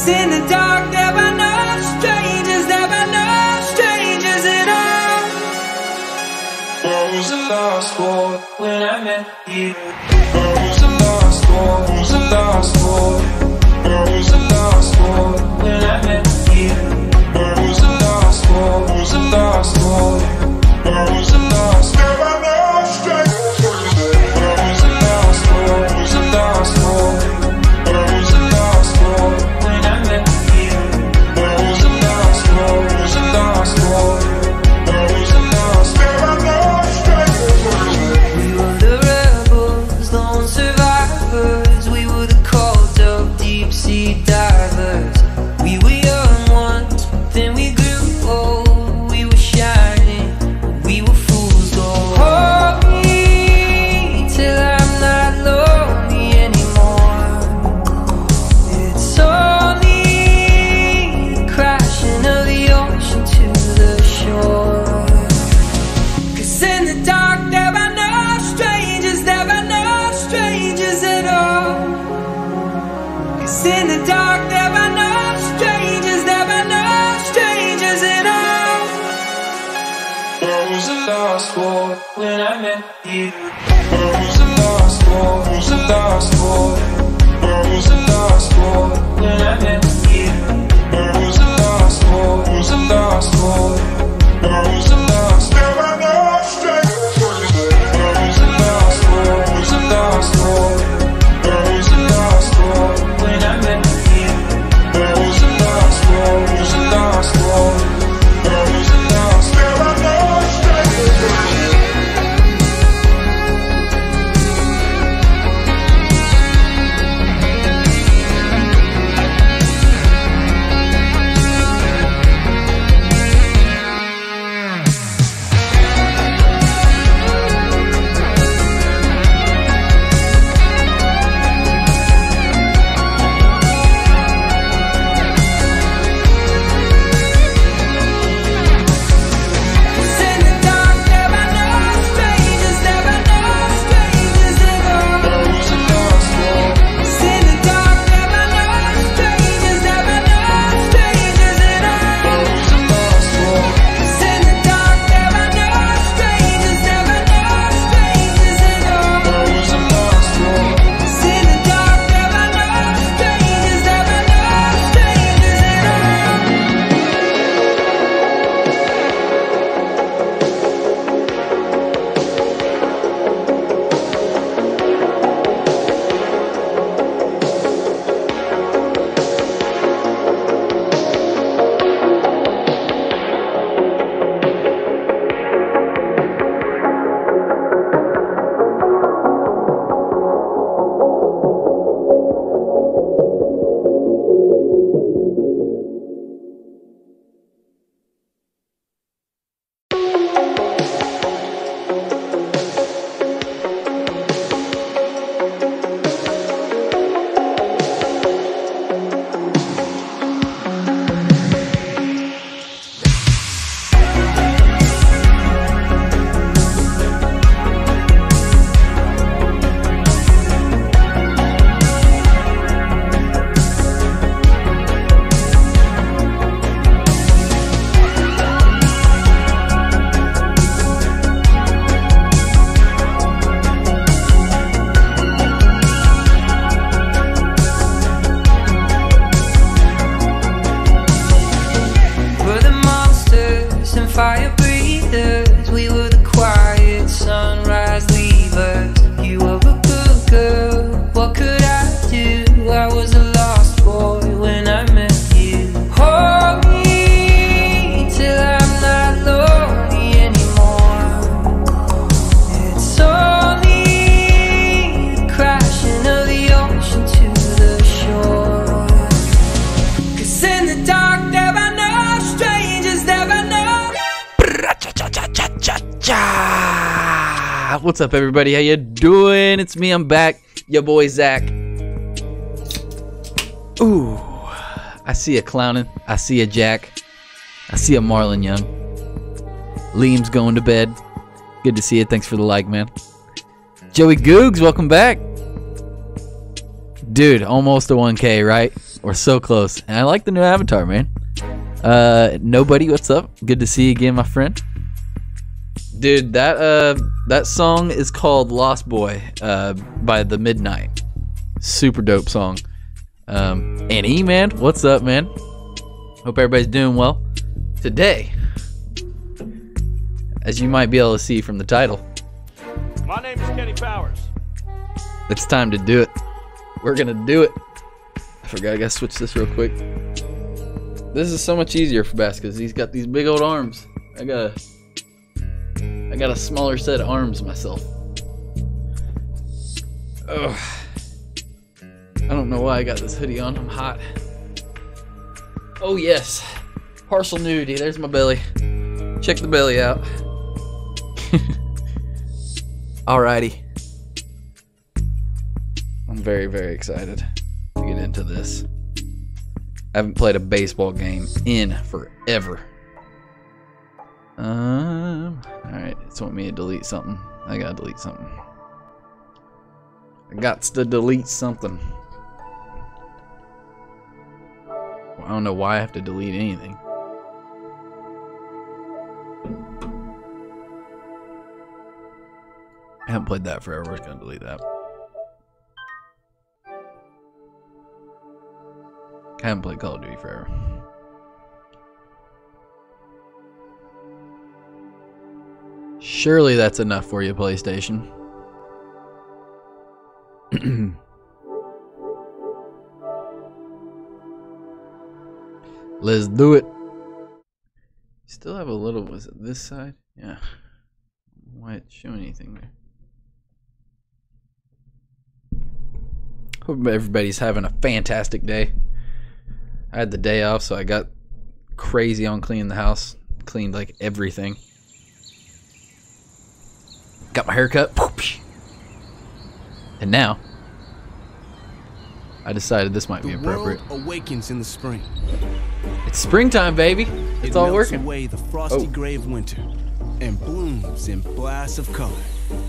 in the dark there are no strangers, there are no strangers at all. What was the last war when I met you? What was the last war? What was the last war? What was the last war when I met you? What was the last war? What was the last war? What was the last? There are no strangers. What was the last war? What was the last war? What was the last war when I met you? What was the last war? What was the last war? What was the last? There are no strangers. We were the rebels, lone survivors. We were the cold, dope, deep sea divers. We were young once, then we grew old. We were shining, we were fools gold. Hold me till I'm not lonely anymore. It's only the crashing of the ocean to the shore. 'Cause in the dark there are no strangers, there are no strangers at all. 'Cause in the dark there are no strangers, there are no strangers at all. What was the last war when I met you? What was the last war? What was the last war? What was the last war when I met you? What was the last war? What was the last war? What was the last? There are no strangers. What was the last war? What was the last war? What was the last war when I met you? What was the last war? What was the last war? What was the last? There are no strangers. In the dark there are no strangers, there are no strangers at all. What was the last war? In the dark there are no strangers, there are no strangers at all. What was the last war? In the dark there are no strangers, there are no strangers at all. What was the last war? In the dark there are no strangers, there are no strangers at all. We're the monsters and fire breathers. We were the quiet sunrise leavers. You were a good girl, what could I do? I was a lost boy when I met you. Hold me till I'm not lonely anymore. It's only the crashing of the ocean to the shore. 'Cause in the dark there are no strangers, there are no. What's up, everybody? How you doing? It's me. I'm back. Your boy Zach. Ooh, I see a clowning. I see a Jack. I see a Marlon Young. Liam's going to bed. Good to see you. Thanks for the like, man. Joey Googs, welcome back. Dude, almost a 1K, right? We're so close. And I like the new avatar, man. Nobody, what's up? Good to see you again, my friend. Dude, that song is called Lost Boy by The Midnight. Super dope song. And E-Man, what's up, man? Hope everybody's doing well. Today, as you might be able to see from the title, My name is Kenny Powers. it's time to do it. We're gonna do it. I forgot, I gotta switch this real quick. This is so much easier for Bass because he's got these big old arms. I got a smaller set of arms myself. Ugh. I don't know why I got this hoodie on. I'm hot. Oh yes, partial nudity. There's my belly. Check the belly out. Alrighty. I'm very, very excited to get into this. I haven't played a baseball game in forever. Alright, it's want me to delete something. I gotta delete something. I got to delete something. Well, I don't know why I have to delete anything. I haven't played that forever. We're just gonna delete that. I haven't played Call of Duty forever. Surely that's enough for you, PlayStation. Let's do it. Still have a little, was it this side? Yeah. Why it's showing anything there? Hope everybody's having a fantastic day. I had the day off, so I got crazy on cleaning the house. Cleaned like everything. Got my hair cut. And now, I decided this might be appropriate. The world awakens in the spring. It's springtime, baby. It's all melts working. Away the frosty gray of winter and blooms in blasts of color.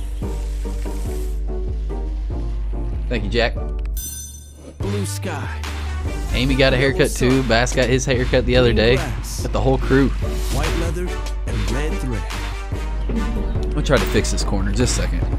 Thank you, Jack. Blue sky. Amy got a haircut too. Bass got his haircut the other day. Got the whole crew. White leather and red thread. I'm gonna try to fix this corner just a second.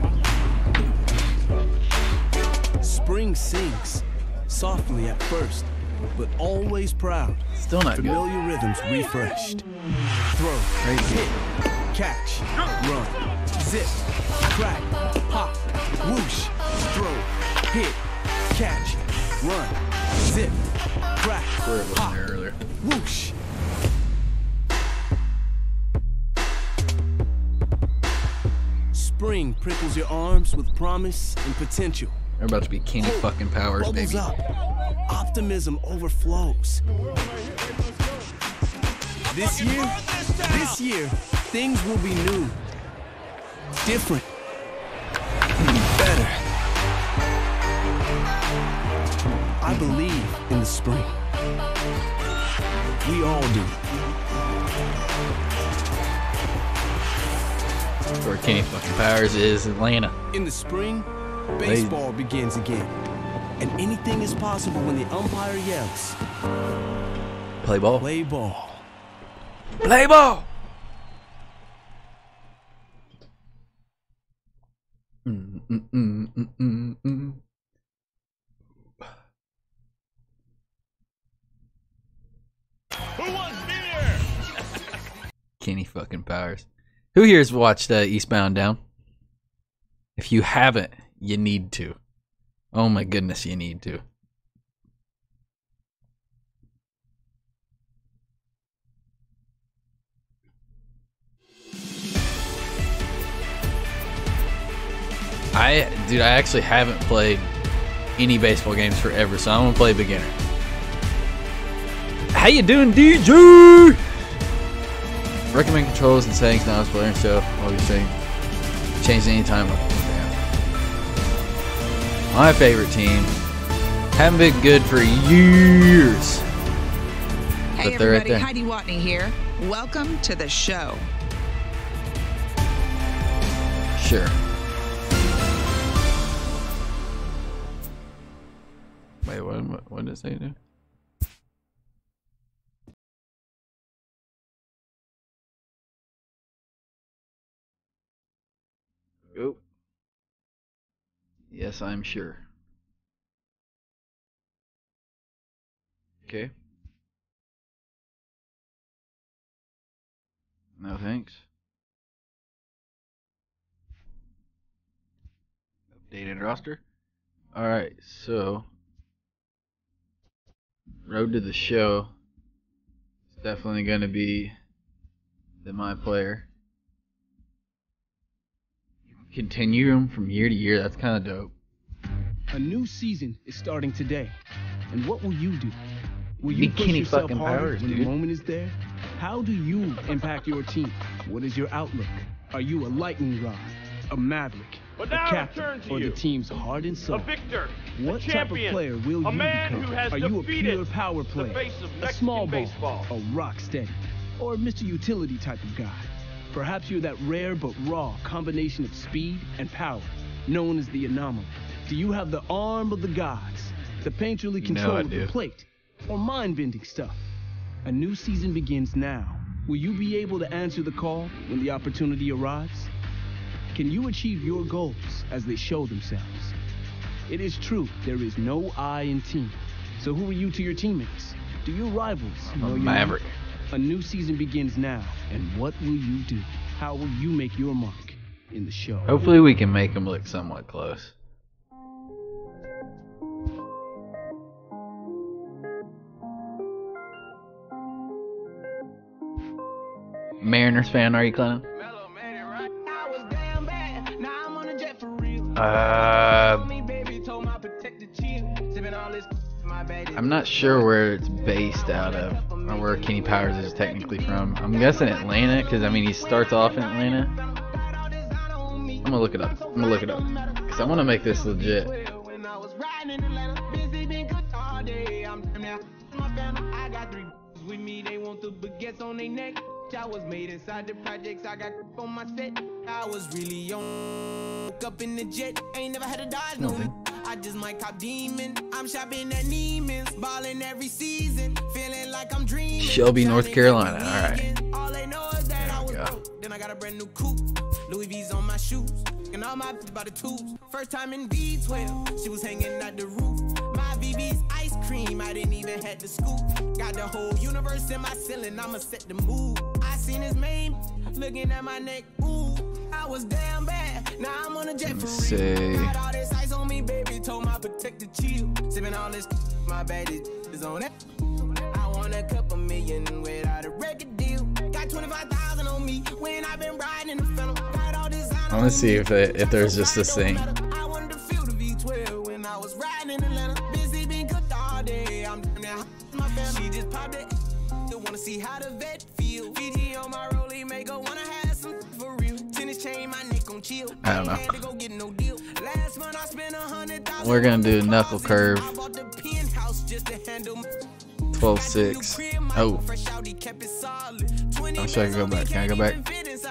Spring sings, softly at first, but always proud. Still not good. Familiar rhythms refreshed. Throw, hit, catch, run, zip, crack, pop, whoosh. Throw, hit, catch, run, zip, crack, Where it wasn't pop, there earlier. whoosh. Spring prickles your arms with promise and potential. They're about to be Kenny fucking Powers, Bubbles baby. up. Optimism overflows. This year, things will be new, different, better. I believe in the spring. We all do. Where Kenny fucking Powers is, Atlanta. In the spring, baseball begins again. And anything is possible when the umpire yells, Play ball. play ball. Play ball! Who wants beer? Kenny fucking Powers. Who here has watched Eastbound Down? If you haven't, you need to. Oh my goodness, you need to. Dude, I actually haven't played any baseball games forever, so I'm gonna play beginner. How you doing, DJ? Recommend controls and settings now as player and show. All you're saying. Change any time. My favorite team. Haven't been good for years. Hey But they're right everybody, there. Heidi Watney here. Welcome to the show. Sure. Wait, what did it say? Dude? Oh. Yes, I'm sure. Okay. No thanks. Updated roster. Alright, so road to the show is definitely going to be my player. Continue them from year to year. That's kind of dope. A new season is starting today. And what will you do? Will Be you push Kenny yourself fucking harder Powers, when dude. the moment is there? How do you impact your team? What is your outlook? Are you a lightning rod, a maverick, But a now I captain, turn to or you, the team's heart and soul? a victor, What a type of champion, player will a you man become? who has Are you a defeated pure power the player, face of a Mexican small ball, baseball. a rock steady, or a Mr. Utility type of guy? Perhaps you're that rare but raw combination of speed and power, known as the anomaly. Do you have the arm of the gods, the painterly control of the plate, or mind-bending stuff? A new season begins now. Will you be able to answer the call when the opportunity arrives? Can you achieve your goals as they show themselves? It is true, there is no I in team. So who are you to your teammates? Do your rivals know your Maverick. name? A new season begins now, and what will you do? How will you make your mark in the show? Hopefully we can make them look somewhat close. Mariners fan, are you, Clinton? I'm not sure where it's based out of, or where Kenny Powers is technically from. I'm guessing Atlanta, because I mean he starts off in Atlanta. I'm gonna look it up. Because I want to make this legit. I was made inside the projects. I got on my set. I was really on up in the jet. Ain't never had a dodge no. I just might cop demon. I'm shopping at Neiman's, balling every season, feeling like I'm dreaming. Shelby, North Carolina. All right. All they know is that I was broke. Then I got a brand new coupe. Louis V's on my shoes, and all my by the tubes. First time in B12, she was hanging at the roof. My VV's ice cream, I didn't even have to scoop. Got the whole universe in my ceiling, I'ma set the mood. I seen his mane, looking at my neck, ooh. I was damn bad, now I'm on a jet for real. Got all this ice on me, baby, told my protector chill. Sipping all this, my baby is on it. I want a couple million without a record deal. Got 25,000 on me when I've been riding in the phantom. Got all this I want to see if there's just this thing. I wanted to feel the V12 when I was riding in Atlanta. Busy being cooked all day. I'm now my family. She just popped it. Still wanna see how the vet feel. Fiji on my rollie, make her wanna have some for real. Tennis chain, my neck on chill. I don't know. Had to go get no deal. Last month I spent 100,000. We're gonna do knuckle curve. I bought the penthouse just to handle 12-6. Oh. I wish I could go back. Can I go back?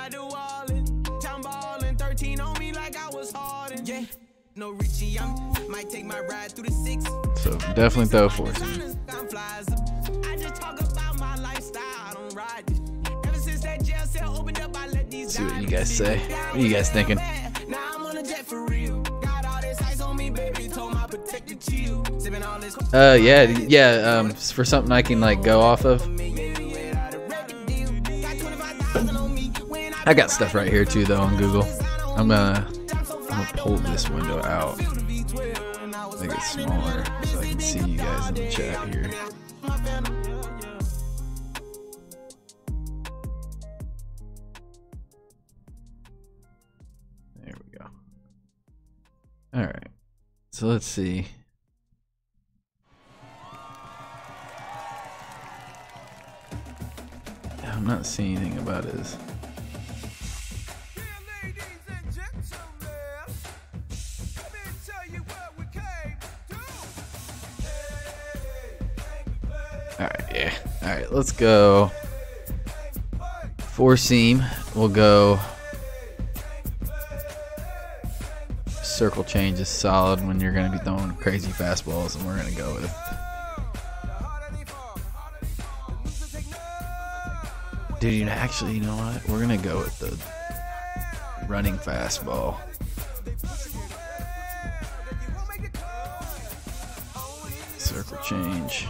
No Richie, I might take my ride through the six. So definitely throw force. I just talk about my lifestyle. I don't ride it. Ever since that jail cell opened up, I let these See what you guys say. What are you guys thinking? Now I'm on a jet for real. Got all this ice on me, baby. Told my protector chill. Sipping all this. Yeah. For something I can like go off of. I got stuff right here too, though, on Google. I'm gonna pull this window out, make it smaller so I can see you guys in the chat here. There we go. All right, so let's see. I'm not seeing anything about his. Alright, let's go. Four seam. We'll go. Circle change is solid when you're going to be throwing crazy fastballs, and we're going to go with. Dude, actually, you know what? We're going to go with the running fastball. change.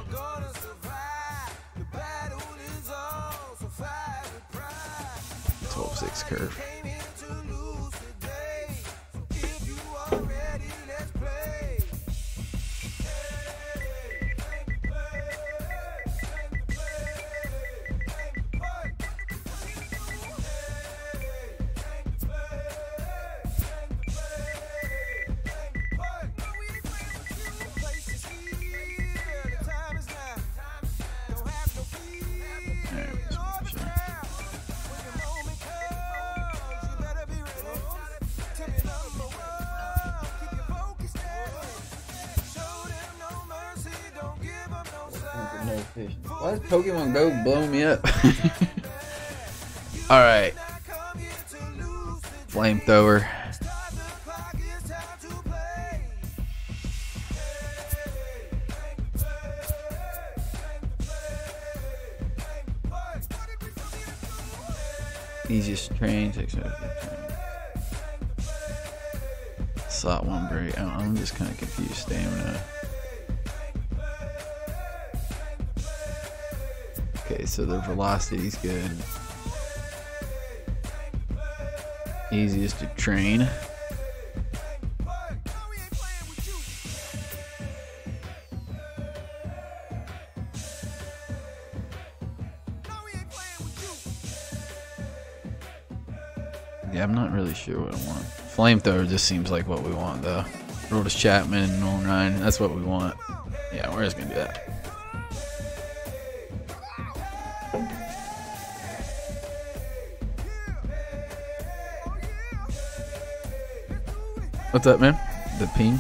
12-6 curve. Why does Pokemon Go blow me up? Alright. Flamethrower. Easiest train. Slot 1 break. I'm just kind of confused. Stamina. Okay, so the velocity is good. Easiest to train. Yeah, I'm not really sure what I want. Flamethrower just seems like what we want, though. Roldis Chapman and Nolan Ryan, that's what we want. Yeah, we're just gonna do that. What's up, man? The ping?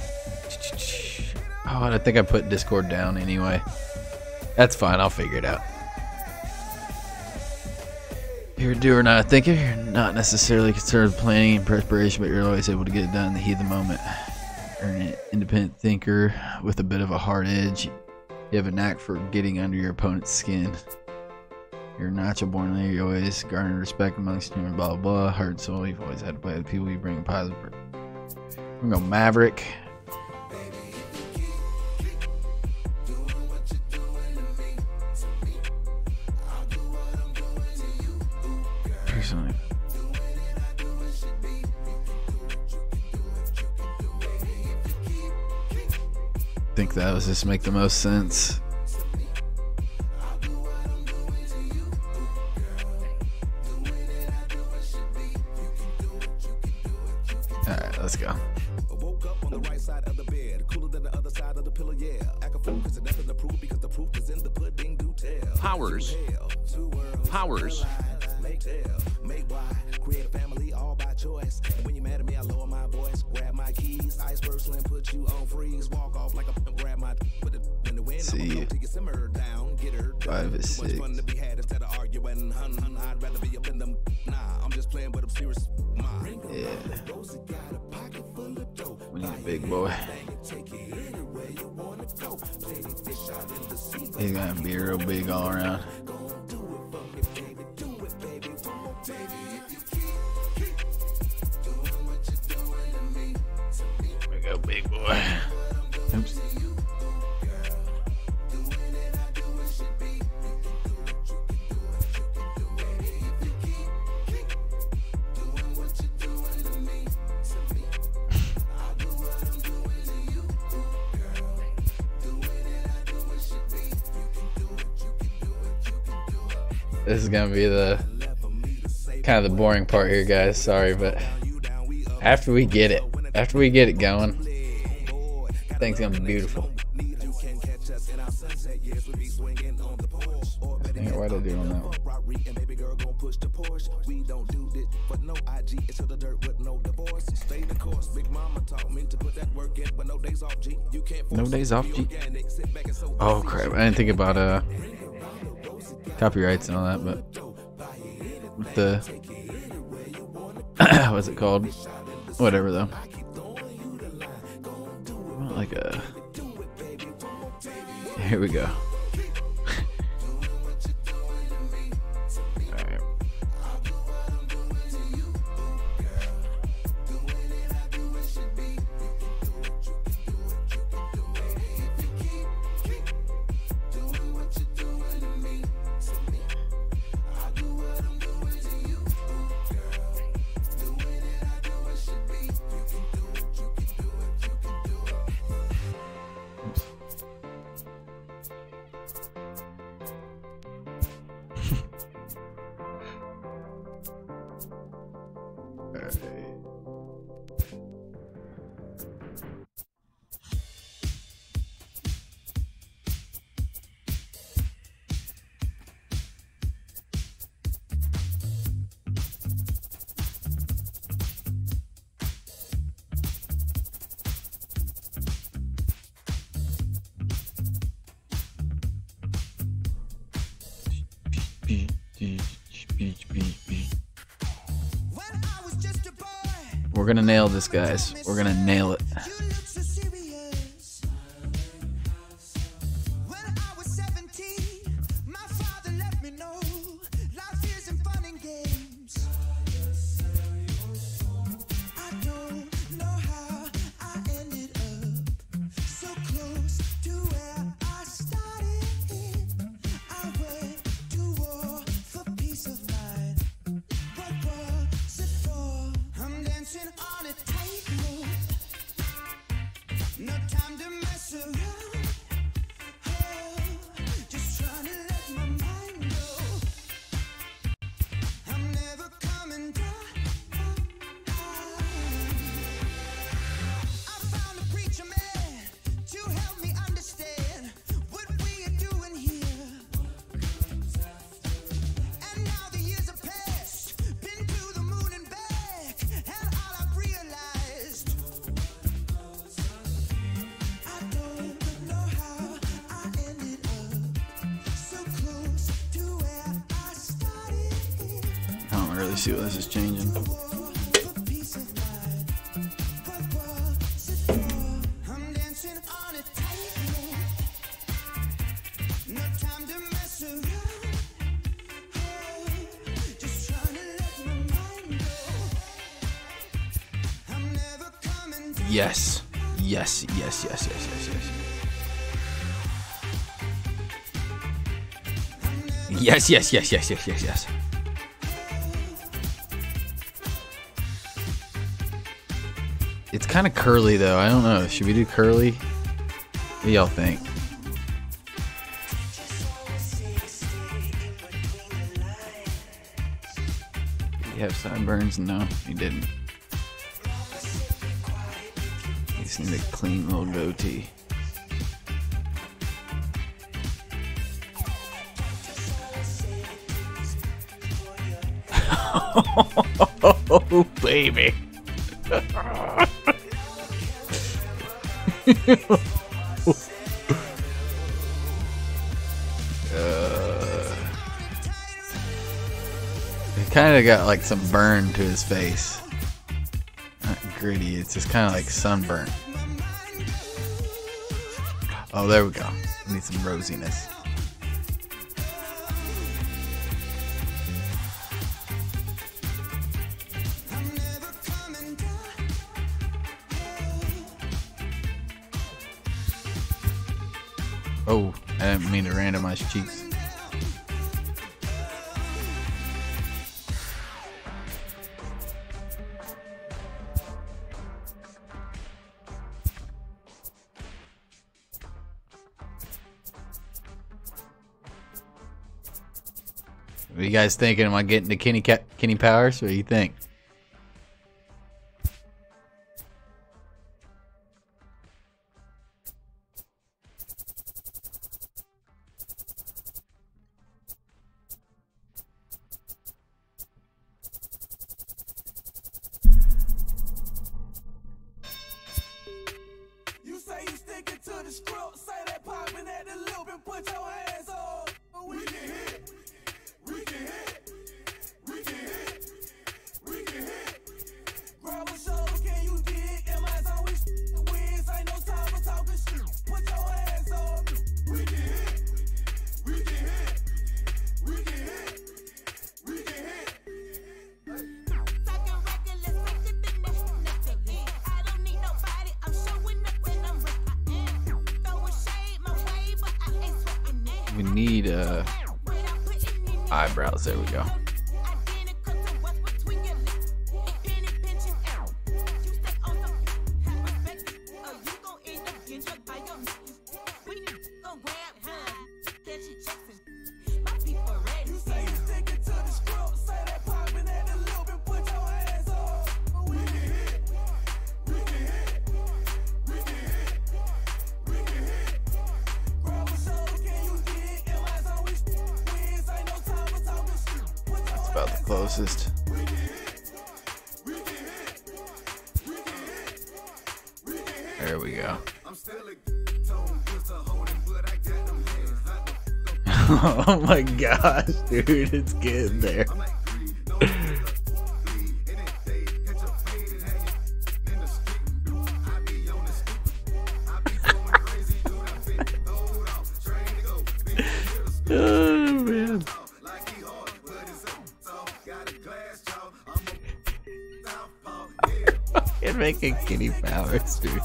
Oh, I think I put Discord down anyway. That's fine, I'll figure it out. You're a doer, not a thinker. You're not necessarily concerned with planning and preparation, but you're always able to get it done in the heat of the moment. You're an independent thinker with a bit of a hard edge. You have a knack for getting under your opponent's skin. You're a natural born leader. You always garner respect amongst you and blah, blah, blah. Heart and soul. You've always had to play with people. You bring a positive. I'm gonna go Maverick. Personally. I think that was just make the most sense. Alright, let's go. Woke up on the right side of the bed, cooler than the other side of the pillow, yeah. Act a fool because there's nothing to prove because the proof is in the pudding, do tell. Powers. Powers. Make tell, make why, create a family all by choice. And when you're mad at me, I lower my voice, grab my keys, iceberg slam, put you on freeze, walk off like a grab my put it in the wind. See, take your simmer down, get her done. 5 is 6. Too much fun to be had instead of arguing. I'd rather be up in them. Nah, I'm just playing, but I'm serious. Yeah. We need a big boy. He's gonna be real big all around. There we go, big boy. Oops. This is gonna be the kind of the boring part here, guys. Sorry, but after we get it going, things gonna be beautiful. Why did I do on that one? No days off, G. Oh crap! I didn't think about copyrights and all that, but with the what's it called? Whatever though. Like a. Here we go. Alright. We're gonna nail this, guys. We're gonna nail it. Really see what this is changing. Yes. Yes, yes, yes, yes, yes, yes. Yes, yes, yes, yes, yes, yes, yes. It's kind of curly though. I don't know. Should we do curly? What do y'all think? Did he have sideburns? No, he didn't. He just needs a clean little goatee. Oh, baby. He kind of got like some burn to his face. Not gritty, it's just kind of like sunburn. Oh, there we go. Need some rosiness. Oh, I didn't mean to randomize cheeks. What are you guys thinking? Am I getting the Kenny Powers? What do you think? We need eyebrows. There we go. About the closest. There we go. Oh my gosh, dude, it's getting there. Oh man. Fucking making Kenny Powers, dude.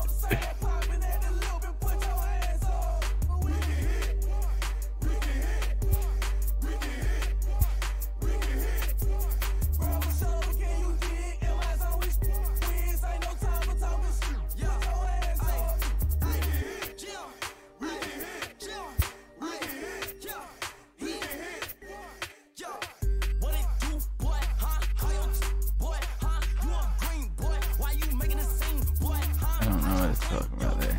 I don't know what it's talking about there.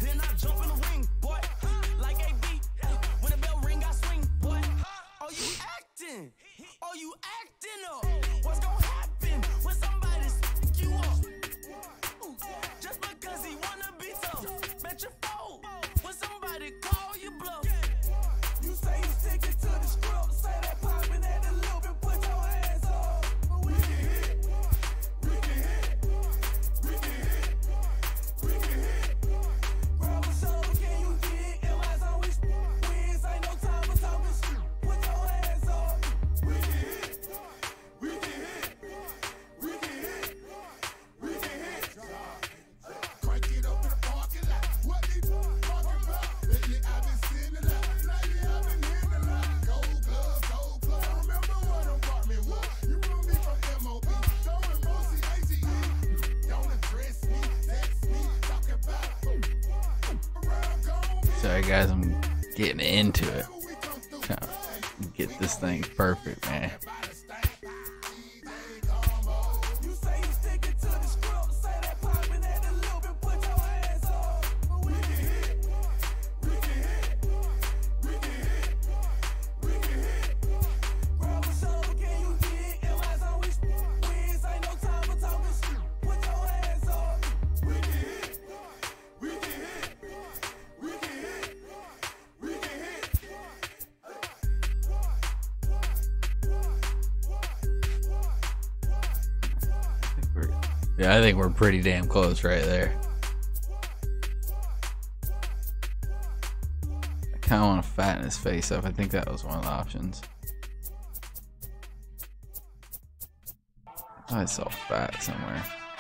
Sorry guys, I'm getting into it. Trying to get this thing perfect, man. Yeah, I think we're pretty damn close right there. I kind of want to fatten his face up. I think that was one of the options. I saw fat somewhere.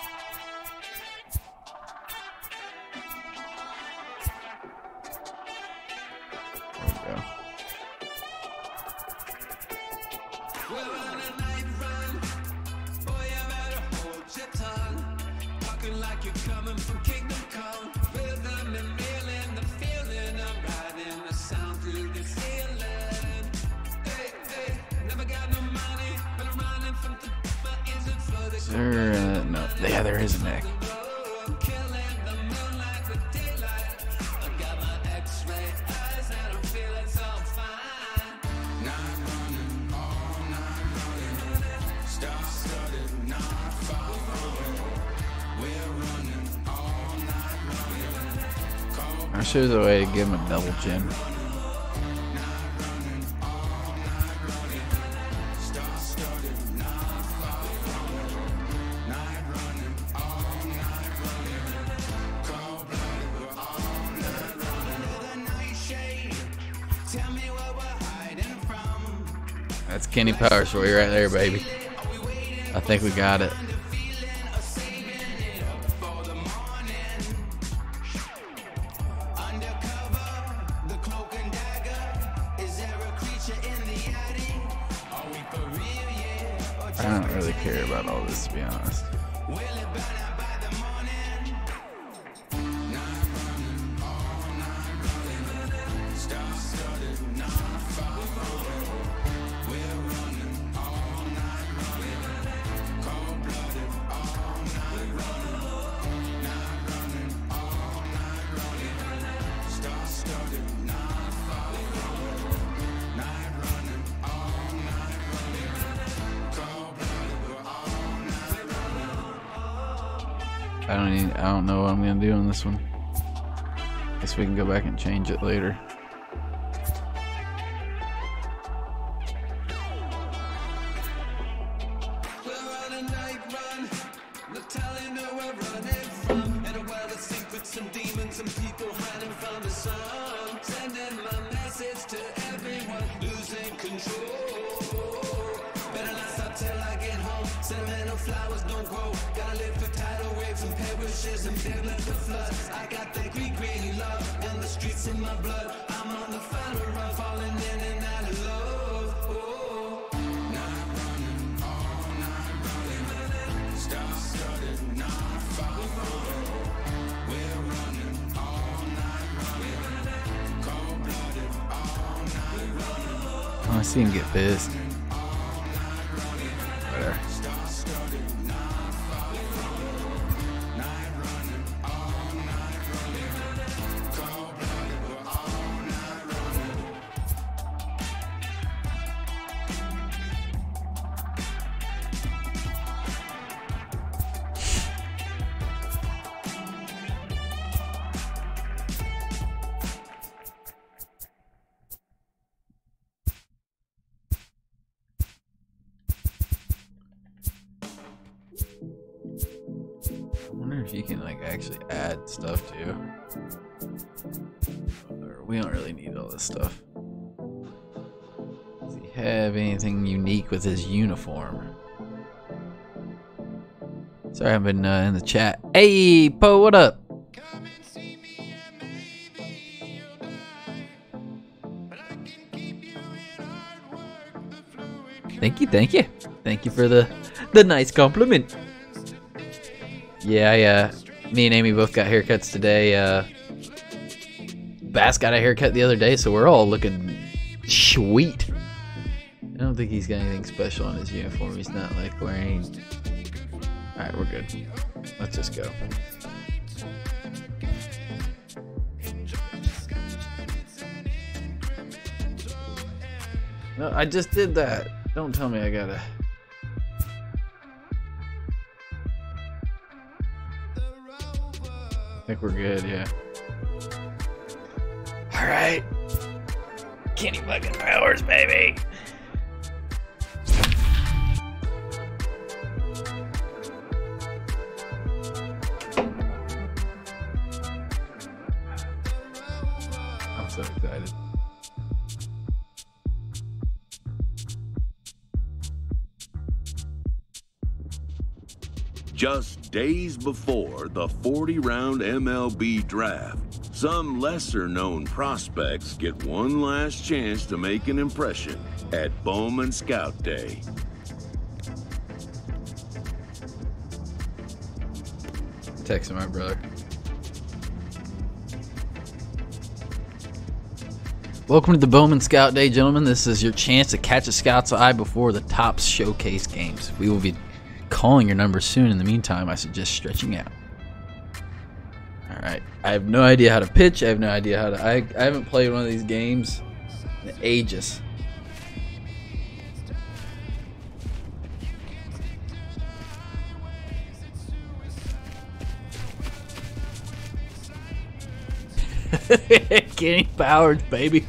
There we go. Is there, no, yeah, there is a neck. I'm sure there's a way to give him a double chin. That's Kenny Powers for you right there, baby. I think we got it. I don't really care about all this, to be honest. I don't know what I'm gonna do on this one. Guess we can go back and change it later. I see him get pissed. Whatever. If you can like actually add stuff to, we don't really need all this stuff. Does he have anything unique with his uniform? Sorry, I've been in the chat. Hey Poe, what up? Thank you for the nice compliment. Yeah, me and Amy both got haircuts today. Bass got a haircut the other day, so we're all looking sweet. I don't think he's got anything special on his uniform. He's not like wearing... Alright, we're good. Let's just go. No, I just did that. Don't tell me I gotta... I think we're good, yeah. Alright. Kenny fucking Powers, baby. I'm so excited. Just days before the 40-round MLB draft, some lesser-known prospects get one last chance to make an impression at Bowman Scout Day. Texting my brother. Welcome to the Bowman Scout Day, gentlemen. This is your chance to catch a scout's eye before the Topps Showcase games. We will be calling your number soon. In the meantime, I suggest stretching out. Alright, I have no idea how to pitch. I have no idea how to... I haven't played one of these games in ages. Kenny Powers, baby.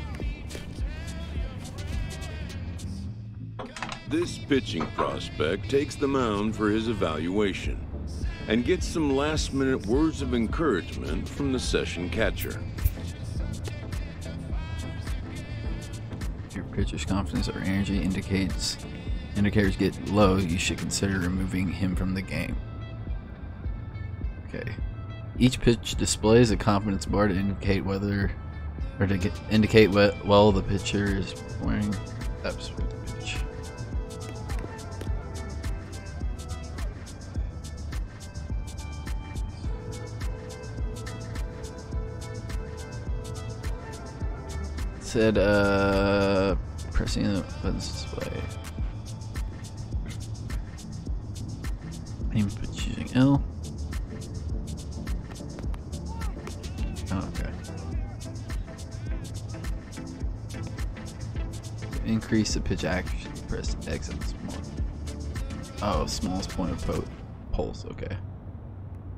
This pitching prospect takes the mound for his evaluation and gets some last-minute words of encouragement from the session catcher. If your pitcher's confidence or energy indicators get low, you should consider removing him from the game. Okay. Each pitch displays a confidence bar to indicate whether, or to indicate what well the pitcher is performing. That's for the pitch. It said pressing the buttons display. Aim pitch using L. Okay. To increase the pitch action, press X at the small. Oh, smallest point of pulse. Okay.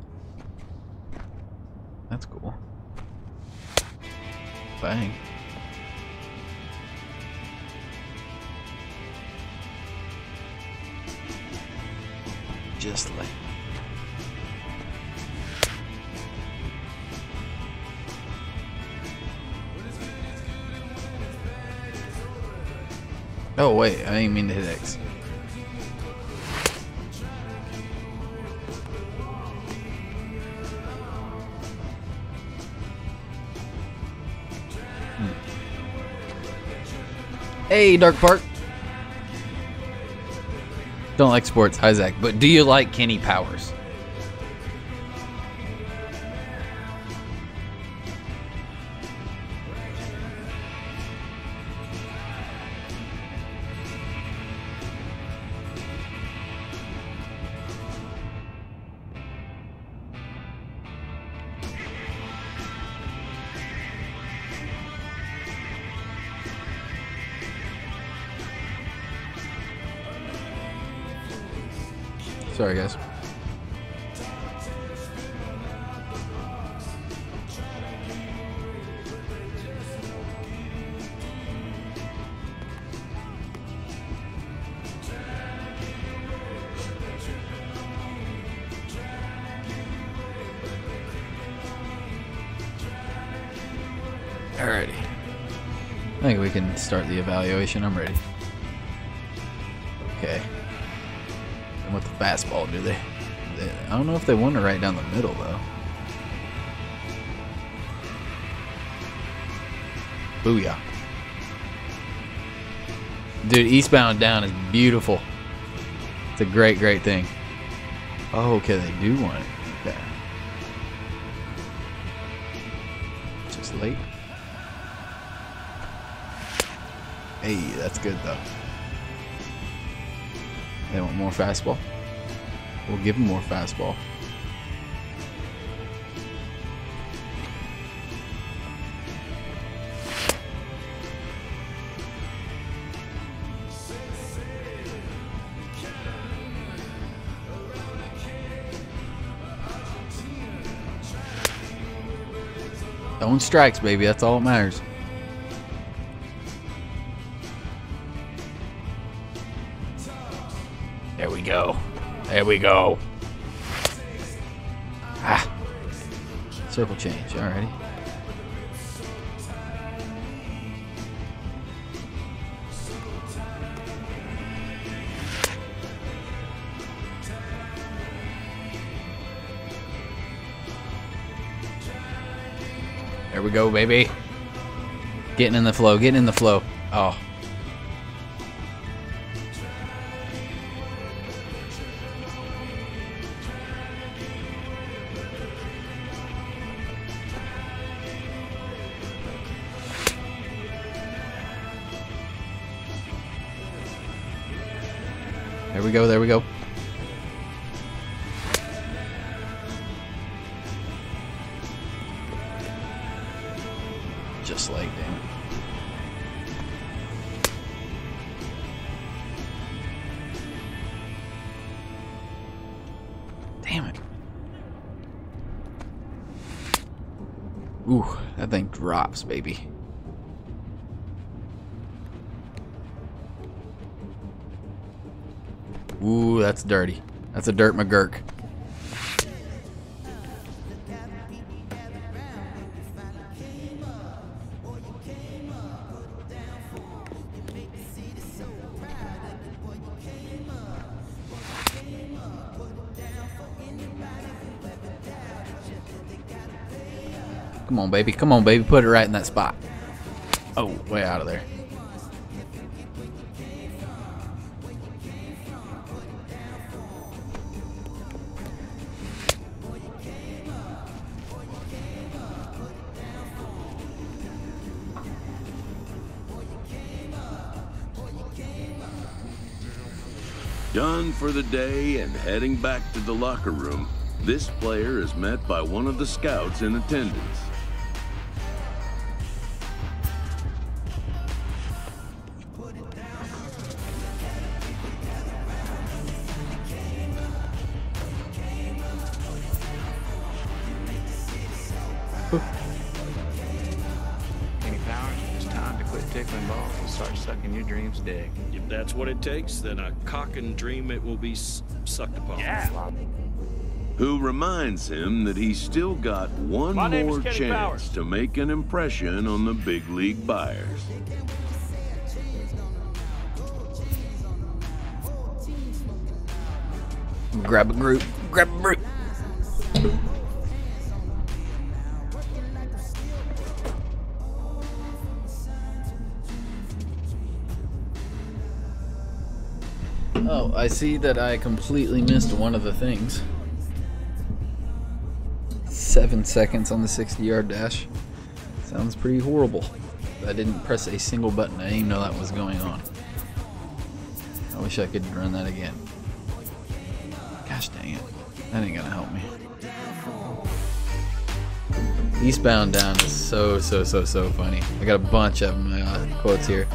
Bang. Just like. Oh wait, I didn't mean to hit X. Hey, Dark Park. Don't like sports, Isaac, but do you like Kenny Powers? Sorry, guys. Alrighty. I think we can start the evaluation. I'm ready. Okay. And with the fastball, do they? I don't know if they want it right down the middle, though. Booyah. Dude, eastbound down is beautiful. It's a great, great thing. Oh, okay, they do want it. Okay. Just late. Hey, that's good, though. They want more fastball. We'll give them more fastball. Throwing strikes, baby. That's all that matters. There we go. There we go. Ah. Circle change. Alrighty. There we go, baby. Getting in the flow. Getting in the flow. Oh. There we go, there we go. Just like, damn it. Damn it. Ooh, that thing drops, baby. Ooh, that's dirty. That's a dirt McGurk. Come on, baby. Come on, baby. Put it right in that spot. Oh, way out of there. Done for the day and heading back to the locker room, this player is met by one of the scouts in attendance. recycling ball and start sucking your dreams dick. If that's what it takes, then a cock and dream it will be sucked upon. Yeah. Who reminds him that he's still got one more chance to make an impression on the big league buyers. Grab a group. Grab a group. Oh, I see that I completely missed one of the things. 7 seconds on the 60-yard dash. Sounds pretty horrible. I didn't press a single button. I didn't even know that was going on. I wish I could run that again. Gosh dang it. That ain't gonna help me. Eastbound down is so funny. I got a bunch of my quotes here.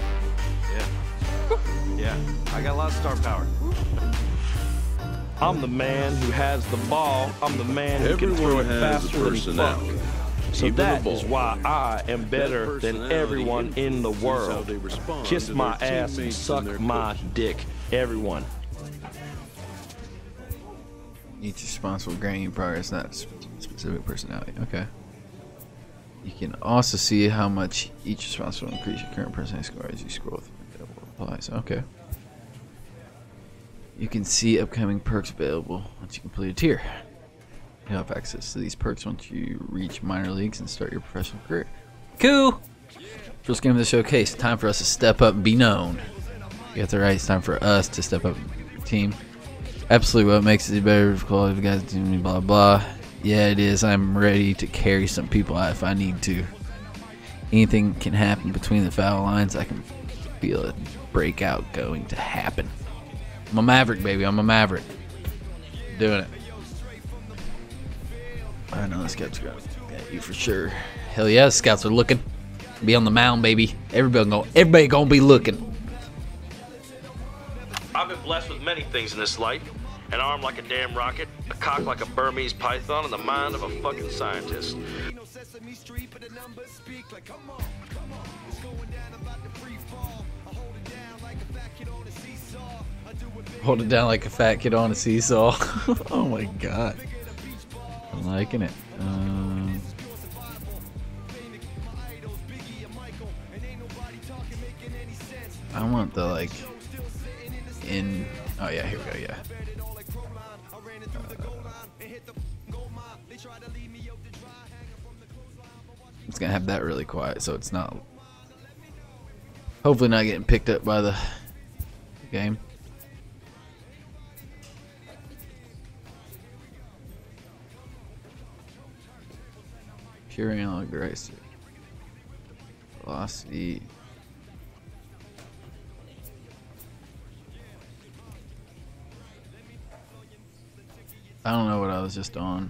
Yeah, I got a lot of star power. I'm the man who has the ball. I'm the man who can throw it faster than fuck. So that is why I am better than everyone in the world. Kiss my ass and suck my dick, everyone. Each responsible granting progress, not specific personality. Okay. You can also see how much each responsible increase your current personality score as you scroll through available replies. Okay. You can see upcoming perks available once you complete a tier. You have access to these perks once you reach minor leagues and start your professional career. Cool! First game of the showcase. Time for us to step up and be known. You got the right. It's time for us to step up team. Absolutely what makes it better quality of guys do me blah blah. Yeah, it is. I'm ready to carry some people out if I need to. Anything can happen between the foul lines. I can feel a breakout going to happen. I'm a maverick, baby. I'm a maverick. Doing it. I know the scouts got you for sure. Hell yeah, the scouts are looking. Be on the mound, baby. Everybody gonna be looking. I've been blessed with many things in this life. An arm like a damn rocket, a cock like a Burmese python, and the mind of a fucking scientist. Hold it down like a fat kid on a seesaw. Oh my god. I'm liking it. I want the like in. Oh yeah, here we go. Yeah. It's gonna have that really quiet, so it's not. Hopefully, not getting picked up by the game. Pure analog eraser. Velocity. I don't know what I was just on.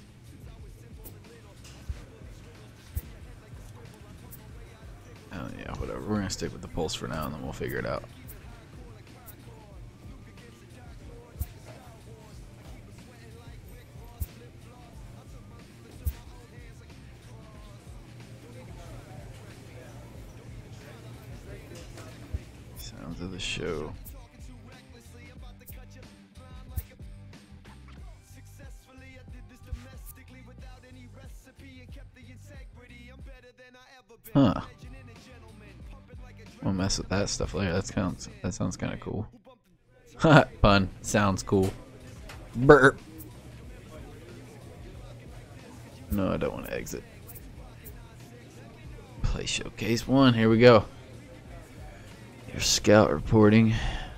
Oh yeah, whatever. We're gonna stick with the pulse for now, and then we'll figure it out. Sounds of the show. Huh. We'll mess with that stuff later. That sounds kind of cool. Pun. Sounds cool. Burp. No, I don't want to exit. Play showcase 1. Here we go. Your scout reporting.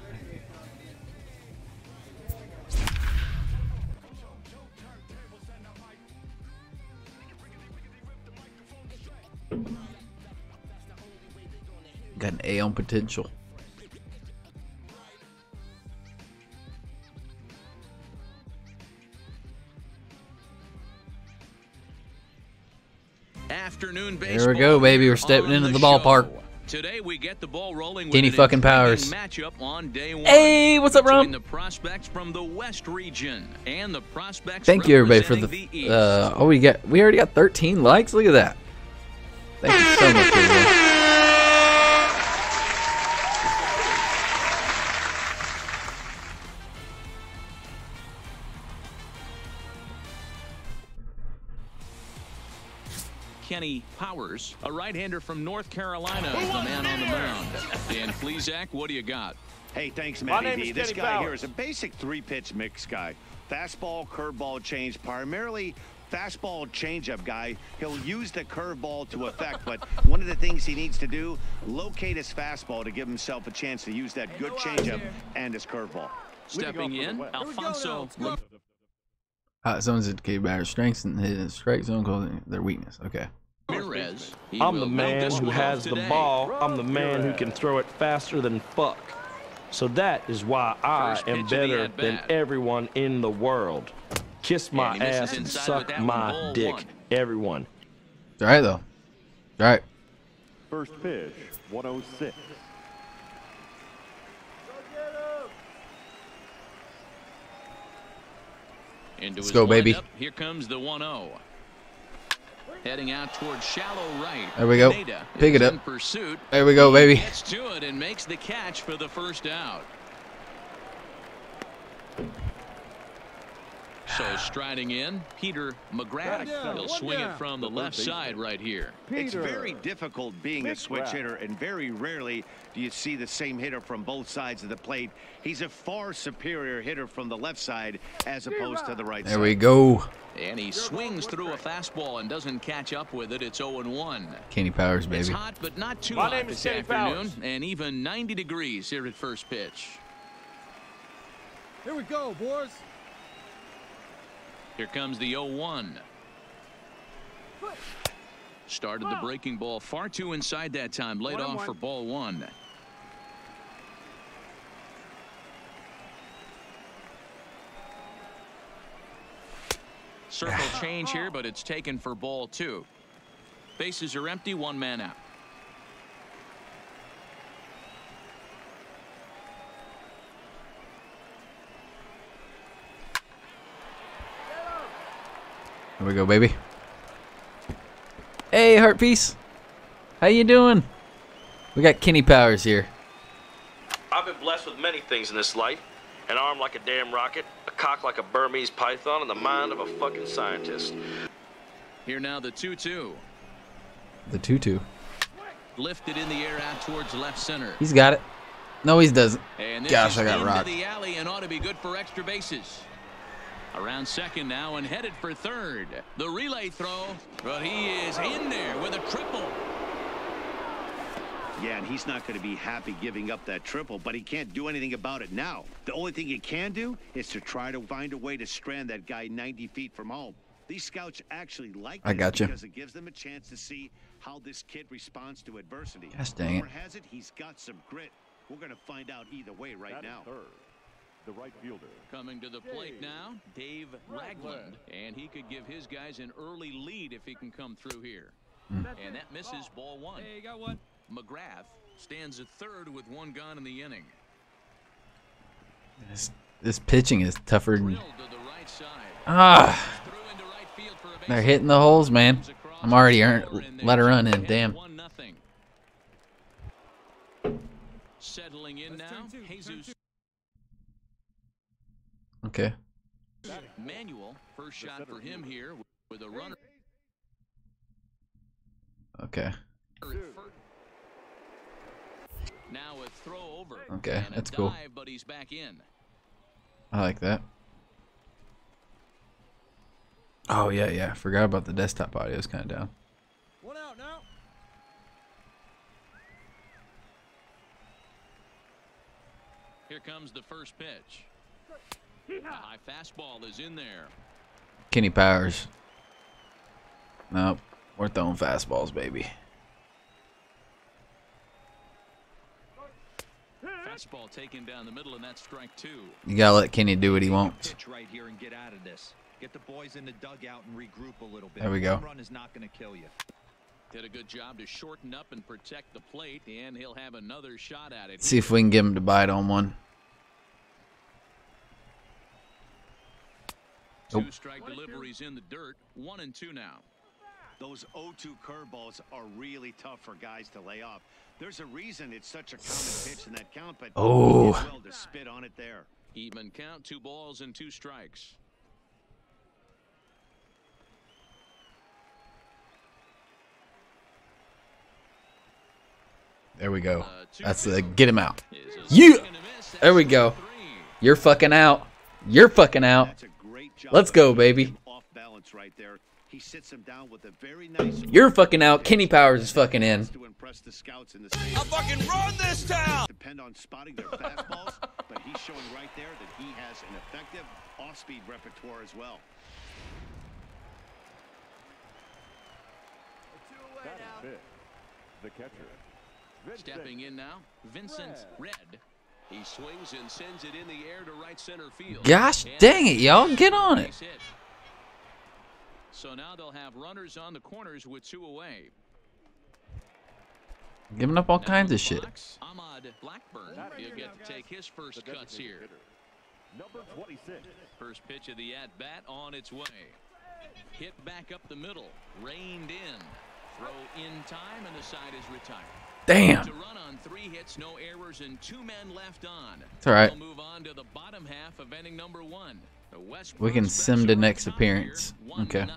Got an A on potential. Afternoon There we go, baby. We're stepping into the ballpark. Today we get the ball rolling with Kenny fucking Powers. matchup on day 1. Hey, what's up, Ron? The prospects from the West region and the prospects. Thank you, everybody, for the. Oh, we already got 13 likes. Look at that. Thank you so much, everyone. Kenny Powers. A right-hander from North Carolina is the man on the mound. Dan Plesac, what do you got? Hey, thanks, Matty D. This guy here is a basic three-pitch mix guy. Fastball, curveball, change, primarily fastball changeup guy. He'll use the curveball to effect, but one of the things he needs to do, locate his fastball to give himself a chance to use that good changeup and his curveball. Stepping in, Alfonso. Zones indicate batter strengths and hidden strike zone causing their weakness. Okay. Ramirez, I'm the man who has the ball. I'm the man who can throw it faster than fuck. So that is why I am better than everyone in the world. Kiss my ass and suck my dick, everyone. It's all right, though. It's all right. First pitch, 106. Let's go, baby. Here comes the 1-0. Heading out towards shallow right. There we go. Pick it up. There we go, baby. Gets to it and makes the catch for the first out. So striding in, Peter McGrath. He'll swing it from the left side right here. It's very difficult being a switch hitter, and very rarely do you see the same hitter from both sides of the plate. He's a far superior hitter from the left side as opposed to the right side. There we go. And he swings through a fastball and doesn't catch up with it. It's 0-1. Kenny Powers, baby. It's hot, but not too hot this afternoon. And even 90 degrees here at first pitch. Here we go, boys. Here comes the 0-1. Started the breaking ball far too inside that time. Laid off for ball one. Circle change here, but it's taken for ball two. Bases are empty, one man out. Here we go, baby. Hey, Heart Piece. How you doing? We got Kenny Powers here. I've been blessed with many things in this life. An arm like a damn rocket, a cock like a Burmese python, and the mind of a fucking scientist. Here now the 2-2. The 2-2. Lifted in the air out towards left center. He's got it. No, he doesn't. And Gosh, I got rocked. The alley and ought to be good for extra bases. Around second now and headed for third. The relay throw, but he is in there with a triple. Yeah, and he's not going to be happy giving up that triple, but he can't do anything about it now. The only thing he can do is to try to find a way to strand that guy 90 feet from home. These scouts actually like this because it gives them a chance to see how this kid responds to adversity. Gosh dang it. Rumor has it he's got some grit. We're going to find out either way right now. The right fielder. Coming to the plate now, Dave Ragland. And he could give his guys an early lead if he can come through here. And that misses ball one. Hey, you got one. McGrath stands at third with one gone in the inning. This pitching is tougher than... Right they're hitting the holes, man. I'm already let her run in, damn. Settling in now, Jesus. Okay. Manuel, first shot for him here with a runner. Okay. Now a throw over. Okay, that's cool. Dive, but he's back in. I like that. Oh yeah. Forgot about the desktop audio. It's kind of down. One out now. Here comes the first pitch. A high fastball is in there. Kenny Powers. Nope. We're throwing fastballs, baby. Fastball taken down the middle, and that's strike two. You gotta let Kenny do what he wants. Pitch right here and get out of this. Get the boys in the dugout and regroup a little bit. There we go. Home run is not going to kill you. Did a good job to shorten up and protect the plate, and he'll have another shot at it. See if we can get him to bite on one. Two strike deliveries in the dirt. 1-2 now. Those 0-2 curveballs are really tough for guys to lay off. There's a reason it's such a common pitch in that count, but well to spit on it there. Even count, 2 balls and 2 strikes. There we go. That's the get him out. You. There we go. You're fucking out. You're fucking out. Let's go, baby. You're fucking out. Kenny Powers is fucking in. I fucking run this town. Depend on spotting their fastballs, but he's showing right there that he has an effective off-speed repertoire as well. The catcher. Stepping in now, Vincent Red. He swings and sends it in the air to right center field. Gosh dang it, y'all. Get on it. So now they'll have runners on the corners with 2 away. Giving up all kinds of shit. Ahmad Blackburn, he'll get to take his first cuts here. Number 26. First pitch of the at-bat on its way. Hit back up the middle, reined in. Throw in time, and the side is retired. Damn. To run on 3 hits, no errors, and 2 men left on. It's all right. We'll move on to the bottom half of inning number 1. We can sim to next appearance. Okay.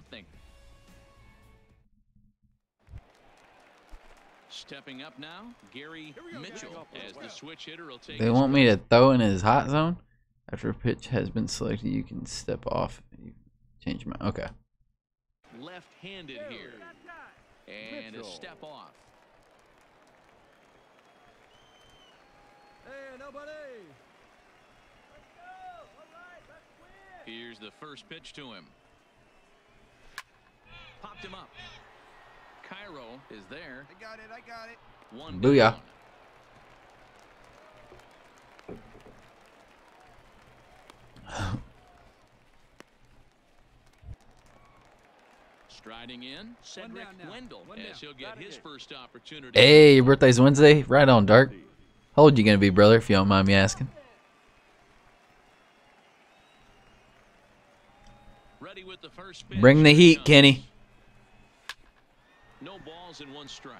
Stepping up now, Gary Mitchell as the switch hitter will take. They want me to throw in his hot zone. After a pitch has been selected, you can step off. You change my. Okay. Left-handed here, and a step off. Hey, nobody. Here's the first pitch to him. Popped him up. Cairo is there. I got it. I got it. 1 Booyah. down. Striding in, Cedric Wendell, as he'll get his first opportunity. Hey, your birthday's Wednesday? Right on, Dark. How old you gonna be, brother, if you don't mind me asking? Ready with the first pitch. Bring the heat, Kenny. No balls and 1 strike.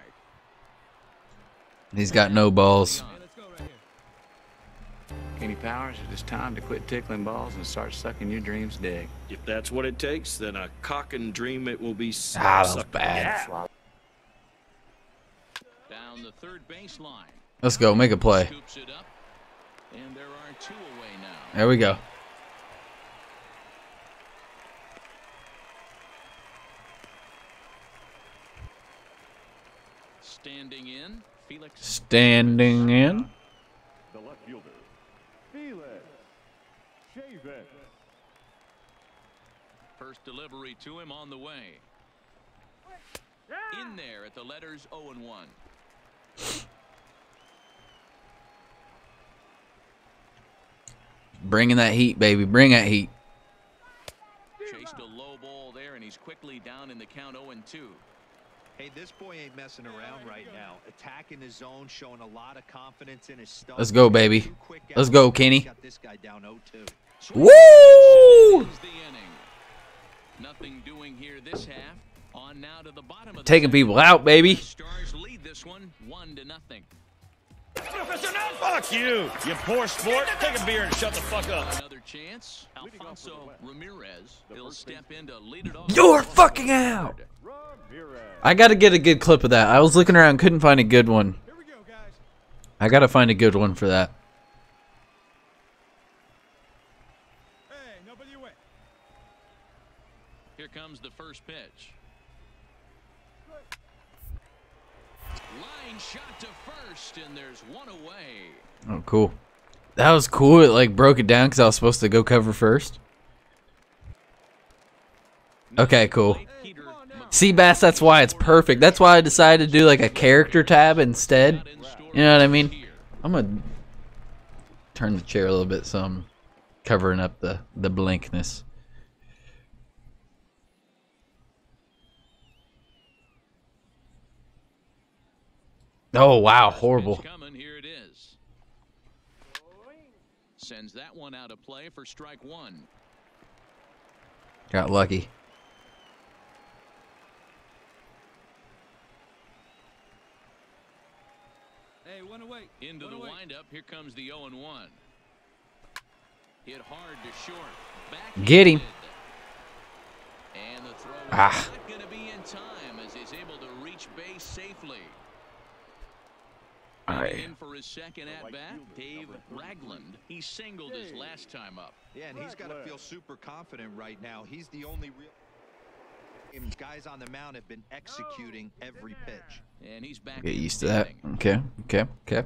He's got no balls. Kenny Powers, it's time to quit tickling balls and start sucking your dreams dick. If that's what it takes, then a cock and dream it will be. Ah, that was bad. Down the third baseline. Let's go, make a play. Scoops it up, and there are 2 away now. There we go. Standing in, Felix. Standing in. The left fielder, Felix Chavez. First delivery to him on the way. In there at the letters 0-1. Bringing that heat, baby. Bring that heat. Chased a low ball there, and he's quickly down in the count 0-2. Hey, this boy ain't messing around right now. Attacking his zone, showing a lot of confidence in his stuff. Let's go, baby. Let's go, Kenny. Got this guy down 0-2. Woo! Nothing doing here this half. On now to the bottom of the Taking people out, baby. Stars lead this one 1-0. Fuck you, you poor sport. Take a beer and shut the fuck up. Another chance. Alfonso Ramirez. He'll step in to lead it off. You're fucking out. I gotta get a good clip of that. I was looking around, couldn't find a good one. Here we go, guys. I gotta find a good one for that. Hey, nobody away. Here comes the first pitch. Line shot to first, and there's 1 away. Oh, cool. That was cool. It like broke it down because I was supposed to go cover first. Okay, cool. See, Bass, that's why it's perfect. That's why I decided to do like a character tab instead. You know what I mean? I'm gonna turn the chair a little bit so I'm covering up the blankness. Oh wow, horrible. Here it is. Sends that one out of play for strike 1. Got lucky. Hey, 1 away. Into the windup. Here comes the 0-1. Hit hard to short. Back Get him. And the throw is not going to be in time as he's able to reach base safely. right. In for his second at bat, Dave Ragland. He singled his last time up. Yeah, and he's got to feel super confident right now. He's the only real guys on the mound have been executing every pitch. And he's back. Get used to that. Okay. Okay. Okay.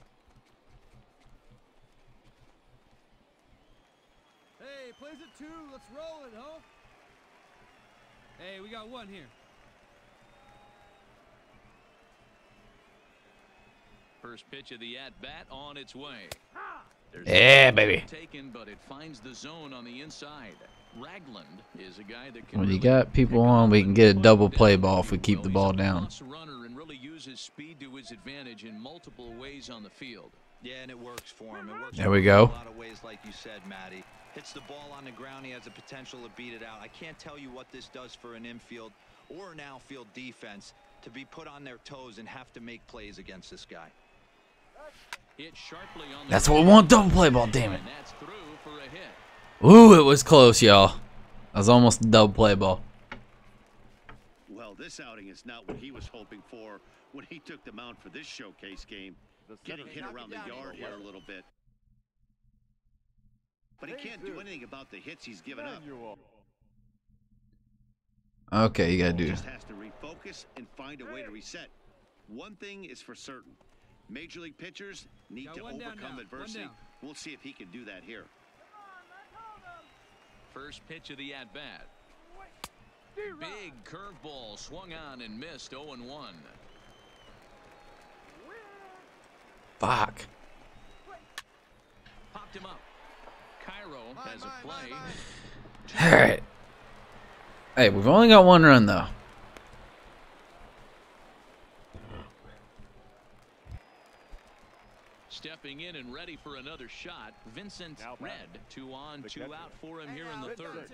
Hey, plays it 2. Let's roll it, ho. Hey, we got one here. First pitch of the at-bat on its way. Yeah, baby. Taken, but it finds the zone on the inside. Ragland is a guy that can When you got people on, we can get a double play ball if we keep the ball down. Runner and really use his speed to his advantage in multiple ways on the field. Yeah, and it works for him. It works There we go. a lot of ways, like you said, Matty. Hits the ball on the ground. He has the potential to beat it out. I can't tell you what this does for an infield or an outfield defense to be put on their toes and have to make plays against this guy. That's what we want, double play ball, damn it. And that's through for a hit. Ooh, it was close, y'all. That was almost a double play ball. Well, this outing is not what he was hoping for when he took the mound for this showcase game. Getting hit around the yard here a little bit. But he can't do anything about the hits he's given up. Okay, you gotta do. Just has to refocus and find a way to reset. One thing is for certain. Major league pitchers need to overcome adversity. We'll see if he can do that here. First pitch of the at-bat. Big curveball swung on and missed. 0-1. Fuck. Popped him up. Cairo has a play. All right. Hey, we've only got one run though. Stepping in and ready for another shot, Vincent Red. 2 on, 2 out for him here in the third.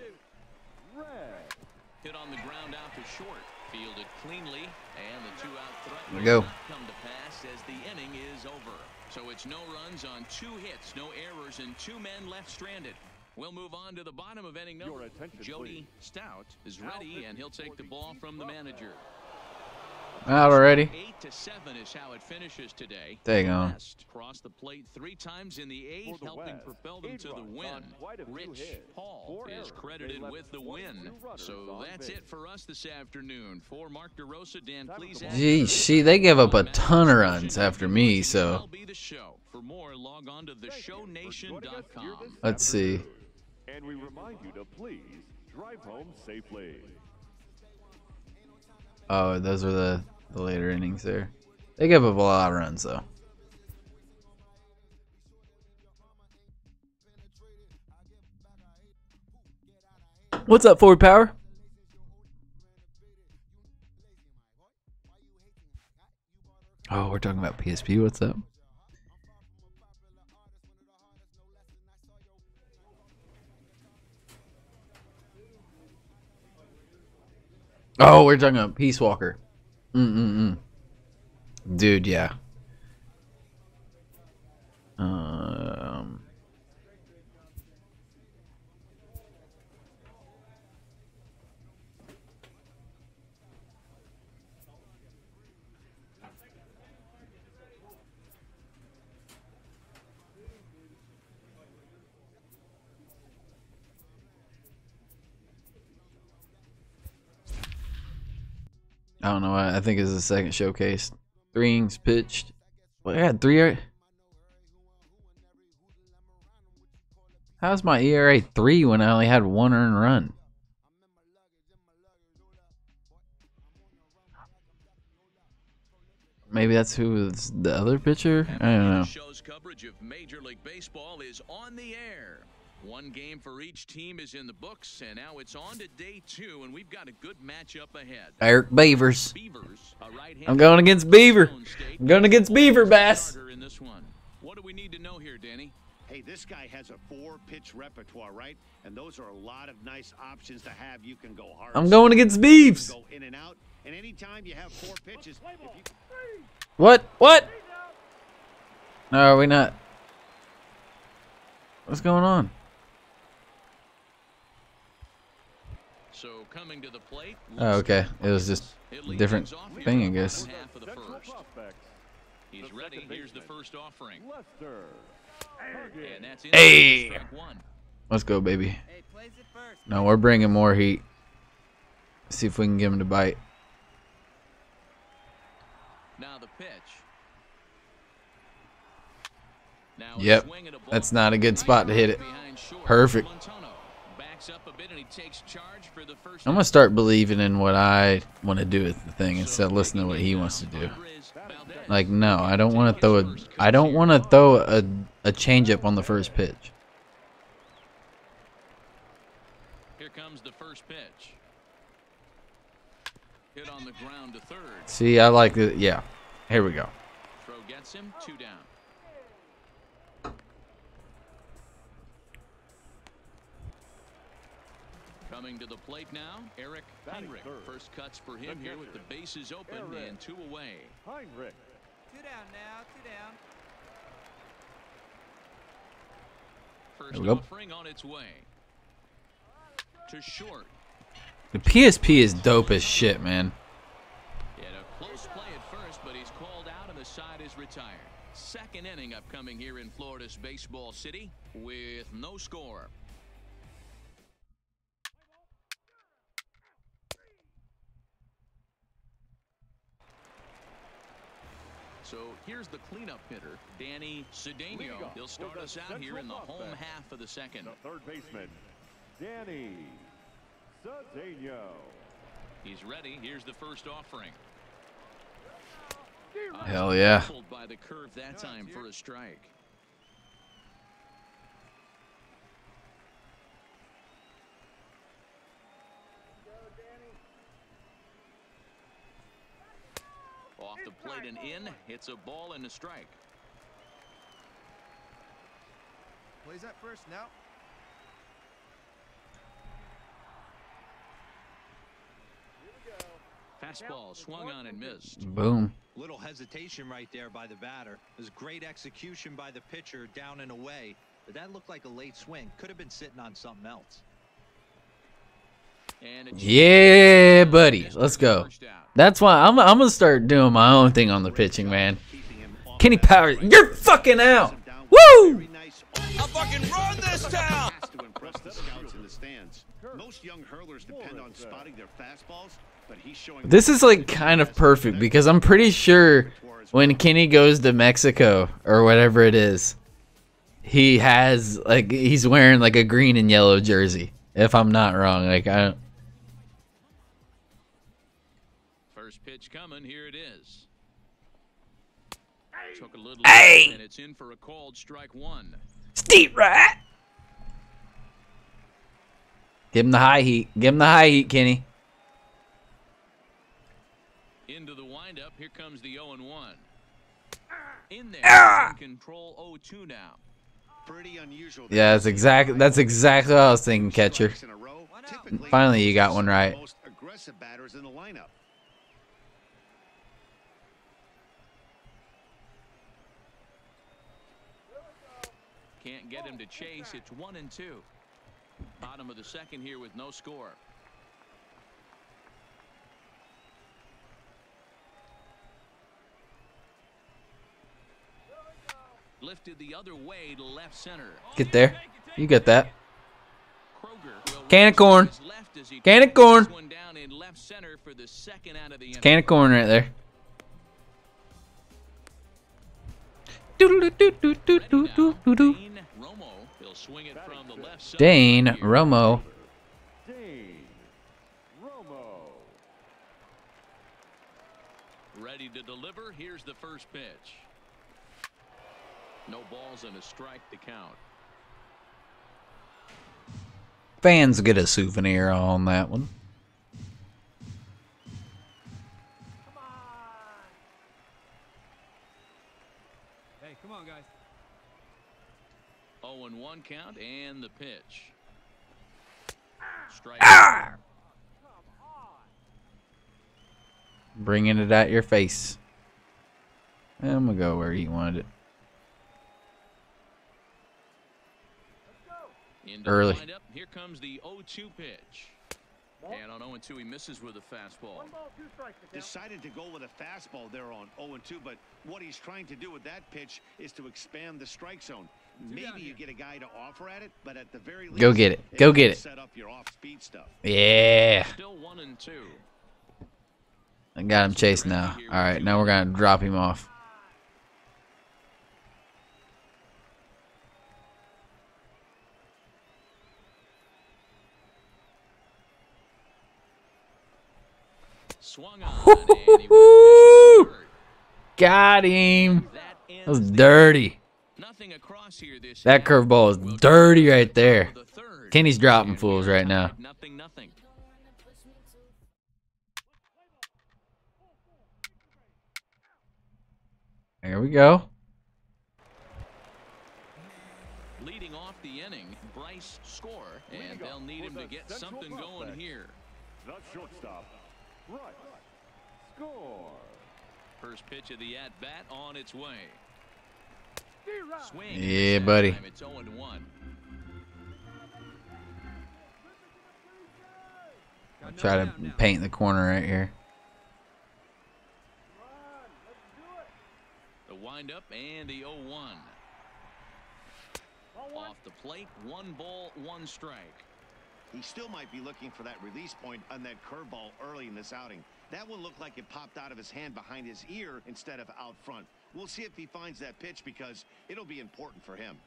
Hit on the ground out to short. Fielded cleanly, and the 2-out threat There we go. will not come to pass as the inning is over. So it's no runs on 2 hits, no errors, and 2 men left stranded. We'll move on to the bottom of inning number. Jody Stout is ready, and he'll take the ball from the manager. Out already. 8-7 is how it finishes today. Dang on. Crossed the plate 3 times in the 8th, helping propel them to the win. Rich Paul is credited with the win. So that's it for us this afternoon. For Mark DeRosa, Dan, please. Geez, see, they gave up a ton of runs after me, so. For more, log on to theshownation.com. Let's see. And we remind you to please drive home safely. Oh, those are the later innings there. They gave up a lot of runs, though. What's up, Forward Power? Oh, we're talking about PSP. What's up? Oh, we're talking about Peace Walker. Dude, yeah. I don't know. I think it's the second showcase. 3 innings pitched. Well, I had 3. How's my ERA 3 when I only had 1 earned run? Maybe that's who was the other pitcher? I don't know. Show's coverage of Major League Baseball is on the air. 1 game for each team is in the books, and now it's on to day 2, and we've got a good matchup ahead. Eric Beavers. I'm going against Beaver. I'm going against Beaver, Bass. What do we need to know here, Danny? Hey, this guy has a 4-pitch repertoire, right? And those are a lot of nice options to have. You can go hard. I'm going against Beavs. Go in and out, and anytime you have 4 pitches, What? What? No, are we not? What's going on? So coming to the plate. Oh, okay. It was just a different thing, I guess. He's ready. Here's the first offering. Lester. And that's in. Hey. Strike one. Let's go, baby. No, we're bringing more heat. See if we can get him to bite. Now the pitch. Now Yep. That's not a good spot to hit it. Perfect. Backs up a bit and he takes charge for the first. I'm gonna start believing in what I want to do with the thing instead of listening to what he wants to do. Like, no, I don't want to throw a. I don't want to throw a changeup on the first pitch. Here comes the first pitch. Hit on the ground to third. See, I like it. Yeah, here we go. Throw gets him 2 down. Coming to the plate now, Eric Heinrich. First cuts for him here with the bases open and 2 away. Heinrich. 2 down now, 2 down. First There we go. offering on its way. To short. The PSP is dope as shit, man. He had a close play at first, but he's called out and the side is retired. Second inning upcoming here in Florida's Baseball City with no score. So here's the cleanup hitter, Danny Cedeno. He'll start us out here in the home half of the second. The third baseman, Danny Cedeno. He's ready. Here's the first offering. Hell yeah. Pulled by the curve that time for a strike. Off the plate and in. It's a ball and a strike. Plays that first now. Fastball swung on and missed. Boom. Little hesitation right there by the batter. It was great execution by the pitcher down and away, but that looked like a late swing. Could have been sitting on something else. Yeah, buddy. Let's go. That's why I'm gonna start doing my own thing on the pitching, man. Kenny Powers, you're fucking out. Woo! I fucking run this town! To impress the scouts in the stands. Most young hurlers depend on spotting their fastballs, but he's showing. This is like kind of perfect because I'm pretty sure when Kenny goes to Mexico or whatever it is, he has like he's wearing like a green and yellow jersey. If I'm not wrong, like I don't. First pitch coming. Here it is. Took a little Hey! and it's in for a called strike one. Steve Rat. Give him the high heat. Give him the high heat, Kenny. Into the windup. Here comes the 0-1. In there. In control 0-2 now. Pretty unusual. Yeah, that's exactly what I was thinking, catcher. Finally, you got one right. Most aggressive batters in the lineup. Can't get him to chase. It's 1-2. Bottom of the second here with no score. Lifted the other way to left center. Get there. You get that. Can of corn. Can of corn. Can of corn right there. Dane Romo. Ready to deliver. Here's the first pitch. No balls and a strike to count. Fans get a souvenir on that one. Hey, come on, guys. 0-1 count and the pitch. Strike. Bringing it at your face. I'm gonna go where he wanted it. Into Early. the windup. Here comes the 0-2 pitch. And on 0-2, he misses with a fastball. Decided to go with a fastball there on 0-2, but what he's trying to do with that pitch is to expand the strike zone. Maybe you get a guy to offer at it, but at the very least, Go get it. Go get it. Set up your off-speed stuff. Yeah. Still 1-2. I got him chased now. All right, now we're gonna drop him off. Swung on, and he went Got him. That was dirty. nothing across here this That curveball is dirty right there. Kenny's dropping fools right now. Nothing. There we go. Leading off the inning, Bryce score, and they'll need him to get something going here. The shortstop, Bryce. Score. First pitch of the at-bat on its way. Swing. Yeah, buddy. It's 0-1. I'll try to paint the corner right here. The windup and the 0-1. Off the plate, 1 ball, 1 strike. He still might be looking for that release point on that curveball early in this outing. That one looked like it popped out of his hand behind his ear instead of out front. We'll see if he finds that pitch because it'll be important for him.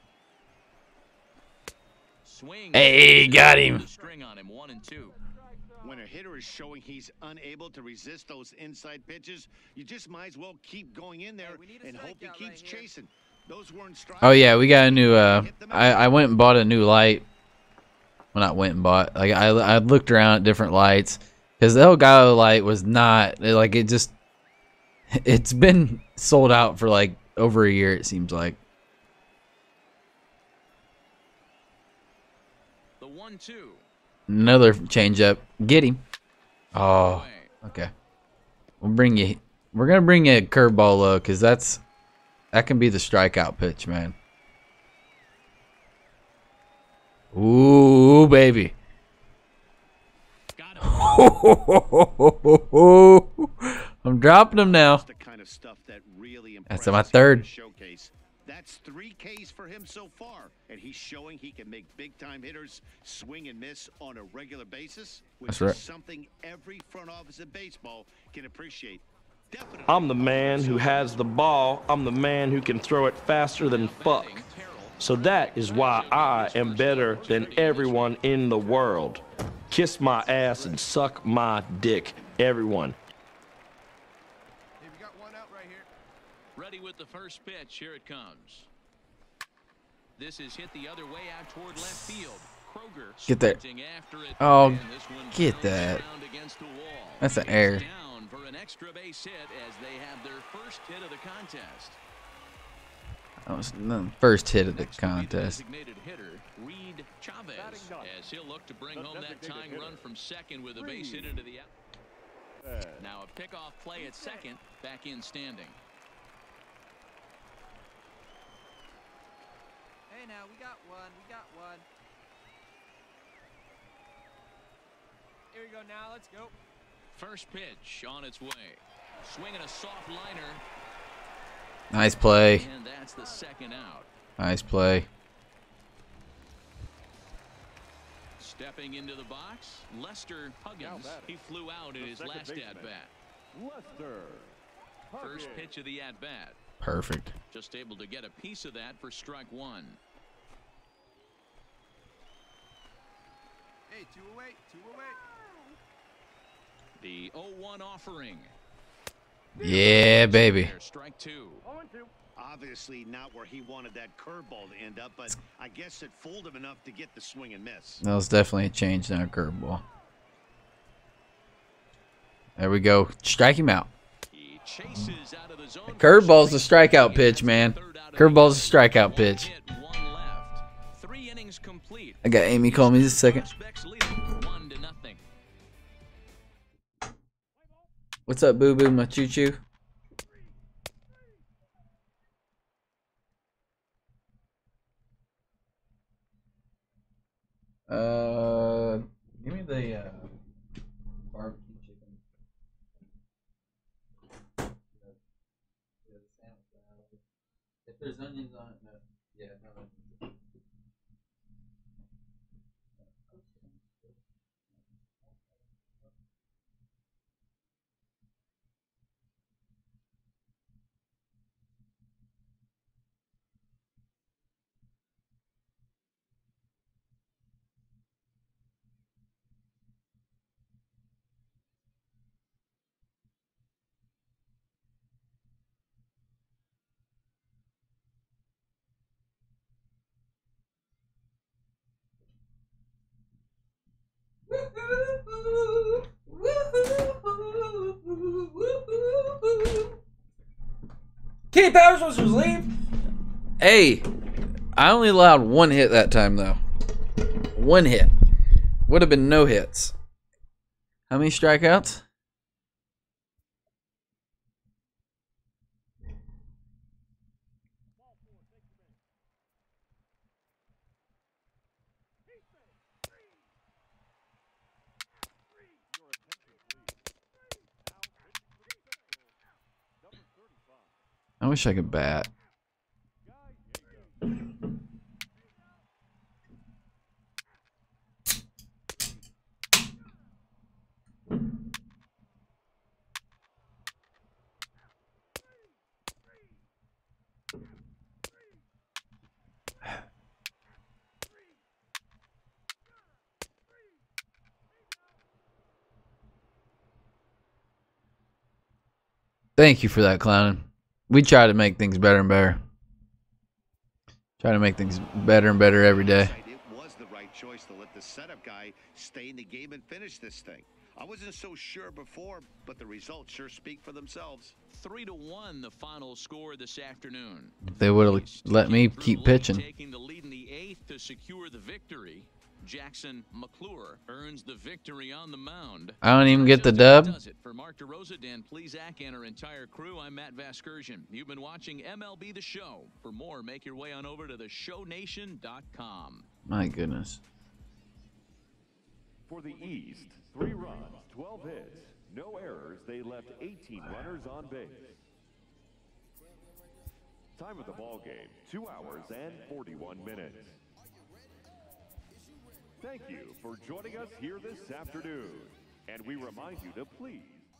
Swing. Hey, got him. String on him, 1-2. When a hitter is showing he's unable to resist those inside pitches, you just might as well keep going in there and hope he keeps chasing. Those weren't strikes. Oh yeah, we got a new. I went and bought a new light. Well, not went and bought. Like I looked around at different lights because the Elgato light was not like it. Just it's been sold out for like over a year. It seems like. The 1-2. Another changeup. Get him. Oh, okay. We're gonna bring you a curveball low because that can be the strikeout pitch, man. Ooh, baby. I'm dropping him now. The kind of stuff that really That's my third. Showcase. That's 3 Ks for him so far, and he's showing he can make big-time hitters swing and miss on a regular basis, which That's right. is something every front office in baseball can appreciate. Definitely. I'm the man who has the ball. I'm the man who can throw it faster than fuck. So that is why I am better than everyone in the world. Kiss my ass and suck my dick, everyone. Hey, we got one out right here. Ready with the first pitch. Here it comes. This is hit the other way out toward left field. Kroger Get that. after it, Oh, and this one get that. down against the wall. That's an error. Down for an extra base hit as they have their first hit of the contest. That was the first hit of the contest. Designated hitter Reed Chavez, as he'll look to bring home that tying run from second with a base hit into the out. Now a pickoff play at second, back in standing. Hey, now we got one. Here we go. Now let's go. First pitch on its way. Swinging a soft liner. Nice play. And that's the second out. Nice play. Stepping into the box, Lester Huggins. He flew out in his last at-bat. Lester. First pitch of the at-bat. Perfect. Just able to get a piece of that for strike 1. Hey, two away. The 0-1 offering. Yeah, baby. Strike 2. Obviously not where he wanted that curveball to end up, but I guess it fooled him enough to get the swing and miss. That was definitely a change, not a curveball. There we go. Strike him out. He chases out of the zone. Curveball's a strikeout pitch, man. Curveball's a strikeout pitch. 3 innings complete. I got Amy call me just a second. 1-0. What's up, boo boo, my choo choo? Give me the There's onions on it. No. Yeah, no. Kenny Powers was his leave. Hey, I only allowed one hit that time though. One hit. Would have been no hits. How many strikeouts? I wish I could bat. Thank you for that, clowning. We try to make things better and better. Try to make things better and better every day. It was the right choice to let the setup guy stay in the game and finish this thing. I wasn't so sure before, but the results sure speak for themselves. 3-1 the final score this afternoon. They would have let me keep pitching. Taking the lead in the 8th to secure the victory. Jackson McClure earns the victory on the mound. I don't even get the dub. Does it for Mark DeRosa, Dan Plesac, and our entire crew. I'm Matt Vasgersian. You've been watching MLB The Show. For more, make your way on over to theshownation.com. My goodness. For the East, 3 runs, 12 hits, no errors. They left 18 runners on base. Time of the ball game, 2 hours and 41 minutes. Thank you for joining us here this afternoon. And we remind you to please.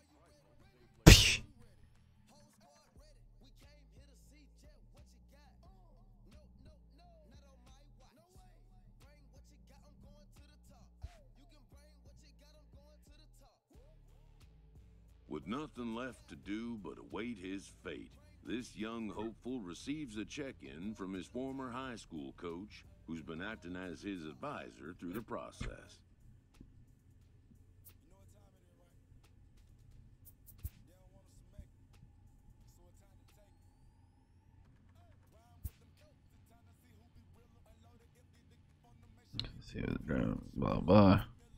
With nothing left to do but await his fate, this young hopeful receives a check-in from his former high school coach, who's been acting as his advisor through the process. See what the drum, blah blah.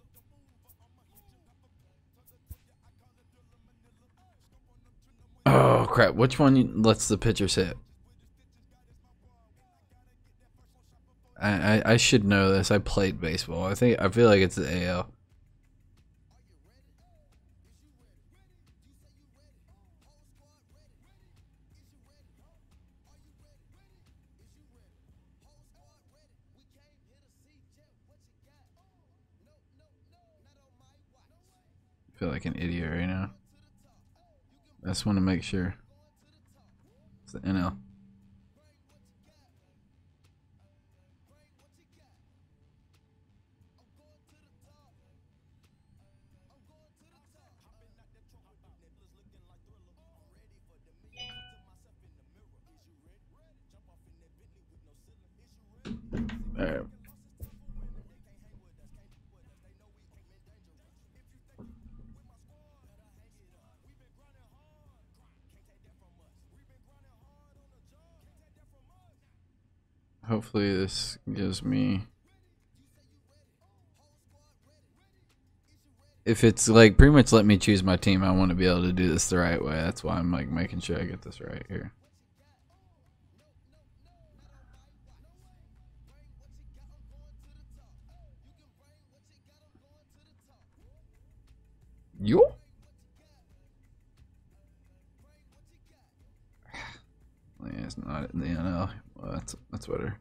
Oh crap! Which one lets the pitchers hit? I should know this. I played baseball. I feel like it's the AL. I feel like an idiot right now. I just want to make sure. It's the NL. All right. Hopefully this gives me, if it's like pretty much let me choose my team, I want to be able to do this the right way. That's why I'm like making sure I get this right here. Yo. Yeah, it's not not in the NL. Well, that's better.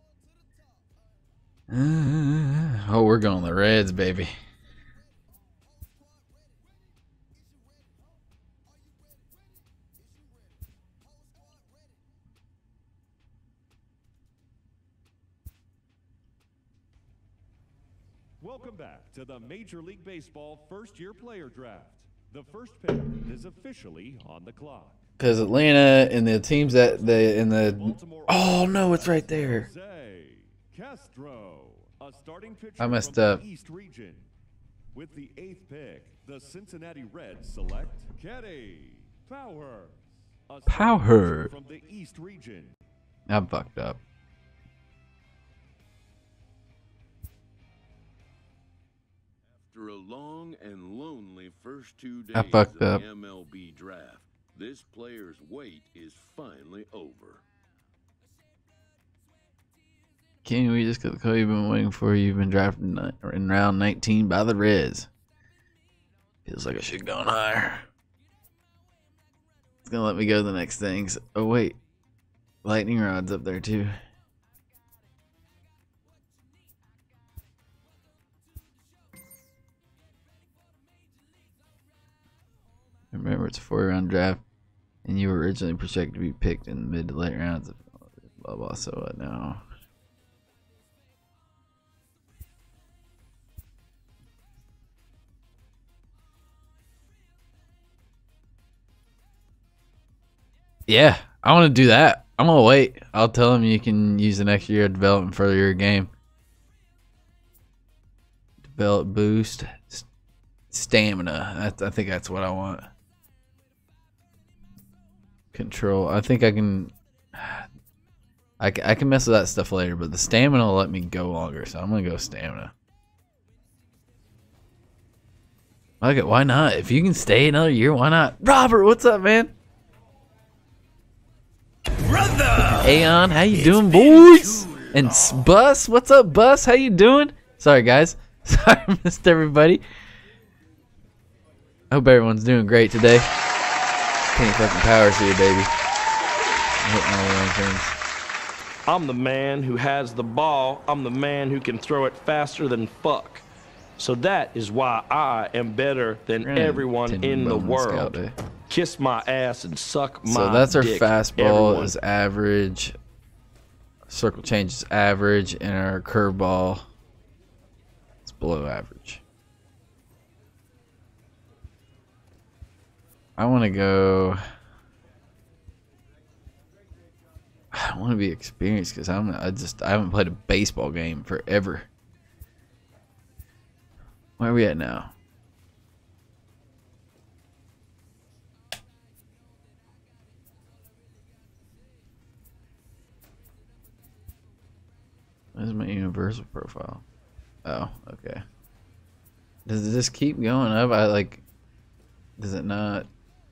Oh, we're going the Reds, baby. Welcome back to the Major League Baseball first-year player draft. The first pick is officially on the clock. Because Atlanta and the teams that oh no, it's right there. Castro, a starting pitcher I messed from up. the East region. With the 8th pick, the Cincinnati Reds select Kenny Powers, a starting pitcher from the East region. I fucked up. After a long and lonely first 2 days I of fucked the up. MLB draft, this player's wait is finally over. Kenny, we just got the call you've been waiting for. You've been drafted in round 19 by the Reds. Feels like I should have gone higher. It's gonna let me go to the next things. Oh wait, lightning rod's up there too. Remember, it's a 4-round draft, and you were originally projected to be picked in the mid to late rounds. Blah blah. So what now? Yeah, I want to do that. I'm gonna wait. I'll tell him you can use the next year of development for your game. Develop, boost, stamina. I think that's what I want. Control. I think I can. I can mess with that stuff later, but the stamina will let me go longer, so I'm gonna go stamina. Okay, why not? If you can stay another year, why not? Robert, what's up, man? Brother! Aeon, how you doing, boys? And Bus, what's up, Bus? How you doing? Sorry, guys. Sorry, I missed everybody. I hope everyone's doing great today. Kenny fucking Powers here, baby. I'm hitting all the wrong things. I'm the man who has the ball. I'm the man who can throw it faster than fuck. So that is why I am better than everyone in the world. Kiss my ass and suck my dick. So that's our fastball everyone. is average. Circle change is average, and our curveball is below average. I want to go. I want to be experienced because I haven't played a baseball game forever. Where are we at now? Where's my universal profile? Oh, okay. Does it just keep going up? Does it not?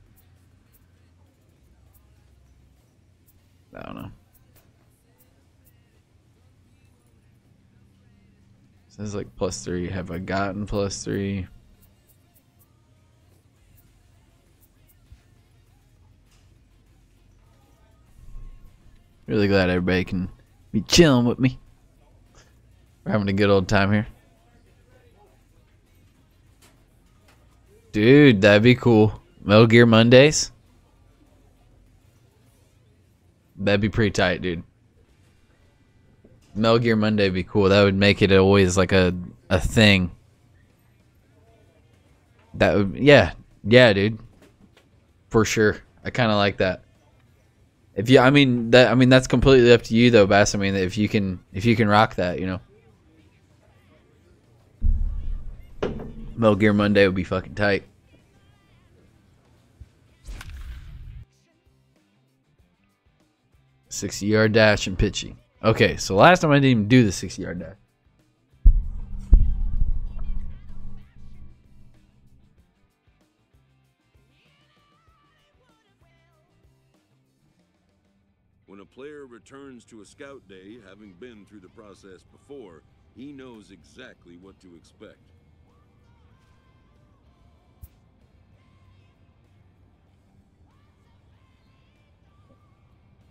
I don't know. It says like +3. Have I gotten +3? Really glad everybody can be chilling with me. We're having a good old time here. Dude, that'd be cool. Metal Gear Mondays? That'd be pretty tight, dude. Metal Gear Monday would be cool. That would make it always like a thing. That would, yeah, dude. For sure. I kind of like that. If you, I mean that's completely up to you though, Bass. I mean, if you can rock that, you know. Metal Gear Monday would be fucking tight. $60-yard dash and pitching. Okay, so last time I didn't even do the 60-yard dash. When a player returns to a scout day, having been through the process before, he knows exactly what to expect.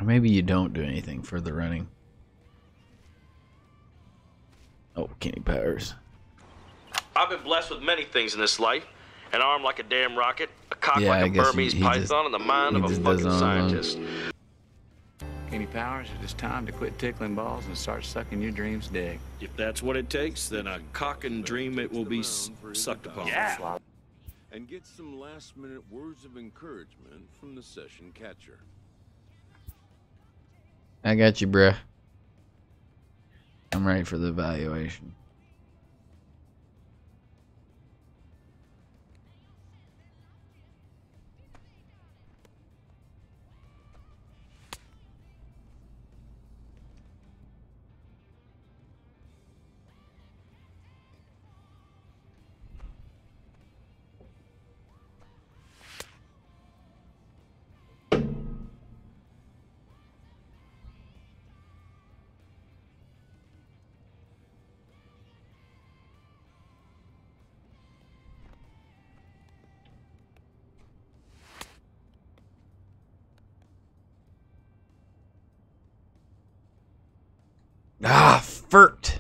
Or maybe you don't do anything for the running. Oh, Kenny Powers. I've been blessed with many things in this life. An arm like a damn rocket, a cock Yeah, like I a guess Burmese he python, just- and the mind he of a just does fucking it on his own. scientist. Kenny Powers, it is time to quit tickling balls and start sucking your dreams dig. If that's what it takes, then a cock and dream it will be sucked upon. Yeah. And get some last-minute words of encouragement from the session catcher. I got you, bruh. I'm ready for the evaluation. Ah, Furt.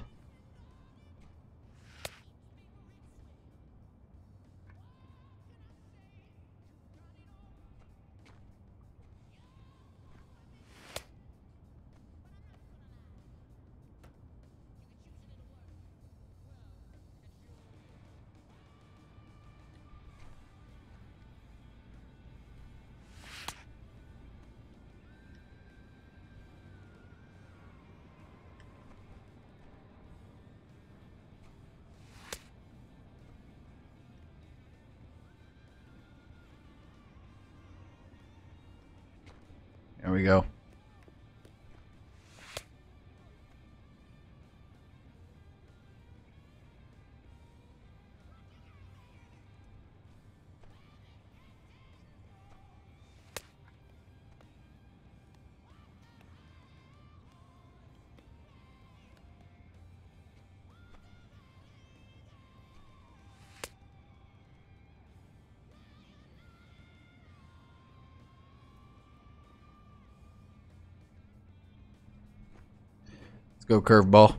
There we go. Let's go curveball.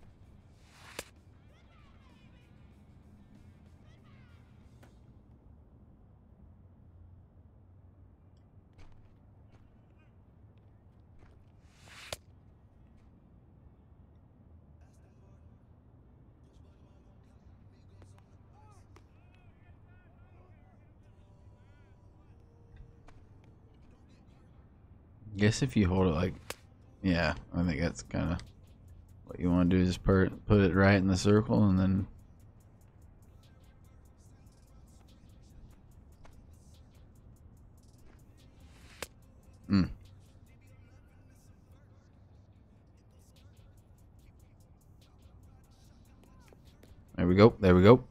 Guess if you hold it like, yeah, I think that's kind of what you want to do is just put it right in the circle and then There we go. There we go.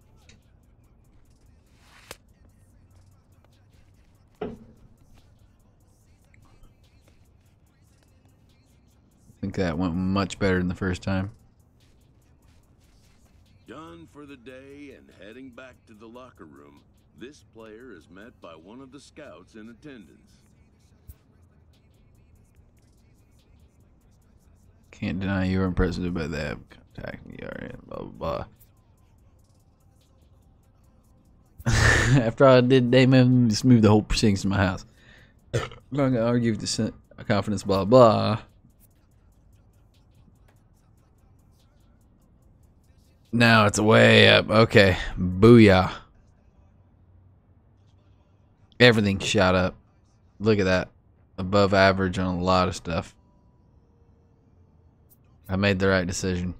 I think that went much better than the first time. Done for the day and heading back to the locker room, this player is met by one of the scouts in attendance. Can't deny you were impressed by that. Contact me, blah blah blah. After I did, they just moved the whole proceedings to my house. I'm not gonna argue with the confidence, blah blah. Now it's way up. Okay, booyah! Everything shot up. Look at that, above average on a lot of stuff. I made the right decision.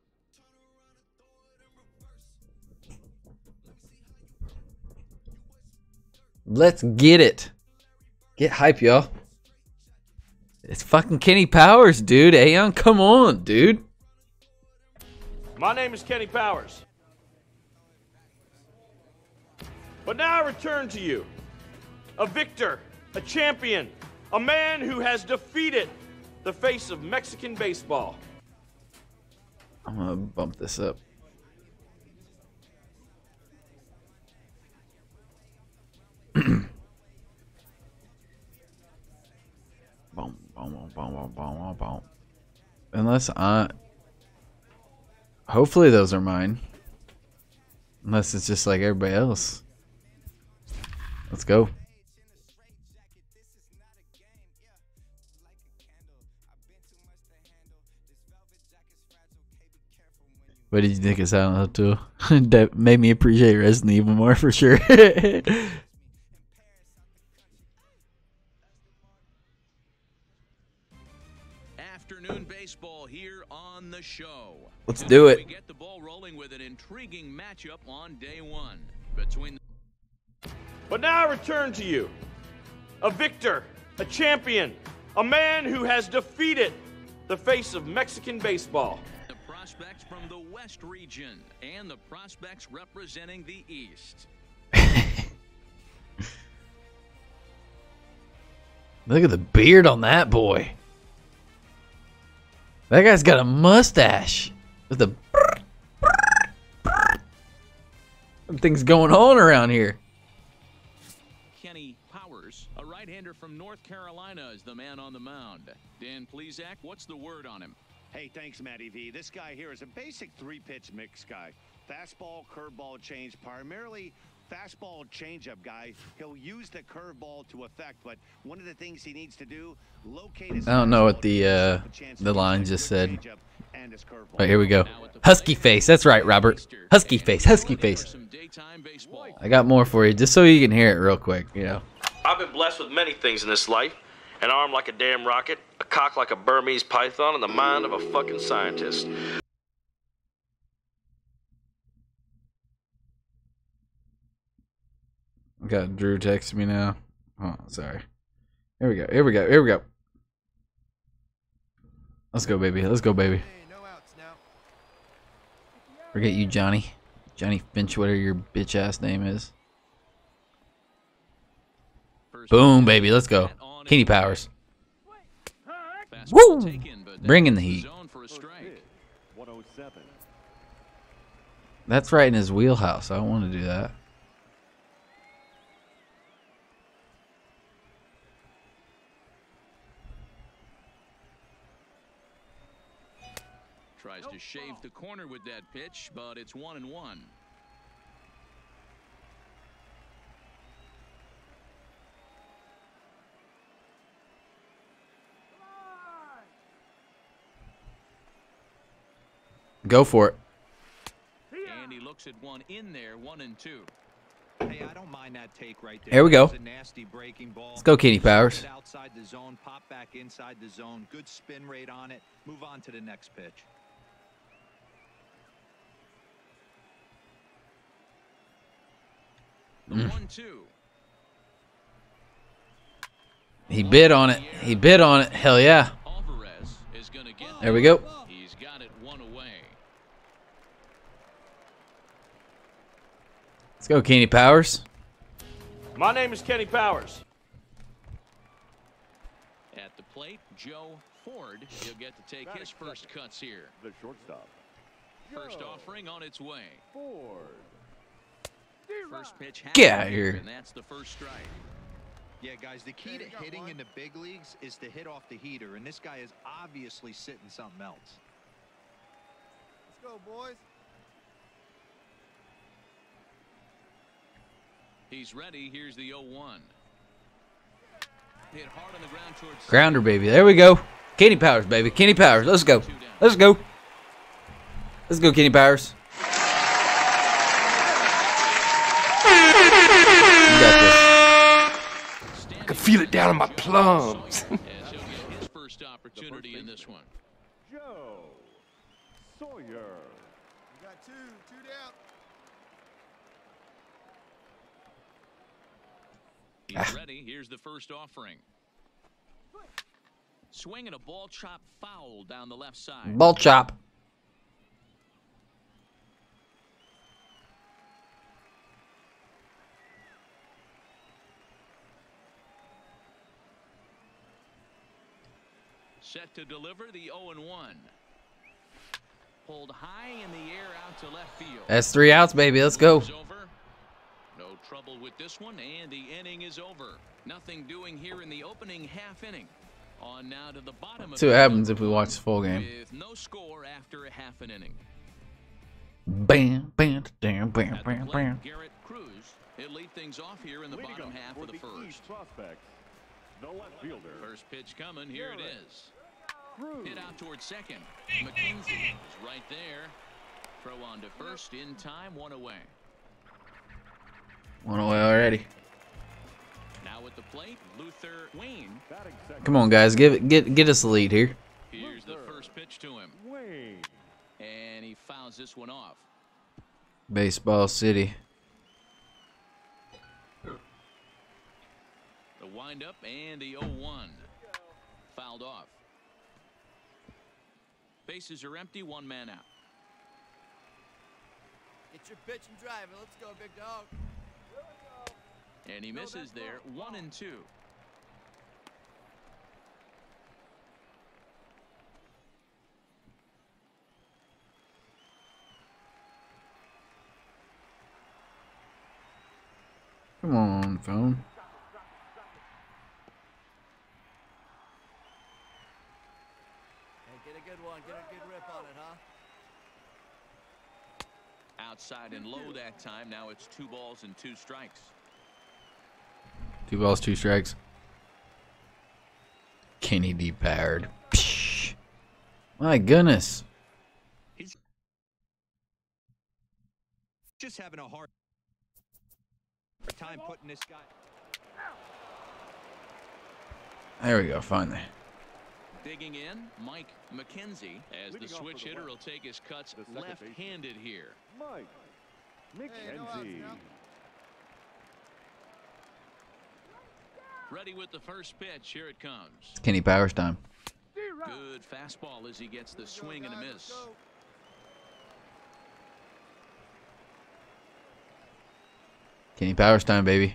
Let's get it. Get hype, y'all. It's fucking Kenny Powers, dude. Aeon, come on, dude. My name is Kenny Powers. But now I return to you, a victor, a champion, a man who has defeated the face of Mexican baseball. I'm gonna bump this up. Boom, boom, boom. Unless hopefully those are mine. Unless it's just like everybody else. Let's go. What did you think of Silent Hill 2? That made me appreciate Resident Evil more for sure. Afternoon baseball here on the show. Let's do it. We get the ball rolling with an intriguing matchup on day one between. But now I return to you, a victor, a champion, a man who has defeated the face of Mexican baseball. The prospects from the West region and the prospects representing the East. Look at the beard on that boy. That guy's got a mustache with a things going on around here. Kenny Powers, a right-hander from North Carolina, is the man on the mound. Dan Plesac, what's the word on him? Hey, thanks, Matty V. This guy here is a basic three-pitch mix guy. Fastball, curveball, change, primarily fastball changeup guy. He'll use the curveball to effect, but one of the things he needs to do, locate his. I don't know what the line just said. Right, here we go. Husky face. That's right, Robert. Husky face. Husky face. I got more for you, just so you can hear it real quick. You know. I've been blessed with many things in this life. An arm like a damn rocket, a cock like a Burmese python, and the mind of a fucking scientist. Got Drew texting me now. Oh, sorry. Here we go. Here we go. Here we go. Let's go, baby. Let's go, baby. Forget you, Johnny. Johnny Finch, whatever your bitch ass name is. Boom, baby. Let's go. Kenny Powers. Woo! Bringing the heat. That's right in his wheelhouse. I don't want to do that. Tries to shave the corner with that pitch, but it's 1-1. Go for it. And he looks at one in there, 1-2. Hey, I don't mind that take right there. Here we go. It's a nasty breaking ball. Let's go, Kenny Powers. Outside the zone, pop back inside the zone. Good spin rate on it. Move on to the next pitch. The 1-2. He bid on it. He bid on it. Hell yeah. Alvarez is gonna get there we go. He's got it one away. Let's go, Kenny Powers. My name is Kenny Powers. At the plate, Joe Ford. He'll get to take his first cuts here. The shortstop. First offering on its way. Ford. First pitch. Get out of here. And that's the first strike. Yeah, guys, the key to hitting in the big leagues is to hit off the heater, and this guy is obviously sitting something else. Let's go, boys. He's ready. Here's the 0-1. Hit hard on the ground towards Grounder, baby. There we go. Kenny Powers, baby. Kenny Powers. Let's go. Let's go. Let's go, Kenny Powers. You got this. I can feel it down in my plums. As he'll get his first opportunity in this one. Joe Sawyer. You got two down. He's ready. Here's the first offering. Swinging a ball chop foul down the left side. Ball chop. Set to deliver the 0-1. Pulled high in the air out to left field. That's 3 outs, baby. Let's go. No trouble with this one, and the inning is over. Nothing doing here in the opening half inning. On now to the bottom of See what happens if we watch the full game. with no score after a half an inning. Bam, bam, bam, bam, At the bam, plate, bam. Garrett Cruz. He'll lead things off here in the bottom half of the first. Prospects, the left fielder. First pitch coming. Here it is. Hit out towards second. McKenzie is right there. Throw on to first in time. One away. One away already. Now at the plate, Luther Wayne. Come on, guys, get us the lead here. Here's the first pitch to him. And he fouls this one off. Baseball City. The windup and the 0-1. Fouled off. Bases are empty, one man out. Get your pitch and drive it. Let's go, big dog. And he misses there, 1-2. Come on, phone. Hey, get a good one. Get a good rip on it, huh? Outside and low that time. Now it's 2 balls and 2 strikes. 2 balls, 2 strikes. Kenny depowered. Psh. My goodness. He's just having a hard time putting this guy. There we go, finally. Digging in, Mike McKenzie, as the switch hitter will take his cuts left-handed here. Mike McKenzie. Ready with the first pitch. Here it comes. It's Kenny Powers time. Good fastball as he gets the swing and a miss. Kenny Powers time, baby.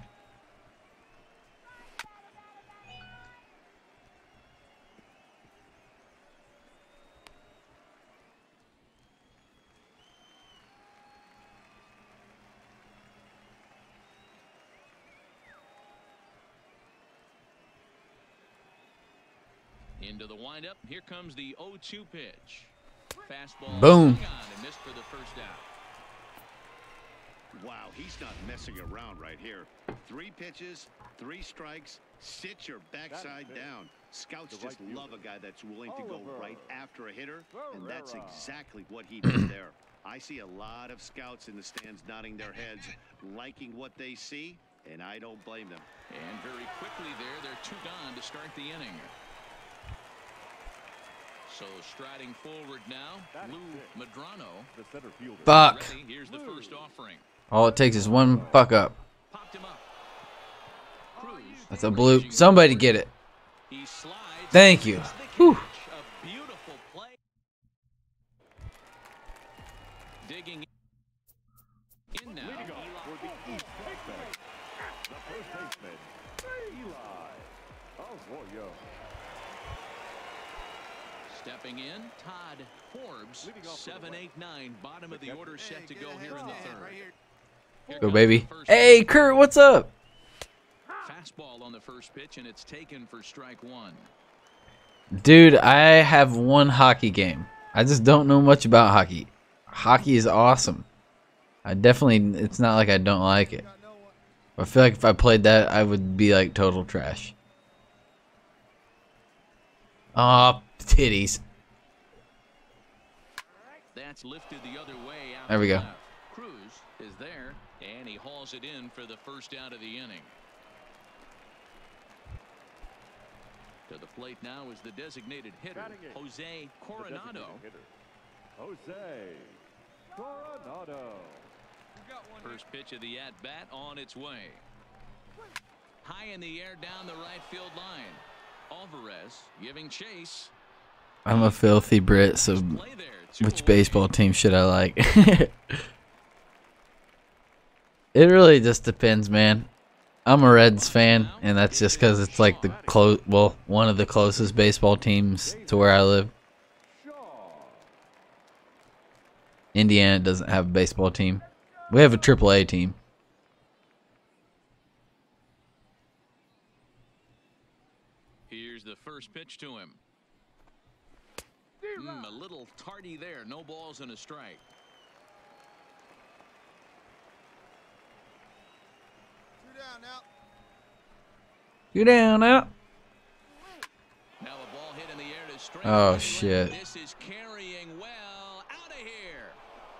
Into the windup. Here comes the 0-2 pitch. Fastball. Boom. Swing on and missed for the first out. Wow, he's not messing around right here. 3 pitches, 3 strikes. Sit your backside down. Scouts just love a guy that's willing to go right after a hitter, and that's exactly what he did there. I see a lot of scouts in the stands nodding their heads, liking what they see, and I don't blame them. And very quickly there, they're 2 gone to start the inning. So striding forward now, Lou Medrano. The center fielder. Fuck. Ready. Here's the first offering. All it takes is one fuck up. Popped him up. Cruz. That's a bloop. Somebody get it. He slides. Thank you. Whew. A beautiful play. Digging in now. For the East prospect, the first baseman, Eli Arroyo. Stepping in, Todd Forbes, 7-8-9, bottom of the order set to go here in the third. Here Go, comes baby. the first Hey, pitch. Kurt, what's up? Fastball on the first pitch, and it's taken for strike 1. Dude, I have one hockey game. I just don't know much about hockey. Hockey is awesome. It's not like I don't like it. I feel like if I played that, I would be like total trash. Aw, titties. That's lifted the other way out. There we go. left. Cruz is there, and he hauls it in for the first out of the inning. To the plate now is the designated hitter, Jose Coronado. Jose Coronado. First pitch of the at-bat on its way. High in the air down the right field line. Alvarez giving chase. I'm a filthy Brit, so which baseball team should I like? It really just depends, man. I'm a Reds fan, and that's just because it's like one of the closest baseball teams to where I live. Indiana doesn't have a baseball team. We have a AAA team. Here's the first pitch to him. A little tardy there. No balls and a strike. You down now? Now a ball hit in the air to strike. Oh shit. This is carrying well out of here.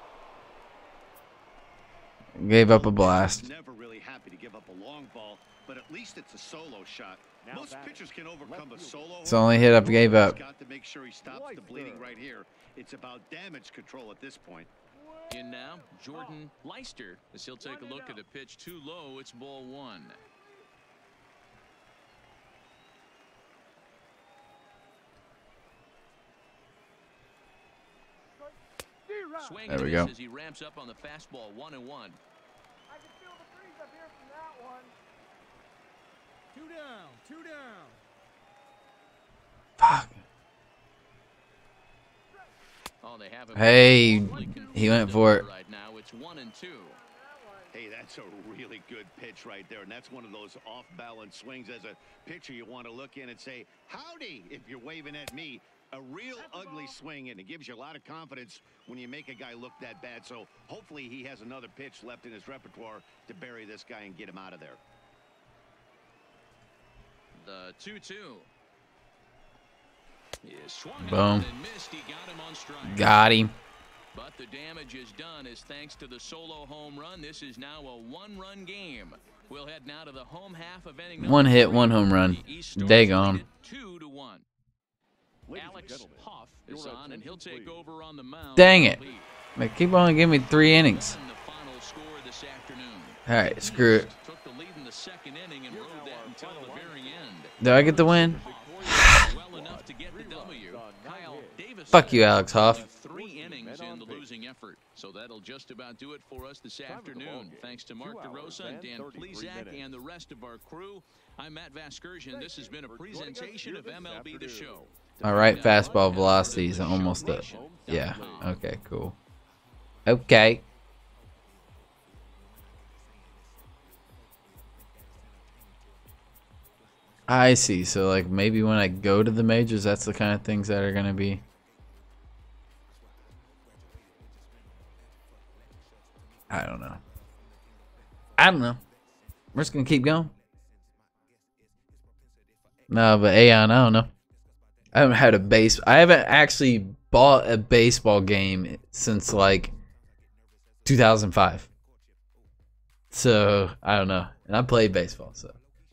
Gave up a blast. Never really happy to give up a long ball, but at least it's a solo shot. Most pitchers can overcome a solo. It's the only hit I gave up. Got to make sure he stops the bleeding right here. It's about damage control at this point. In now, Jordan Leister, as he'll take a look at a pitch too low. It's ball one. There we go. As he ramps up on the fastball, 1-1. I can feel the breeze up here from that one. 2 down, 2 down. Fuck. Oh, they have him. Hey, he went for it. Right now, it's 1-2. Hey, that's a really good pitch right there, and that's one of those off-balance swings. As a pitcher, you want to look in and say, howdy, if you're waving at me. A real ugly swing, and it gives you a lot of confidence when you make a guy look that bad. So hopefully he has another pitch left in his repertoire to bury this guy and get him out of there. The 2-2. Boom. He got him on strike. Got him. But the damage is done as thanks to the solo home run. This is now a 1-run game. We'll head now to the home half of inning. One hit, one home run. Daggone. 2-1. Alex Hoff is on, and he'll take over on the mound. Dang it. They keep on giving me 3 innings. Alright, screw it. Took the lead in the second inning and rode that until the very end. Do I get the win? Well enough to get the W. Kyle Davis. Fuck you, Alex Hoff. 3 innings in the losing effort. So that'll just about do it for us this afternoon. Thanks to Mark DeRosa and Dan Plezak and the rest of our crew. I'm Matt Vasgersian. This has been a presentation of MLB The Show. Alright, fastball velocity is almost up. Yeah, okay, cool. Okay. I see. So, like, maybe when I go to the majors, that's the kind of things that are going to be. I don't know. I don't know. We're just going to keep going. No, but Aeon, I don't know. I haven't had a base. I haven't actually bought a baseball game since like 2005. So I don't know, and I played baseball. So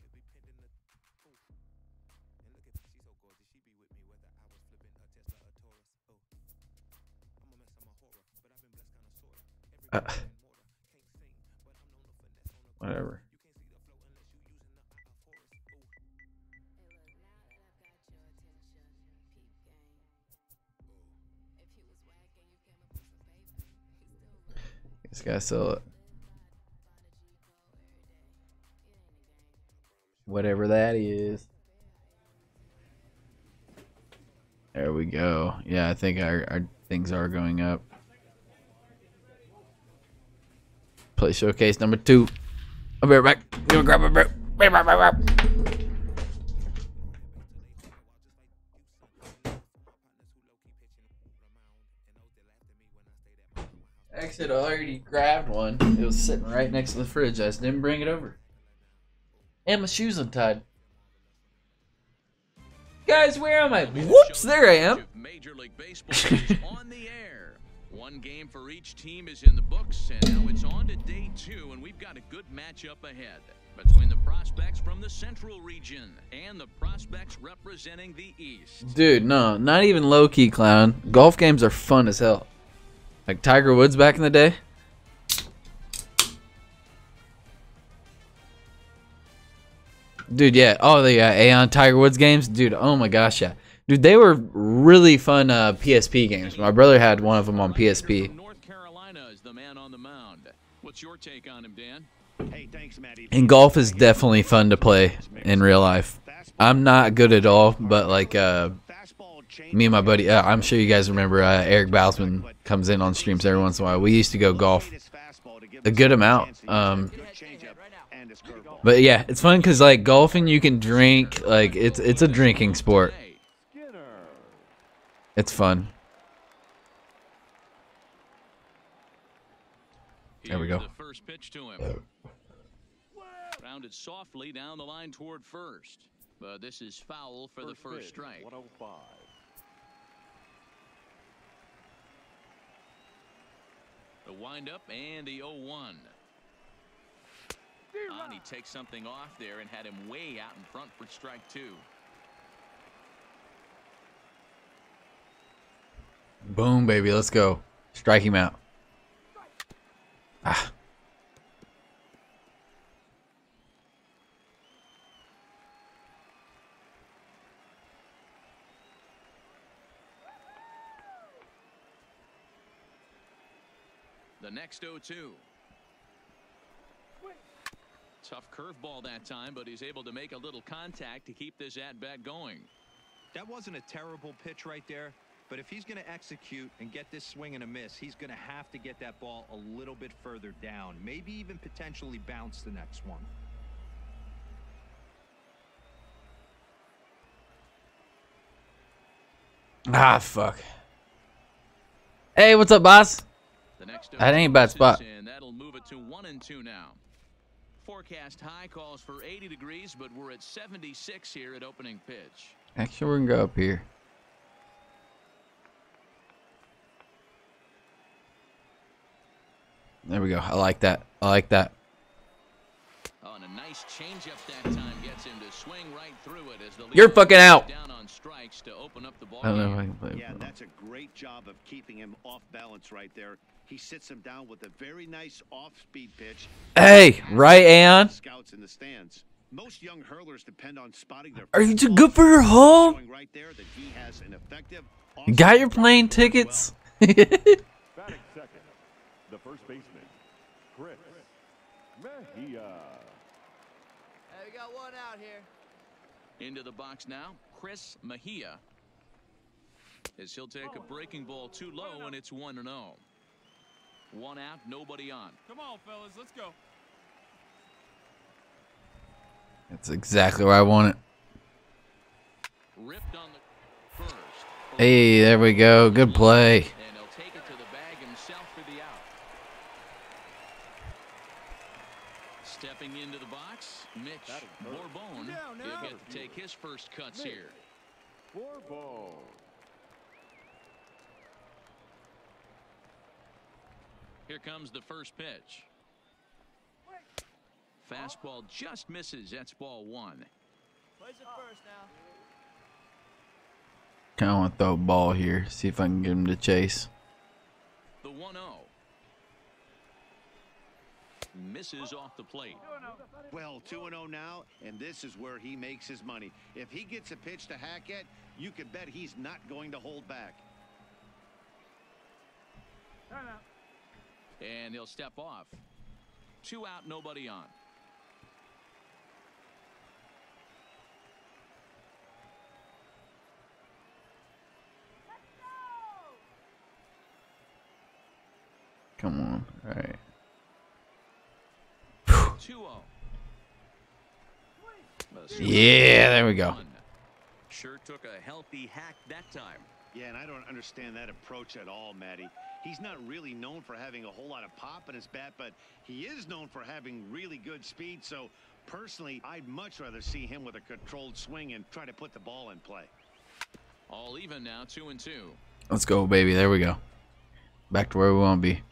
whatever. This guy sell it. Whatever that is. There we go. Yeah, I think our things are going up. Play showcase number 2. I'll be right back. Gonna grab a bro. Actually, I already grabbed one. It was sitting right next to the fridge. I just didn't bring it over. And my shoes untied. Guys, where am I? Whoops, there I am. Major League Baseball is on the air. One game for each team is in the books, and now it's on to day 2, and we've got a good matchup ahead between the prospects from the Central region and the prospects representing the East. Dude, no, not even low-key, clown. Golf games are fun as hell. Like Tiger Woods back in the day. Dude, yeah. Oh, the Aeon Tiger Woods games. Dude, oh my gosh, yeah. Dude, they were really fun PSP games. My brother had one of them on PSP. North Carolina is the man on the mound. What's your take on him, Dan? Hey, thanks, Matty. And golf is definitely fun to play in real life. I'm not good at all, but like me and my buddy, I'm sure you guys remember Eric Bausman comes in on streams every once in a while. We used to go golf a good amount. behind his curveball. But yeah, it's fun because like golfing, you can drink. Like it's a drinking sport. It's fun. There we go. The first pitch to him. Rounded softly down the line toward first. But this is foul for the first strike. 105. The windup and the 0-1. And he takes something off there and had him way out in front for strike two. Boom, baby. Let's go. Strike him out. Ah. The next 0-2. Tough curveball that time, but he's able to make a little contact to keep this at-bat going. That wasn't a terrible pitch right there, but if he's going to execute and get this swing and a miss, he's going to have to get that ball a little bit further down, maybe even potentially bounce the next one. Ah, fuck. Hey, what's up, boss? That ain't a bad spot. And that'll move it to 1-2 now. Forecast high calls for 80 degrees, but we're at 76 here at opening pitch. Actually, we're gonna go up here. There we go. I like that. I like that. Oh, and a nice changeup that time gets him to swing right through it as the You're fucking out. Down on strikes to open up the ball. I don't know if I can play. Yeah, that's a great job of keeping him off balance right there. He sits him down with a very nice off-speed pitch. Hey, right, Aeon? Scouts in the stands. Most young hurlers depend on spotting their. Are you too good for your home? Right there that he has an effective. You got your plane tickets? Batting second, the first baseman, Chris Mejia. Hey, we got one out here. Into the box now, Chris Mejia. As he'll take a breaking ball too low, and it's 1-0. One out, nobody on. Come on, fellas, let's go. That's exactly where I want it. Ripped on the first. Hey, there we go. Good play. And he'll take it to the bag himself for the out. Stepping into the box, Mitch Bourbon. He'll get to take his first cuts here. Bourbon. Here comes the first pitch. Fastball just misses. That's ball one. Place it first now. Kind of want to throw a ball here. See if I can get him to chase. The 1-0. Misses off the plate. Well, 2-0 now, and this is where he makes his money. If he gets a pitch to hack at, you can bet he's not going to hold back. And he'll step off. 2 out, nobody on. Come on. All right. 2-0. Yeah, there we go. Sure took a healthy hack that time. Yeah, and I don't understand that approach at all, Matty. He's not really known for having a whole lot of pop in his bat, but he is known for having really good speed. So, personally, I'd much rather see him with a controlled swing and try to put the ball in play. All even now, 2-2. Let's go, baby. There we go. Back to where we want to be.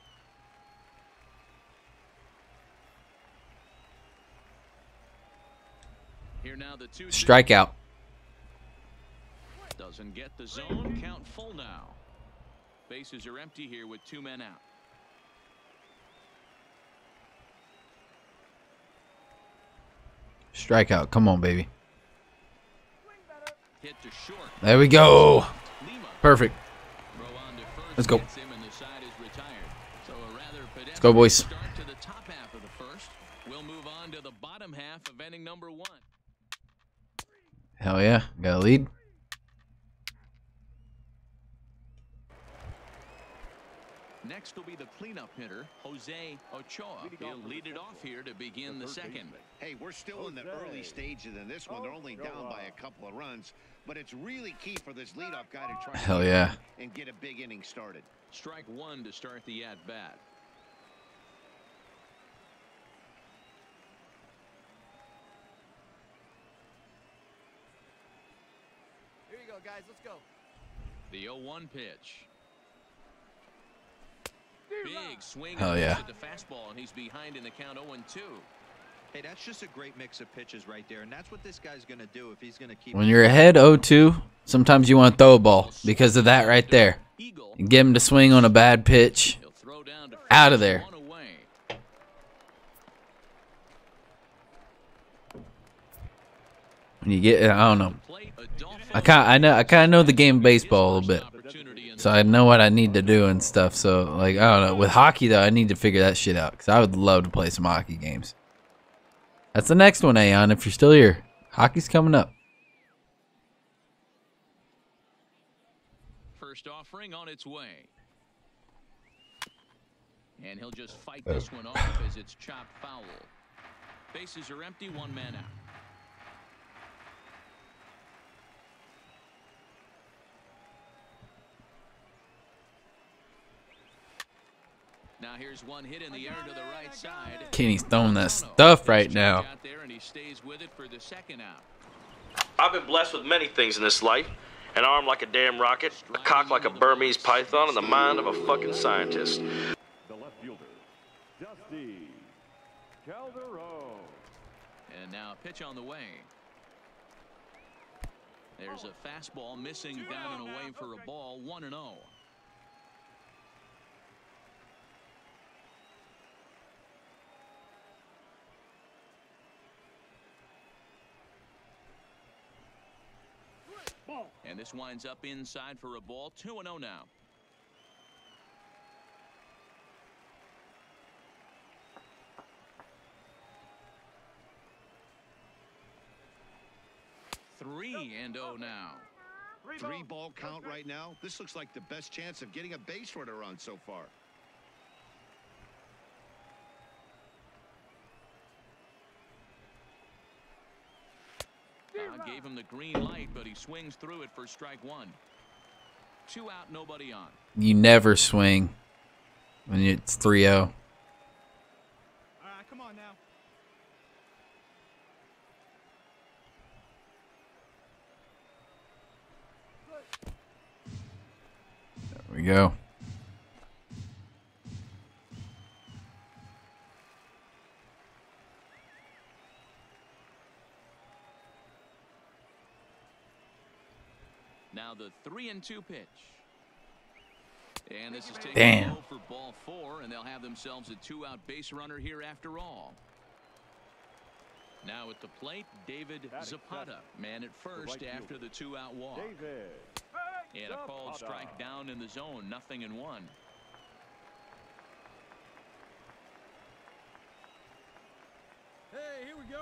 Here now the 2-2. Strikeout. Doesn't get the zone. Count full now. Bases are empty here with 2 men out. Strikeout. Come on, baby. Hit to short. There we go. Perfect. Let's go. Let's go, boys. Start to the top half of the first. We'll move on to the bottom half of inning number 1. Hell yeah. Got a lead. Next will be the cleanup hitter, Jose Ochoa. He'll lead it off here to begin the second. Hey, we're still in the early stages in this one. They're only down by a couple of runs, but it's really key for this leadoff guy to try Hell yeah. and get a big inning started. Strike one to start the at-bat. Here you go, guys. Let's go. The 0-1 pitch. Big swing Hell yeah. at the fastball, and he's behind in the count 0-2. Hey, that's just a great mix of pitches right there, and that's what this guy's going to do if he's going to keep. When you're ahead 0-2, sometimes you want to throw a ball because of that right there. And get him to swing on a bad pitch. Out of there. When you get, I don't know. I kind of know the game of baseball a little bit. So I know what I need to do and stuff. So, like, I don't know. With hockey, though, I need to figure that shit out. Because I would love to play some hockey games. That's the next one, Aeon, if you're still here. Hockey's coming up. First offering on its way. And he'll just fight this one off as it's chopped foul. Bases are empty, one man out. Now here's one hit in the air to the right side. Kenny's throwing that stuff right now. Out there and he stays with it for the second out. I've been blessed with many things in this life. An arm like a damn rocket, a cock like a Burmese python, and the mind of a fucking scientist. The left fielder, Dusty Calderon. And now a pitch on the way. There's a fastball missing down and away for a ball, 1-0. And this winds up inside for a ball, 2-0 now. Three and 0 now. 3-ball count right now. This looks like the best chance of getting a base runner run so far. Gave him the green light, but he swings through it for strike one. 2 out, nobody on. You never swing when it's 3-0. All right, come on now. There we go. Now the 3-2 pitch. And this is taken Damn. low for ball 4, and they'll have themselves a 2-out base runner here after all. Now at the plate, David Zapata, man at first after the 2-out walk. And a called strike down in the zone, 0-1. Hey, here we go.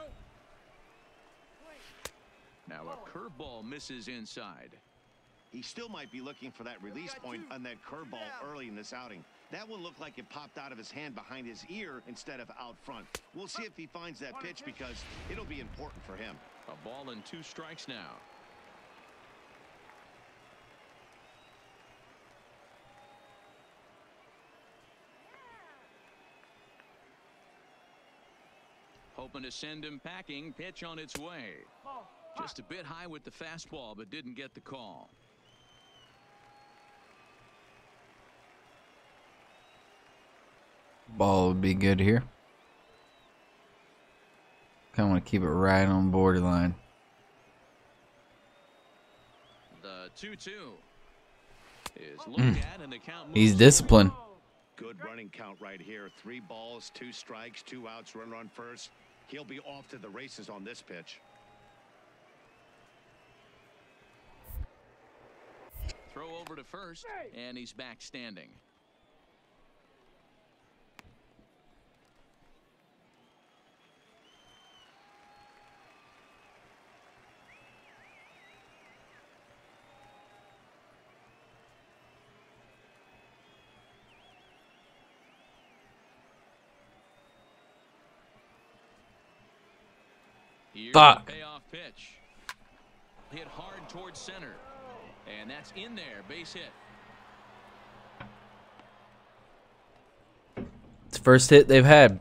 Now a curveball misses inside. He still might be looking for that release point on that curveball early in this outing. That one looked like it popped out of his hand behind his ear instead of out front. We'll see if he finds that pitch because it'll be important for him. A ball and 2 strikes now. Hoping to send him packing. Pitch on its way. Just a bit high with the fastball, but didn't get the call. Ball would be good here. Kind of want to keep it right on borderline. The 2-2 is looked at, and the count moves. He's disciplined. Good running count right here. 3 balls, 2 strikes, 2 outs, run on first. He'll be off to the races on this pitch. Throw over to first, and he's back standing. Here's Fuck. the payoff pitch. Hit hard towards center. And that's in there. Base hit. It's the first hit they've had.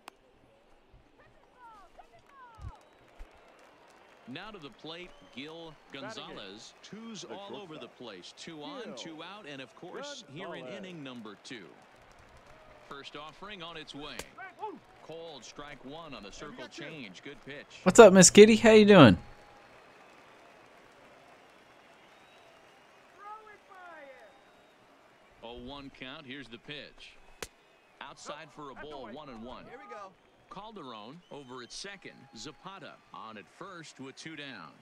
Now to the plate, Gil Gonzalez. Twos all over the place. 2 on, 2 out, and of course, here in inning number 2. First offering on its way. Cold, strike 1 on the circle change. Good pitch. What's up, Miss Kitty? How you doing? Oh, 1 count. Here's the pitch. Outside for a ball, 1-1. Here we go. Calderon over at second. Zapata on at first with 2 down.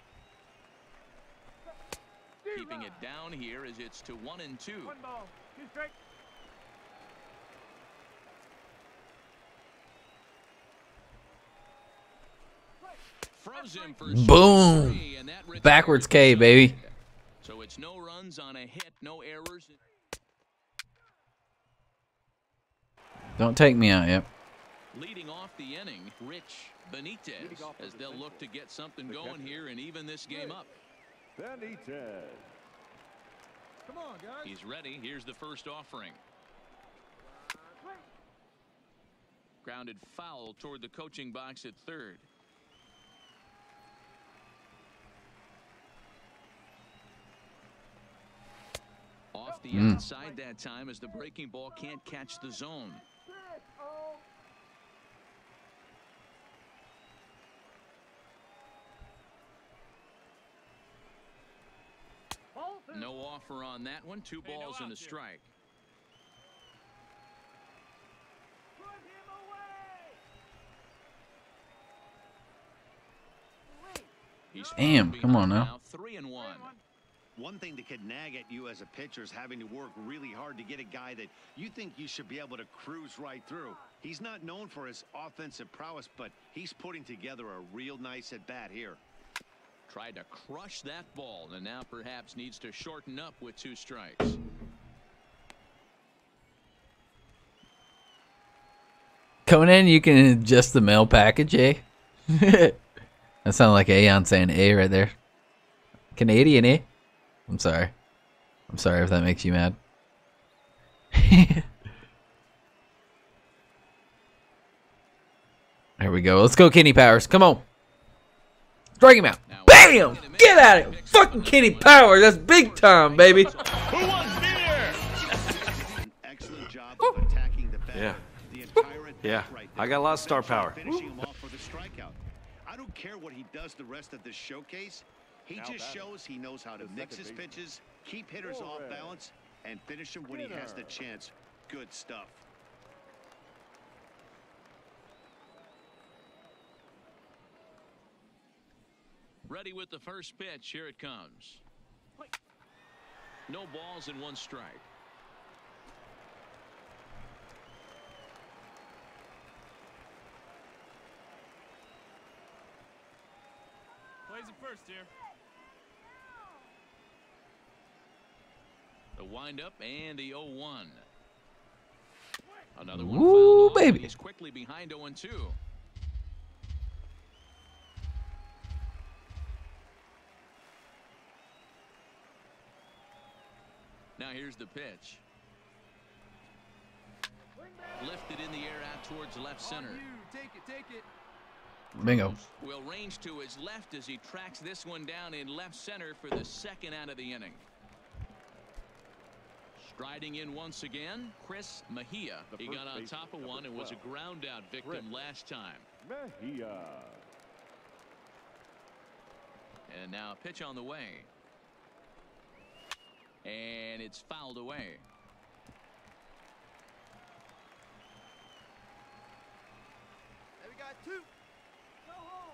Keeping it down here as it's to 1-2. 1 ball, 2 strikes. Froze him for Boom. Backwards K, baby. So it's no runs on a hit, no errors. Don't take me out yet. Leading off the inning, Rich Benitez, as they'll look to get something going here and even this game up. Benitez. Come on, guys. He's ready. Here's the first offering. Grounded foul toward the coaching box at third. Off the outside that time as the breaking ball can't catch the zone. No offer on that one. 2 balls and a strike. Damn, come on now. 3-1. One thing that could nag at you as a pitcher is having to work really hard to get a guy that you think you should be able to cruise right through. He's not known for his offensive prowess, but he's putting together a real nice at-bat here. Tried to crush that ball and now perhaps needs to shorten up with 2 strikes. Coming in, you can adjust the mail package, eh? That sounded like Aeon saying A right there. Canadian, eh? I'm sorry. I'm sorry if that makes you mad. There we go. Let's go, Kenny Powers. Come on. Strike him out. Bam! Get out of here. Fucking Kenny Powers. That's big time, baby. Who wants beer? Excellent job of attacking the bat. Yeah. The entire Yeah. I got a lot of star power. Finishing him off for the strikeout. I don't care what he does the rest of this showcase. He just shows he knows how to mix his pitches, keep hitters off balance, and finish them when he has the chance. Good stuff. Ready with the first pitch. Here it comes. No balls and 1 strike. Plays it first here. The windup and the 0-1. Another one Woo, fouled off, baby. and he's quickly behind 0-2. Now here's the pitch. Lifted in the air out towards left center. Take it. Bingo. Will range to his left as he tracks this one down in left center for the 2nd out of the inning. Striding in once again, Chris Mejia. He got on top of one and was a ground out victim last time. Mejia. And now a pitch on the way. And it's fouled away. There we got 2. Go home.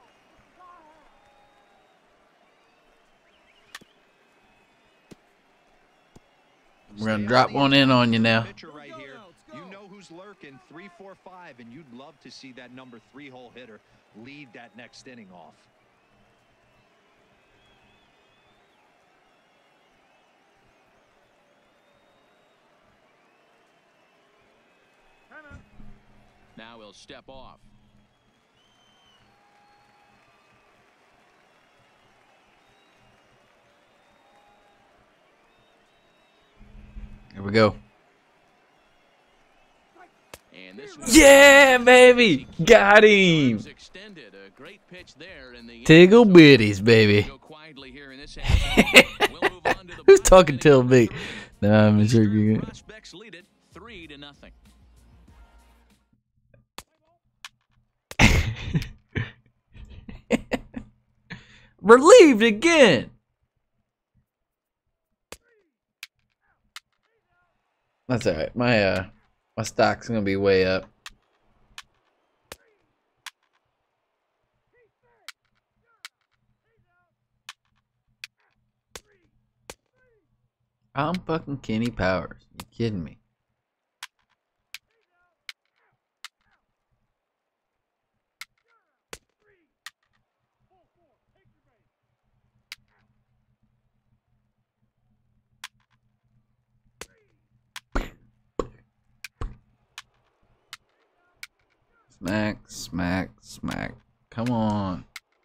We're going to drop one in on you now. Pitcher right here. You know who's lurking, 3, 4, 5, and you'd love to see that number 3-hole hitter lead that next inning off. Now he'll step off. we go. Yeah, baby! Got him! Tiggle bitties, baby. Who's talking to me? No, I'm sure you're good. Relieved again. That's all right. My stock's gonna be way up. I'm fucking Kenny Powers. You kidding me? Smack, smack, smack. Come on.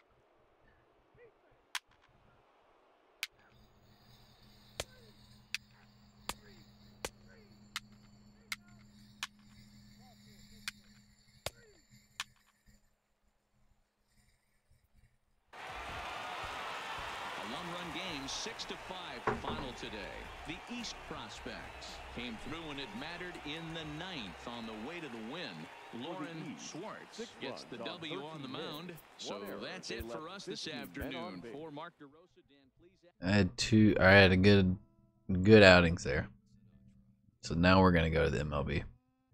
A one-run game, 6-5 final today. The East prospects came through when it mattered in the ninth on the way to the win. Lauren Schwartz gets the W on the mound. So that's it for us this afternoon. For Mark DeRosa, Dan, please. I had a good outings there. So now we're gonna go to the MLB.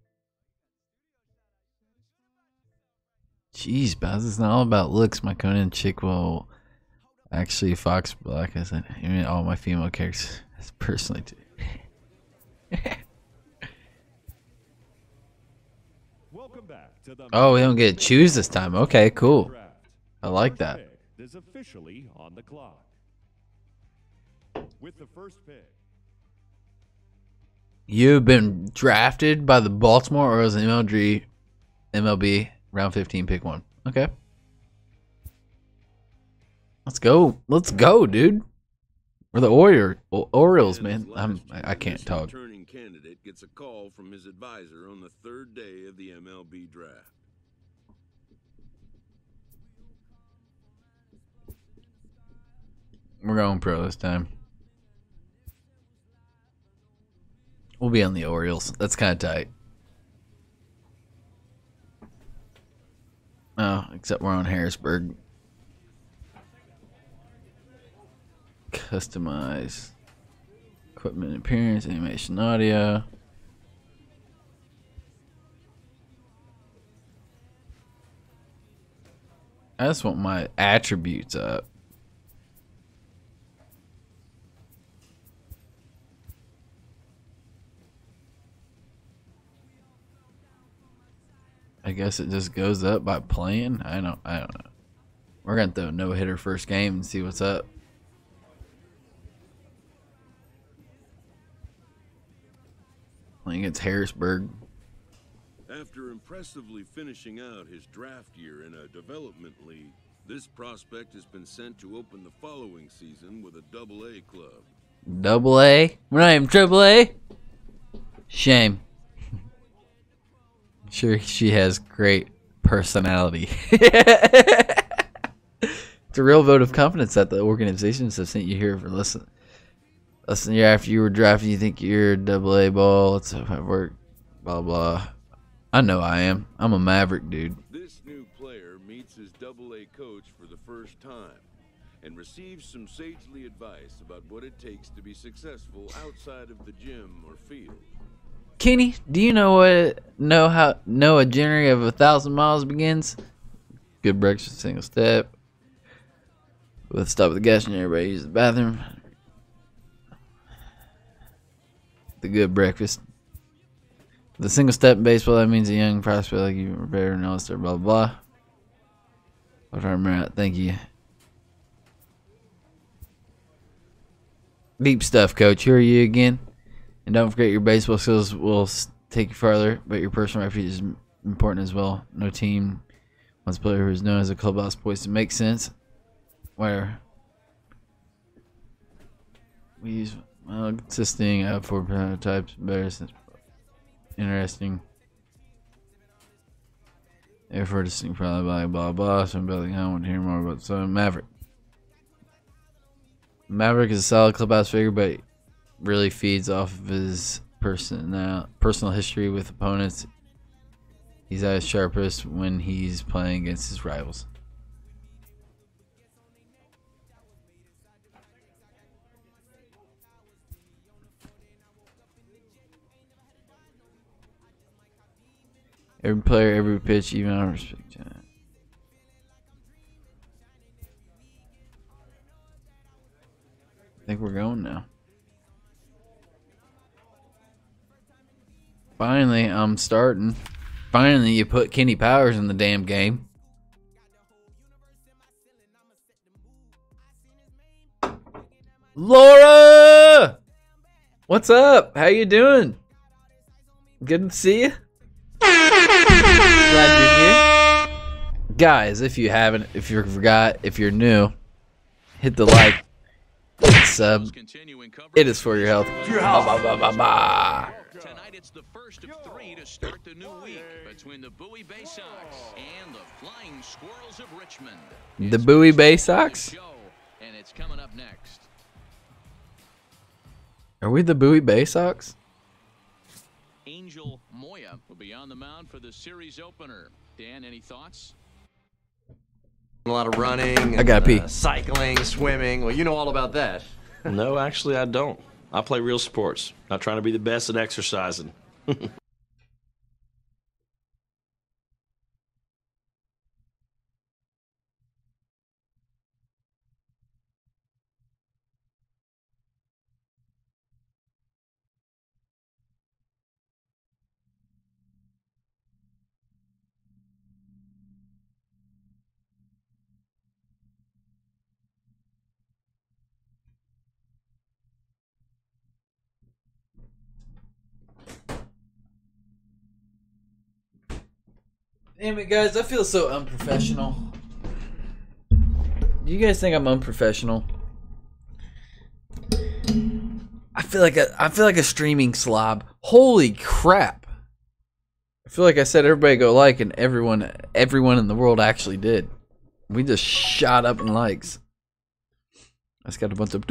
Jeez, Baz, it's not all about looks. My Conan chick will actually Fox Black. I said, I mean, all my female characters. That's personally too. Welcome back to the Oh, we don't get to choose this time. Okay, cool. I like that. is officially on the clock. With the first pick. You've been drafted by the Baltimore Orioles in MLB round 15, pick 1. Okay. Let's go. Let's go, dude. We're the Orioles, man. I can't talk. Returning candidate gets a call from his advisor on the third day of the MLB draft. We're going pro this time. We'll be on the Orioles. That's kind of tight. Oh, except we're on Harrisburg. Customize equipment, appearance, animation, audio. I just want my attributes up. I guess it just goes up by playing. I don't know. We're gonna throw a no-hitter first game and see what's up. Playing against Harrisburg. After impressively finishing out his draft year in a development league, this prospect has been sent to open the following season with a Double-A club. Double-A? We're not even Triple-A? Shame. Sure, she has great personality. It's a real vote of confidence that the organizations have sent you here for less than a year after you were drafted. You think you're a Double-A ball. Let's work. Blah blah. I know I am. I'm a Maverick, dude. This new player meets his Double-A coach for the first time and receives some sagely advice about what it takes to be successful outside of the gym or field. Kenny, do you know how a journey of 1,000 miles begins? Good breakfast, single step. Let's stop at the gas station. Everybody use the bathroom. The good breakfast. The single step in baseball, that means a young prospect like you prepare and all stuff, blah blah. If I remember that, thank you. Deep stuff, coach. Who are you again? And don't forget your baseball skills will take you farther, but your personal reputation is important as well. No team wants a player who is known as a clubhouse poised to make sense. Where we use Consisting of 4 prototypes, better since interesting. Therefore, distinct probably blah blah. So I'm building. I want to hear more about so Maverick. Maverick is a solid clubhouse figure, but really feeds off of his personal history with opponents. He's at his sharpest when he's playing against his rivals. Every player, every pitch, even on respect. I think we're going now. Finally, I'm starting. Finally, you put Kenny Powers in the damn game. Laura! What's up? How you doing? Good to see you. Glad you're here. Guys, if you haven't, if you forgot, if you're new, hit the like, hit the sub. It is for your health. Tonight it's the first of 3 to start the new week between the Bowie Bay Sox and the Flying Squirrels of Richmond. The Bowie Bay Sox? And it's coming up next. Are we the Bowie Bay Sox? Angel Moya will be on the mound for the series opener. Dan, any thoughts? A lot of running. I gotta pee. Cycling, swimming. Well, you know all about that. No, actually, I don't. I play real sports. Not trying to be the best at exercising. Damn it, guys! I feel so unprofessional. Do you guys think I'm unprofessional? I feel like a streaming slob. Holy crap! I feel like I said everybody go like, and everyone in the world actually did. We just shot up in likes. I just got a bunch of.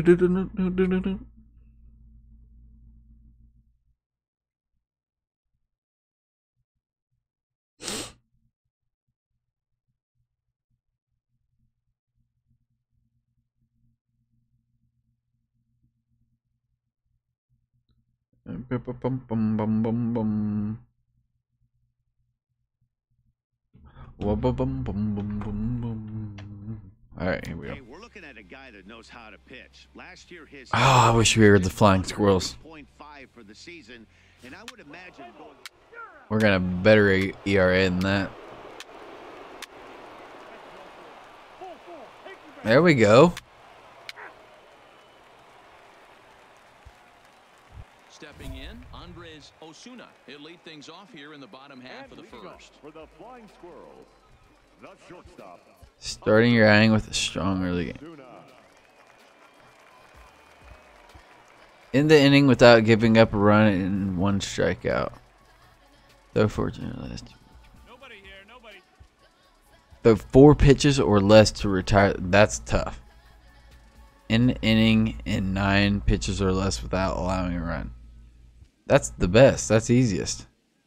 Alright, here we go. Hey, we're looking at a guy that knows how to pitch. Last year his I wish we were the Flying Squirrels. 0.5 for the season, and I would imagine We're gonna have a better ERA than that. There we go. Stepping in, Andres Osuna. He'll lead things off here in the bottom half of the first. For the Flying Squirrels, the shortstop. Starting your inning with a strong early game. In the inning without giving up a run and 1 strikeout. Though fortunately last. Though 4 pitches or less to retire. That's tough. In the inning and 9 pitches or less without allowing a run. That's the best. That's easiest.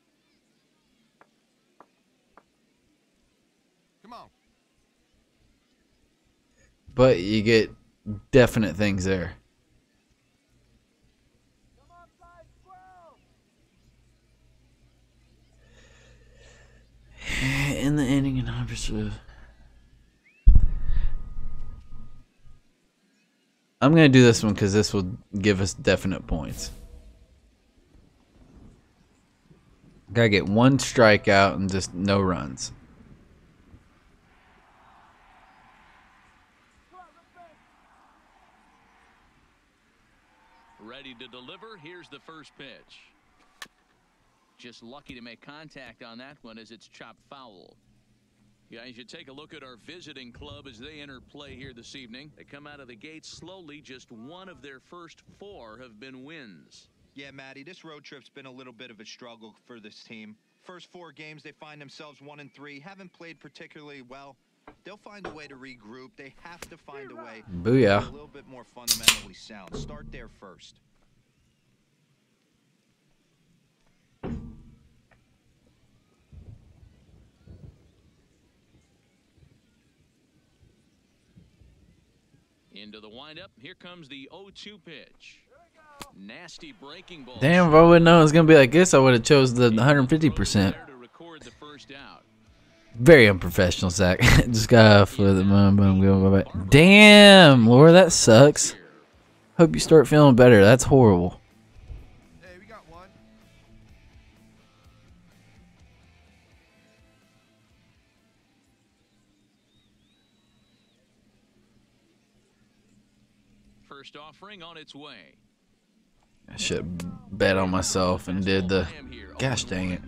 But you get definite things there. In the inning and 100%. I'm going to do this one because this will give us definite points. Gotta get 1 strikeout and just no runs. Ready to deliver. Here's the first pitch. Just lucky to make contact on that one as it's chopped foul. Yeah, you should take a look at our visiting club as they enter play here this evening. They come out of the gate slowly. Just one of their first 4 have been wins. Yeah, Matty, this road trip's been a little bit of a struggle for this team. First 4 games, they find themselves 1-3. Haven't played particularly well. They'll find a way to regroup. They have to find a way Booyah. to be a little bit more fundamentally sound. Start there first. Into the windup. Here comes the 0-2 pitch. Nasty breaking ball. Damn, if I would have known it was going to be like this, I would have chose the 150%. Very unprofessional, Zach. Just got off with it. Damn, Laura, that sucks. Hope you start feeling better. That's horrible. Hey, we got one. First offering on its way. I should have bet on myself and did the... Gosh dang it.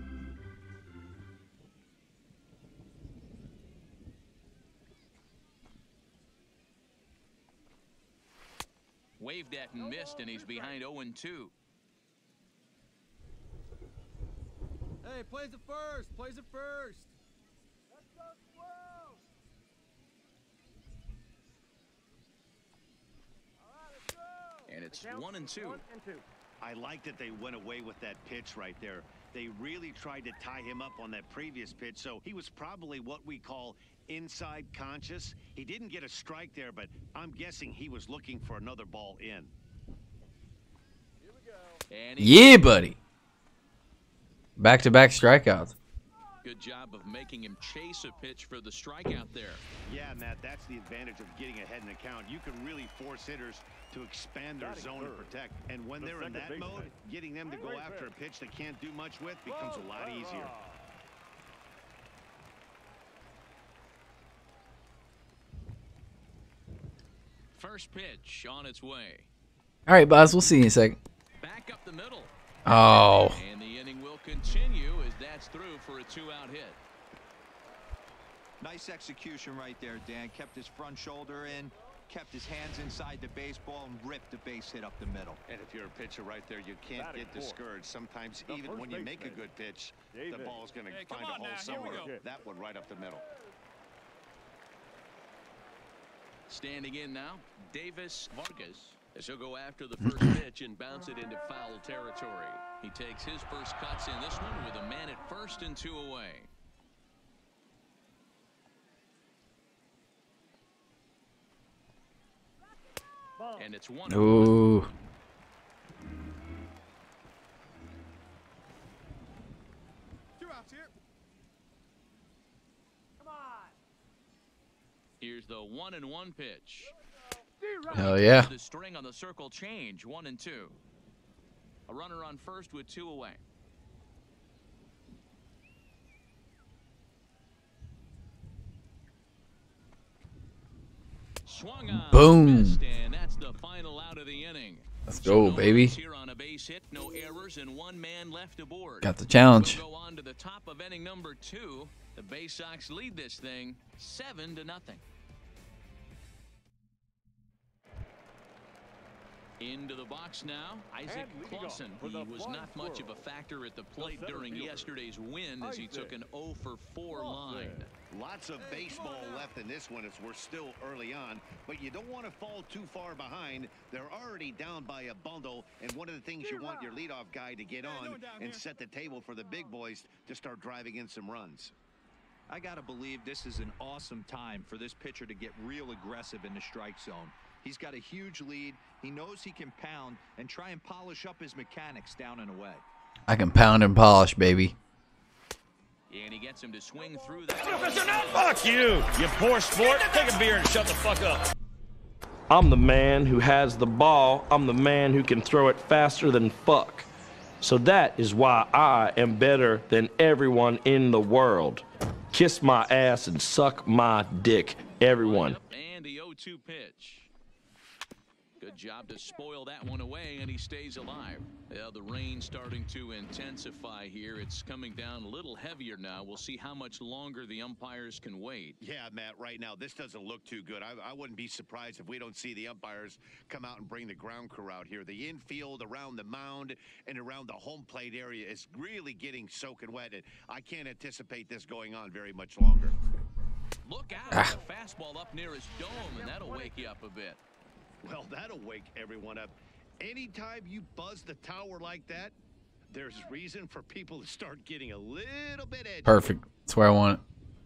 Waved at and missed, and he's behind 0-2. Hey, plays it first. Plays it first. Let's go slow. And it's 1-2. I like that they went away with that pitch right there. They really tried to tie him up on that previous pitch, so he was probably what we call inside conscious. He didn't get a strike there, but I'm guessing he was looking for another ball in. Yeah, buddy. Back-to-back strikeouts. Good job of making him chase a pitch for the strikeout there. Yeah, Matt, that's the advantage of getting ahead in the count. You can really force hitters to expand their zone and protect. And when they're in that mode, getting them to go after a pitch they can't do much with becomes a lot easier. First pitch on its way. All right, Boz, we'll see you in a second. Back up the middle. Oh. And the inning will continue as that's through for a 2-out hit. Nice execution right there, Dan. Kept his front shoulder in, kept his hands inside the baseball, and ripped the base hit up the middle. And if you're a pitcher right there, you can't get discouraged. Sometimes even when you make a good pitch, the ball's going to find a hole somewhere. That one right up the middle. Standing in now, Davis Vargas, as he'll go after the first pitch and bounce it into foul territory. He takes his first cuts in this one with a man at first and 2 away. And it's 1-1. Ooh. Two outs here. Come on. Here's the 1-1 pitch. Hell yeah. The string on the circle change, 1-2. A runner on first with 2 away. Swung on. Boom. Missed, and that's the final out of the inning. Let's go, baby. Here on a base hit, no errors, and 1 man left aboard. Got the challenge. We'll go on to the top of inning number 2. The Bay Sox lead this thing 7-0. Into the box now, Isaac Clausen. He was not much of a factor at the plate during yesterday's win as he took an 0-for-4 line. Lots of baseball left in this one as we're still early on, but you don't want to fall too far behind. They're already down by a bundle, and one of the things you want your leadoff guy to get on and set the table for the big boys to start driving in some runs. I got to believe this is an awesome time for this pitcher to get real aggressive in the strike zone. He's got a huge lead. He knows he can pound and try and polish up his mechanics down and away. I can pound and polish, baby. And he gets him to swing through that. Fuck you, you poor sport. Take a beer and shut the fuck up. I'm the man who has the ball. I'm the man who can throw it faster than fuck. So that is why I am better than everyone in the world. Kiss my ass and suck my dick, everyone. And the 0-2 pitch. Good job to spoil that one away, and he stays alive. Yeah, the rain starting to intensify here. It's coming down a little heavier now. We'll see how much longer the umpires can wait. Yeah, Matt, right now, this doesn't look too good. I wouldn't be surprised if we don't see the umpires come out and bring the ground crew out here. The infield, around the mound, and around the home plate area is really getting soaking wet, and I can't anticipate this going on very much longer. Look out, a fastball up near his dome, and that'll wake you up a bit. Well, that'll wake everyone up. Anytime you buzz the tower like that, there's reason for people to start getting a little bit edgy. Perfect. That's where I want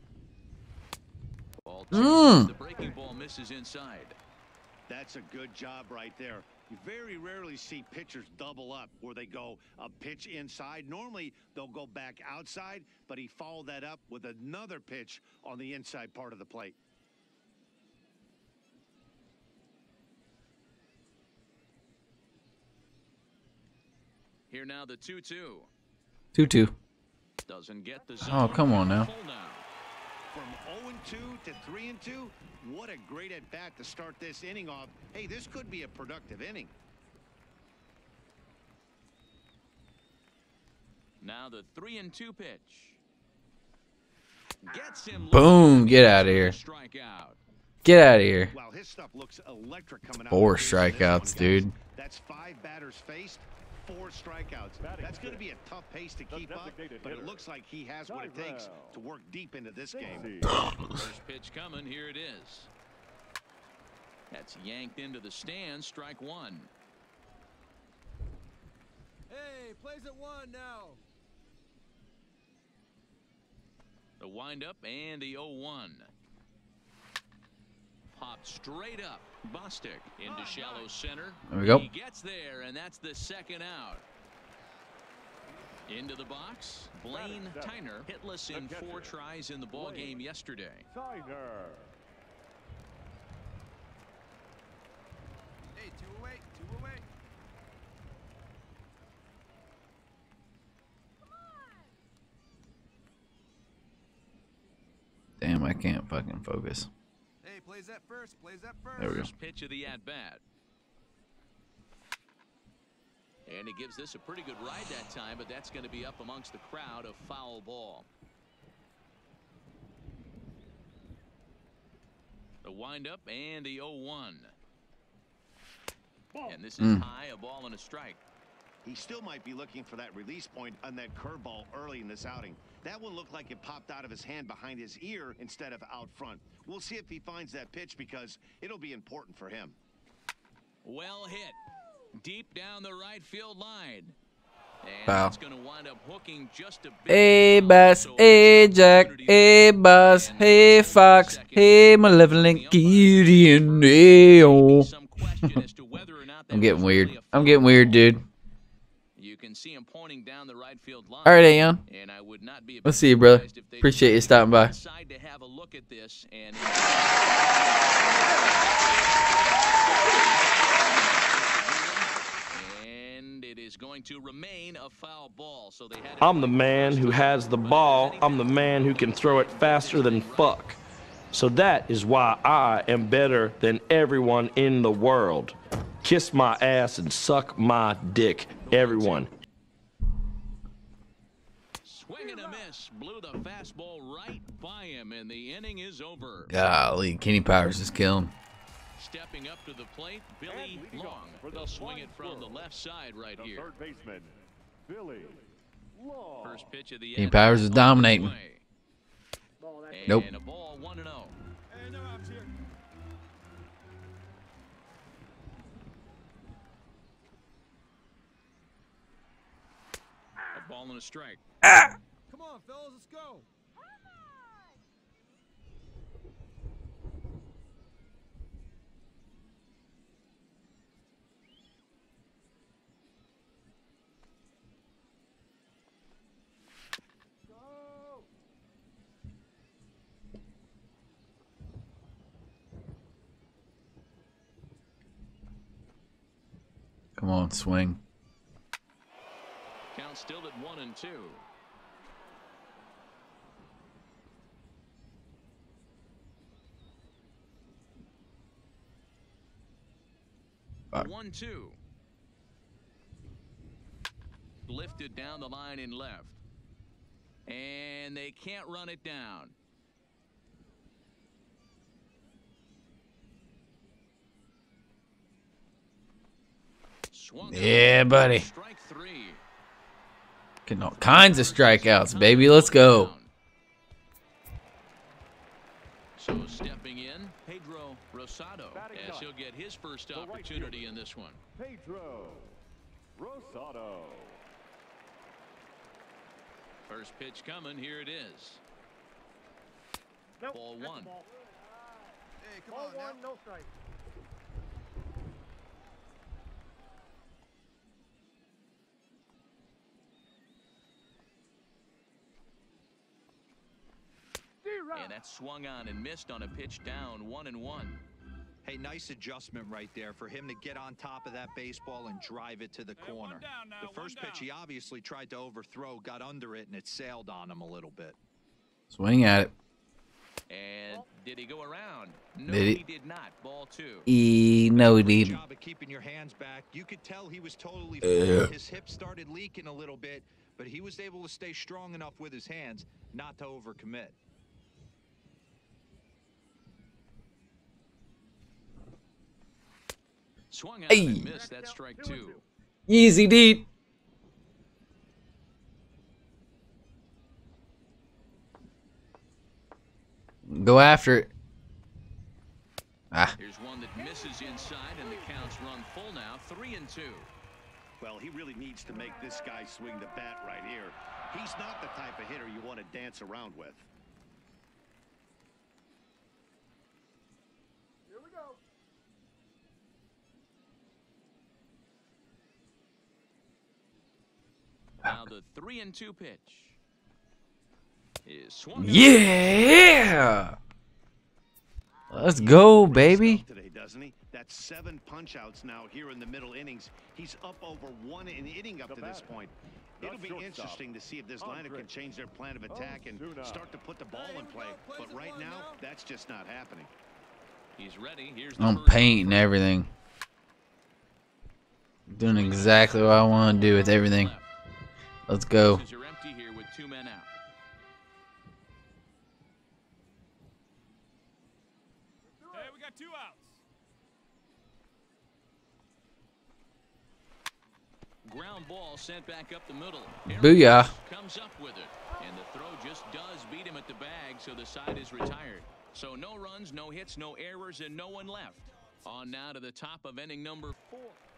Ball it. two. The breaking ball misses inside. That's a good job right there. You very rarely see pitchers double up where they go a pitch inside. Normally, they'll go back outside, but he followed that up with another pitch on the inside part of the plate. Here now the 2-2. 2-2. Doesn't get the Oh, come on now. From 0-2 to 3-2, what a great at bat to start this inning off. Hey, this could be a productive inning. Now the 3-2 pitch. Gets him. Boom. Get out of here. Strikeout. Get out of here. Wow, his stuff looks electric coming out. 4 strikeouts, dude. That's 5 batters faced, 4 strikeouts. That's going to be a tough pace to keep up, but it looks like he has what it takes to work deep into this game. First pitch coming. Here it is. That's yanked into the stands. Strike one. Hey, plays at 1 now. The windup and the 0-1. Popped straight up. Bostic into shallow center. There we go. He gets there, and that's the second out. Into the box, Blaine Tyner, hitless in 4 tries in the ball game yesterday. Hey, 2 away, 2 away. Damn, I can't fucking focus. Hey, plays that first, plays that first. There we go. First pitch of the at-bat. And he gives this a pretty good ride that time, but that's going to be up amongst the crowd. A foul ball. The windup and the 0-1. And this is high, a ball and a strike. He still might be looking for that release point on that curveball early in this outing. That one looked like it popped out of his hand behind his ear instead of out front. We'll see if he finds that pitch because it'll be important for him. Well hit. Deep down the right field line. And Wow. it's going to wind up hooking just a bit. Hey, Bass. Hey, Jack. Hey, Buzz. Hey, Fox. Hey, Malevolent Gideon. Hey, oh. I'm getting weird. I'm getting weird, dude. You can see him pointing down the right field line. All right, Ayon. And I would not be Let's see you, brother. Appreciate you stopping by. decide to have a look at this and it is going to remain a foul ball. So they had I'm the man who has the ball. I'm the man who can throw it faster than fuck. So that is why I am better than everyone in the world. Kiss my ass and suck my dick, everyone. swing and a miss, blew the fastball right by him, and the inning is over. Golly, Kenny Powers is killing. Stepping up to the plate, Billy Long. They'll swing it from the left side right here. Third baseman, Billy Long. First pitch of the Kenny Powers is dominating. Nope. And a ball 1-0. Hey, no outs here. A ball and a strike. Come on, fellas, let's go. Come on, swing. Count still at 1-2. 1-2. Lifted down the line in left. And they can't run it down. Yeah, buddy. Getting all kinds of strikeouts, baby. Let's go. So stepping in, Pedro Rosado, as he'll get his first opportunity in this one. Pedro Rosado. First pitch coming. Here it is. Nope, Ball that's one. the ball. Hey, come Ball on one, now. no strike. And that swung on and missed on a pitch down, 1-1. Hey, nice adjustment right there for him to get on top of that baseball and drive it to the corner. The first pitch he obviously tried to overthrow, got under it, and it sailed on him a little bit. Swing at it. And did he go around? No, Did he? He did not. Ball 2. No, he Good didn't. job of keeping your hands back. You could tell he was totally Yeah. his hips started leaking a little bit, but he was able to stay strong enough with his hands not to overcommit. Swung out and missed. That strike 2. Easy, D. Go after it. Ah. Here's one that misses inside, and the counts run full now, 3-2. Well, he really needs to make this guy swing the bat right here. He's not the type of hitter you want to dance around with. Here we go. Now the 3-2 pitch is swung. Yeah. Let's go, baby. Today, doesn't he? That's 7 punch-outs now here in the middle innings. He's up over 1 inning up to this point. It'll be interesting to see if this lineup can change their plan of attack and start to put the ball in play. But right now, that's just not happening. He's ready. Here's the I'm first painting everything. Doing exactly what I want to do with everything. Let's go. bases are empty here with 2 men out. Hey, we got 2 outs. Ground ball sent back up the middle. Booyah. Comes up with it, and the throw just does beat him at the bag, so the side is retired. So no runs, no hits, no errors, and no one left. On now to the top of inning number 4.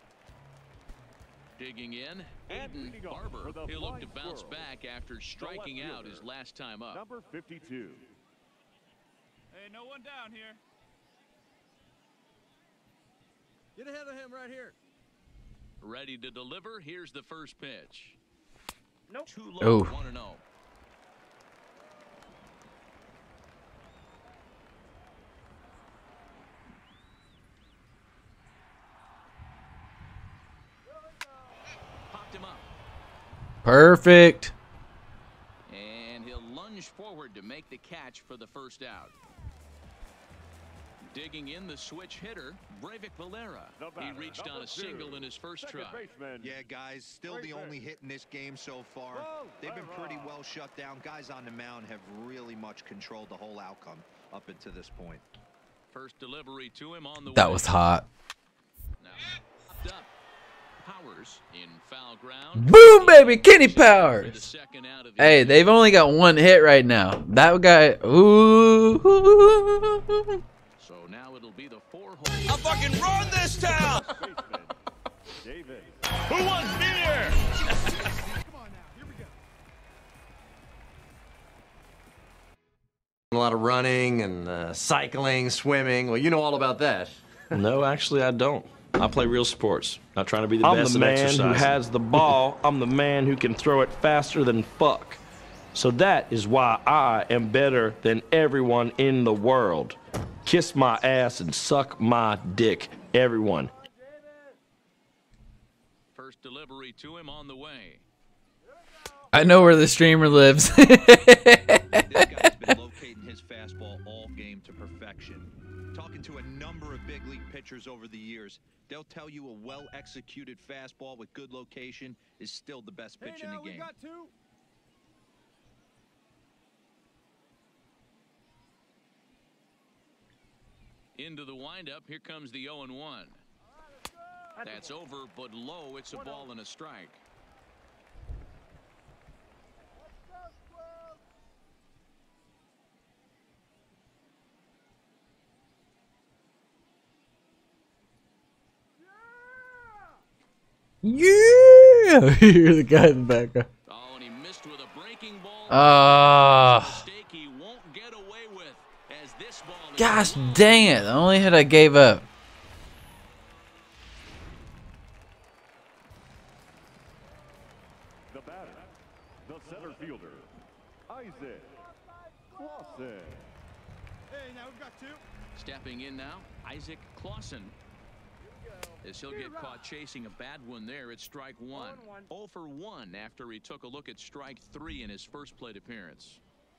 Digging in, Aiden Barber. He'll look to bounce back after striking out his last time up. Number 52. Hey, no one down here. Get ahead of him right here. Ready to deliver. Here's the first pitch. Nope. Too low. Oh. 1-0. Popped him up. Perfect. And he'll lunge forward to make the catch for the first out. Digging in the switch hitter, Breivik Valera. He reached on a single in his first try. Yeah, guys, still the only hit in this game so far. They've been pretty well shut down. Guys on the mound have really much controlled the whole outcome up until this point. First delivery to him on the That way. was hot. Now, popped up. Powers in foul ground. Boom, baby. Kenny Powers. Hey, they've only got 1 hit right now. That guy. Ooh. So now it'll be the 4-hole. I fucking run this town! Who wants beer? A lot of running and cycling, swimming. Well, you know all about that. No, actually, I don't. I play real sports. Not trying to be the I'm best the at man exercising. who has the ball. I'm the man who can throw it faster than fuck. So that is why I am better than everyone in the world. Kiss my ass and suck my dick, everyone. First delivery to him on the way. I know where the streamer lives. This guy's been locating his fastball all game to to perfection. Talking to a number of big league pitchers over the years, they'll tell you a well-executed fastball with good location is still the best pitch in the game. We got two. Into the windup, here comes the 0-1. That's over, but low. It's a ball and a strike. Yeah! Hear the guy in the background. Oh, and he missed with a breaking ball. Mistake he won't get away with as this ball is gosh dang it. The only hit I gave up. The batter, the center fielder, Isaac Clausen. Hey, now we've got two. Stepping in now, Isaac Clausen. As he'll get caught chasing a bad one there, it's strike one. 0 for 1 after he took a look at strike 3 in his first plate appearance.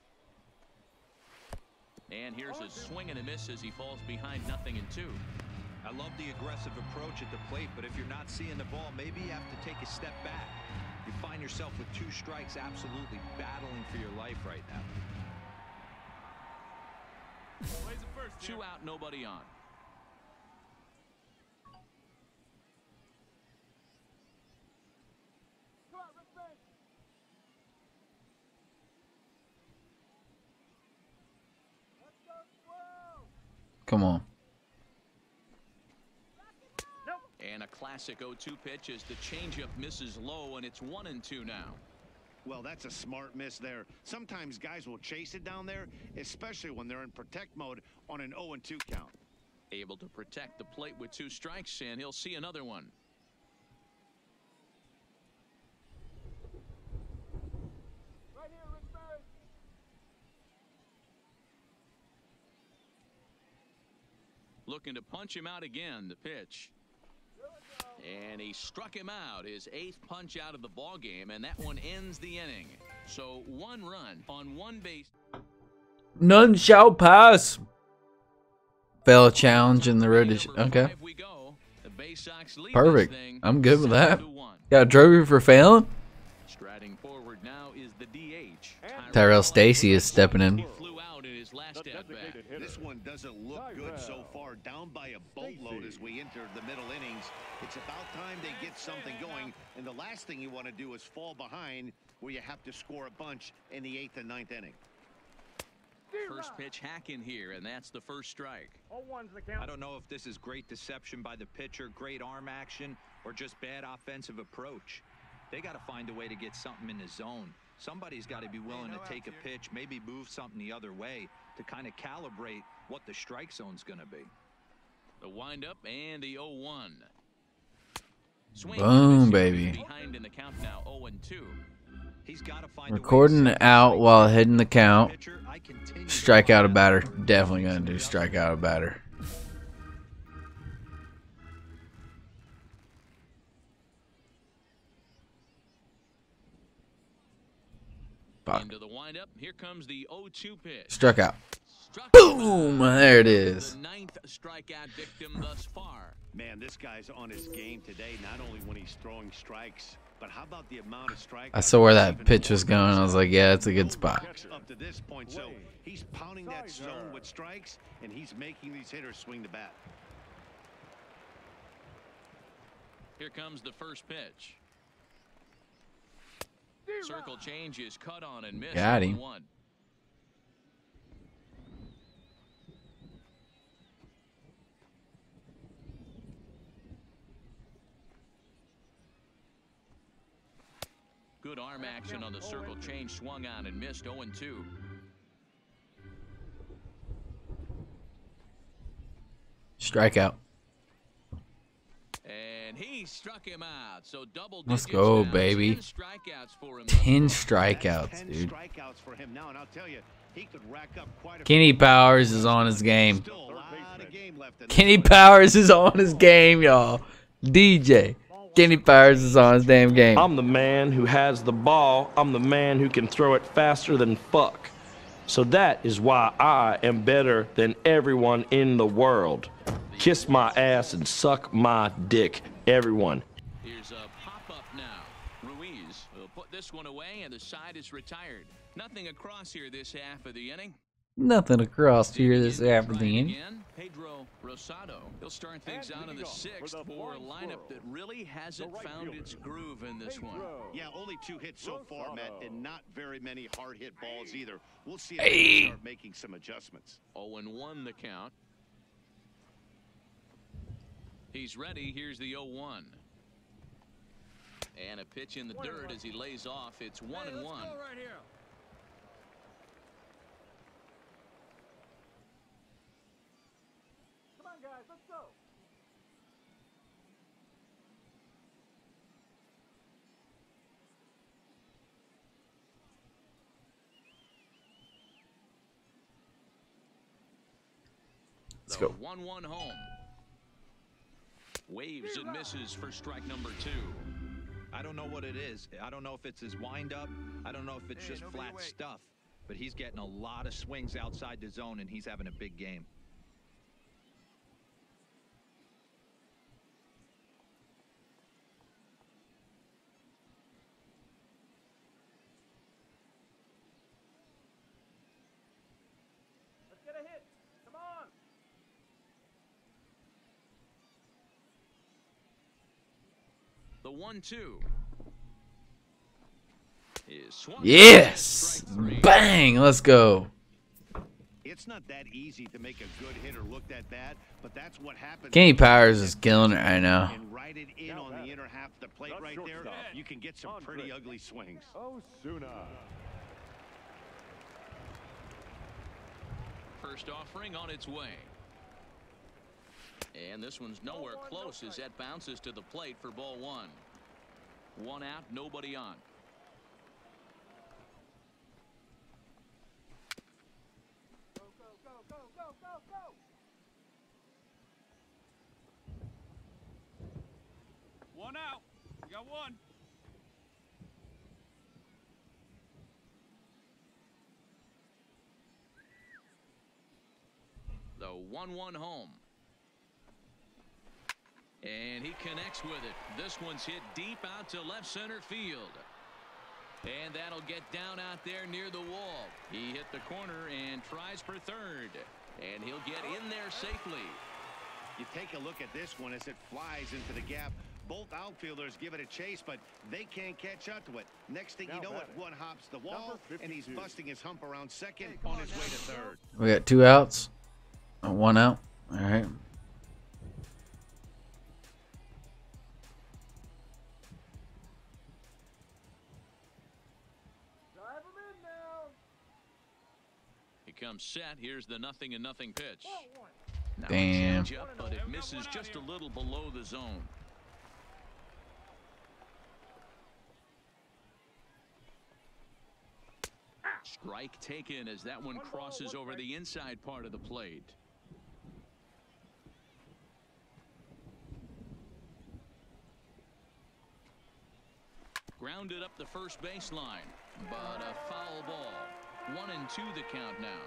And here's a swing and a miss as he falls behind 0-2. I love the aggressive approach at the plate, but if you're not seeing the ball, maybe you have to take a step back. You find yourself with 2 strikes, absolutely battling for your life right now. 2 out, nobody on. Come on. And a classic 0-2 pitch as the changeup misses low, and it's 1-2 now. Well, that's a smart miss there. Sometimes guys will chase it down there, especially when they're in protect mode on an 0-2 count. Able to protect the plate with 2 strikes, and he'll see another one. Right here, Richmond. Looking to punch him out again, the pitch. And he struck him out, his 8th punch out of the ball game, and that one ends the inning. So 1 run on 1 base. None shall pass. Fail a challenge in the road to okay. Perfect. I'm good with that. Got a trophy for failing. Striding forward now is the DH. Tyrell Stacy is stepping in. This one doesn't look good so far, down by a boatload as we enter the middle innings. It's about time they get something going, and the last thing you want to do is fall behind where you have to score a bunch in the 8th and 9th inning. First pitch hack in here, and that's the first strike. I don't know if this is great deception by the pitcher, great arm action, or just bad offensive approach. They got to find a way to get something in the zone. Somebody's got to be willing to take a pitch, maybe move something the other way to kind of calibrate what the strike zone's going to be. The windup and the 0-1. Swing Boom, baby. Behind in the count now, 0-2. He's got to find Recording out while hitting the count. Strike out a batter. Definitely gonna do strike out a batter. Into the windup. Here comes the 0-2 pitch. Struck out. Boom! There it is. The 9th strikeout victim thus far. Man, this guy's on his game today, not only when he's throwing strikes, but how about the amount of strikes? I saw where that pitch was going. I was like, yeah, it's a good spot. Up to this point, so he's pounding that zone with strikes, and he's making these hitters swing the bat. Here comes the first pitch. Circle change is cut on and missed. Got him. 1-1. Good arm action on the circle change, swung on and missed. 0-2. Strikeout. And he struck him out. So double Let's digits go, now. baby. 10 strikeouts for him. 10 strikeouts, 10 dude. strikeouts for him now, and I'll tell you, he could rack up quite a Kenny Powers is on his game. Still a lot of game left in Kenny Powers is on his game, y'all. DJ. Kenny Powers is on his damn game. I'm the man who has the ball. I'm the man who can throw it faster than fuck. So that is why I am better than everyone in the world. Kiss my ass and suck my dick, everyone. Here's a pop-up now. Ruiz will put this one away, and the side is retired. Nothing across here this half of the inning. Nothing across here this afternoon. Again, Pedro Rosado. He'll start things out in the sixth for a lineup that really hasn't found its groove in this one. Yeah, only 2 hits so far, Matt, and not very many hard hit balls either. We'll see if they start making some adjustments. 0-1 the count. He's ready. Here's the 0-1. And a pitch in the dirt as he lays off. It's 1-1. Right here. Come on, guys, let's go. Let's go. 1-1 home. Waves and misses for strike number 2. I don't know what it is. I don't know if it's his windup. I don't know if it's just flat stuff. But he's getting a lot of swings outside the zone, and he's having a big game. Let's get a hit. Come on. The 1-2 is swung. Yes! Bang! Let's go. It's not that easy to make a good hitter look that bad, but that's what happens. Kenny Powers is killing it right now. And right it in on the inner half of the plate right there, you can get some pretty ugly swings. Osuna. First offering on its way. And this one's nowhere close as that bounces to the plate for ball 1. 1 out, nobody on. Go, go, go, go, go, go, go. One out. We got one. The 1-1 home. And he connects with it. This one's hit deep out to left center field. And that'll get down out there near the wall. He hit the corner and tries for third. And he'll get in there safely. You take a look at this one as it flies into the gap. Both outfielders give it a chase, but they can't catch up to it. Next thing you know it, one hops the wall, and he's busting his hump around second on his way to third. We got 2 outs. 1 out. All right. He comes set. Here's the 0-0 pitch. Now Damn. a changeup, but it misses just a little below the zone. Strike taken as that one crosses over the inside part of the plate. Grounded up the first baseline, but a foul ball. 1-2 the count now.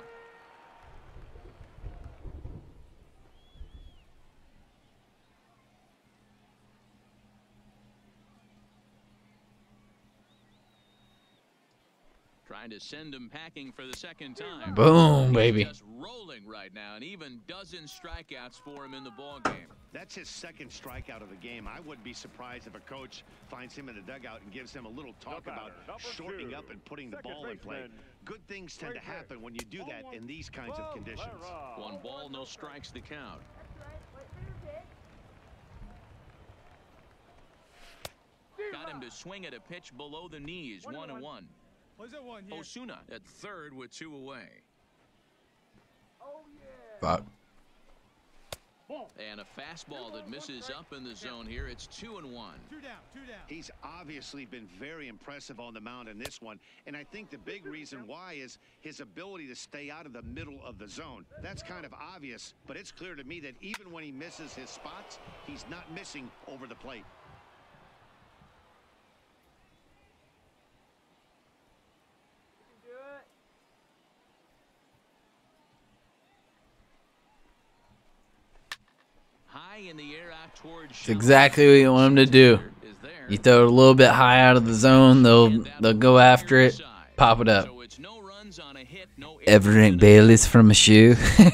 Trying to send him packing for the second time. Boom, baby. He's just rolling right now, and even dozen strikeouts for him in the ball game. That's his second strikeout of the game. I wouldn't be surprised if a coach finds him in the dugout and gives him a little talk about shortening up and putting the ball in play. Good things tend to happen when you do that in these kinds of conditions. 1 ball, no strikes the count. Got him to swing at a pitch below the knees. 1-1. Osuna at third with 2 away. Fuck. And a fastball that misses up in the zone here. It's 2-1. 2 down, 2 down. He's obviously been very impressive on the mound in this one, and I think the big reason why is his ability to stay out of the middle of the zone. That's kind of obvious, but it's clear to me that even when he misses his spots, he's not missing over the plate. It's exactly what you want them to do. You throw it a little bit high out of the zone, they'll go after it, pop it up. Ever drink Bailey's from a shoe?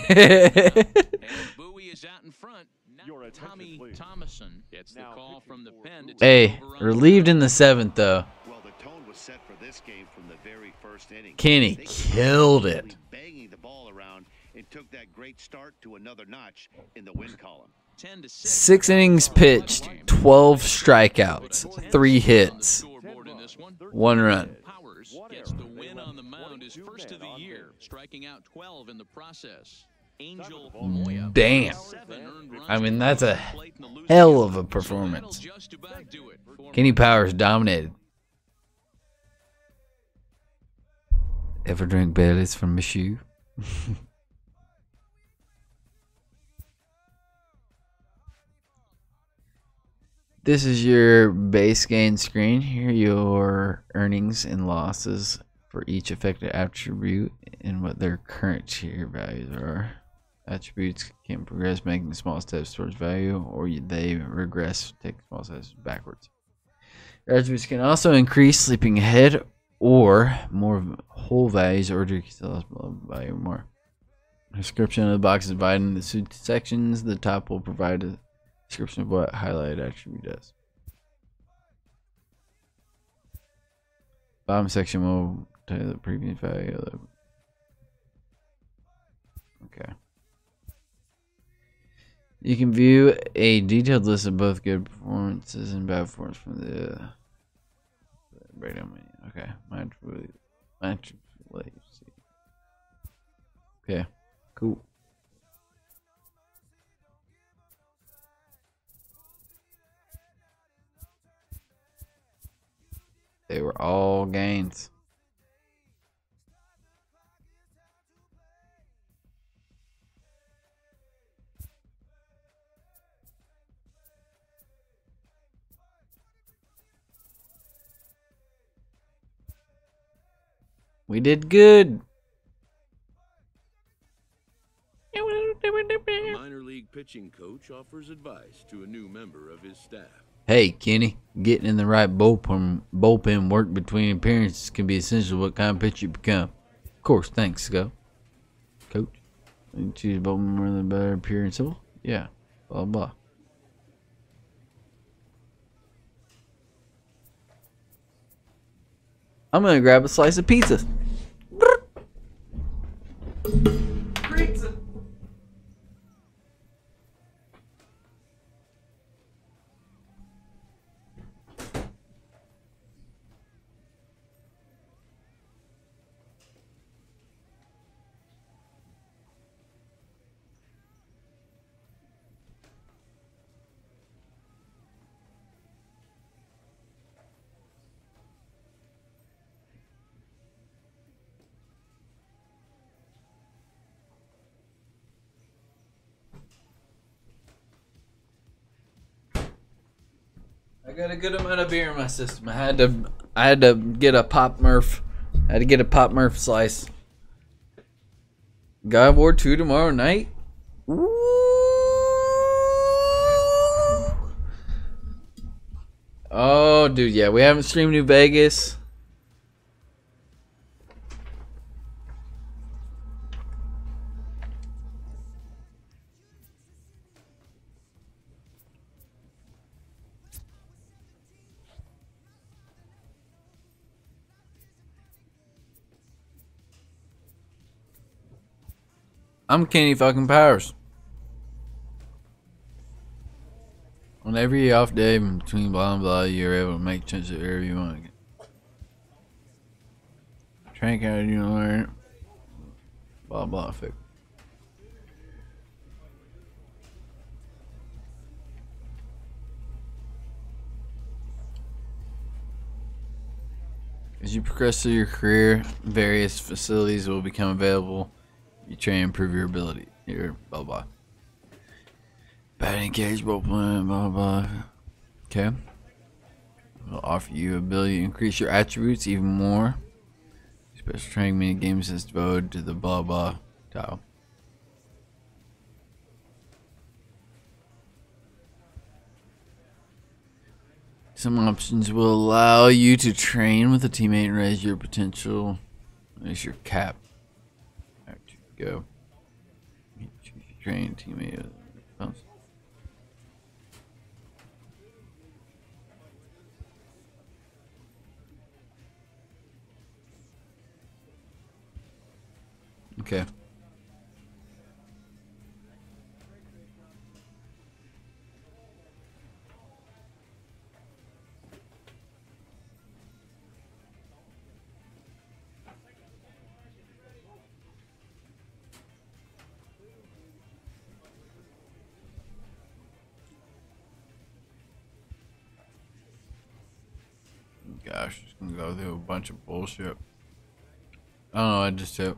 Hey, relieved in the 7th though. Well, the tone was set for this game from the very first inning. Kenny killed it. Banging the ball around and took that great start to another notch in the win column. 6 innings pitched, 12 strikeouts, 3 hits, 1 run. Gets the win on the mound, his first of the year, striking out 12 in the process. Angel Moya. Damn. I mean, that's a hell of a performance. Kenny Powers dominated. Ever drink Bailey's from a shoe? This is your base gain screen. Here are your earnings and losses for each affected attribute and what their current tier values are. Attributes can progress making small steps towards value, or they regress, take small steps backwards. Attributes can also increase sleeping ahead or more whole values, or decrease the loss value more. Description of the box is divided into 2 sections. The top will provide a description of what highlighted attribute does. Bottom section will tell you the previous value of the... Okay. You can view a detailed list of both good performances and bad performance from the breakdown menu. Okay. Okay. Cool. They were all gains. We did good. A minor league pitching coach offers advice to a new member of his staff. Hey, Kenny, getting in the right bullpen work between appearances can be essential to what kind of pitcher you become. Of course, thanks, Scott. Coach, you choose bullpen more than better, pure and simple? Yeah, blah, blah. I'm going to grab a slice of pizza. Pizza. I got a good amount of beer in my system. I had to get a Pop Murph. I had to get a Pop Murph slice. God of War 2 tomorrow night. Ooh. Oh, dude, yeah, we haven't streamed New Vegas. I'm Kenny fucking Powers. On every off day in between blah and blah, you're able to make changes wherever you want to get. Train out, you know, learn. Blah blah effect. As you progress through your career, various facilities will become available. You try and improve your ability. Your blah blah. Batting cage, bullpen, blah blah. Okay. Will offer you ability to increase your attributes even more. Special training mini games is devoted to the blah blah tile. Some options will allow you to train with a teammate and raise your potential. Raise your cap. There you go. Train teammate. Okay. Gosh, just gonna go through a bunch of bullshit. I don't know, I just hope.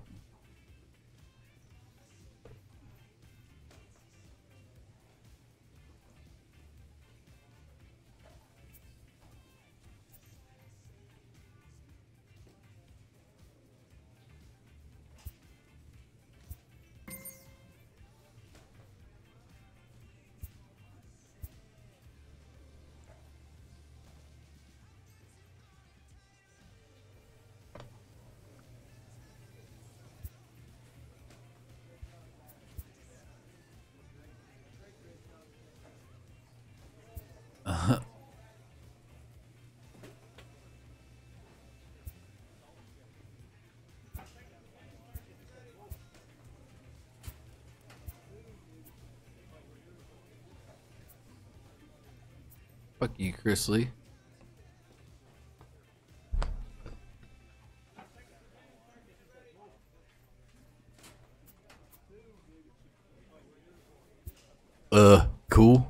Fuck you, Chris Lee. Cool.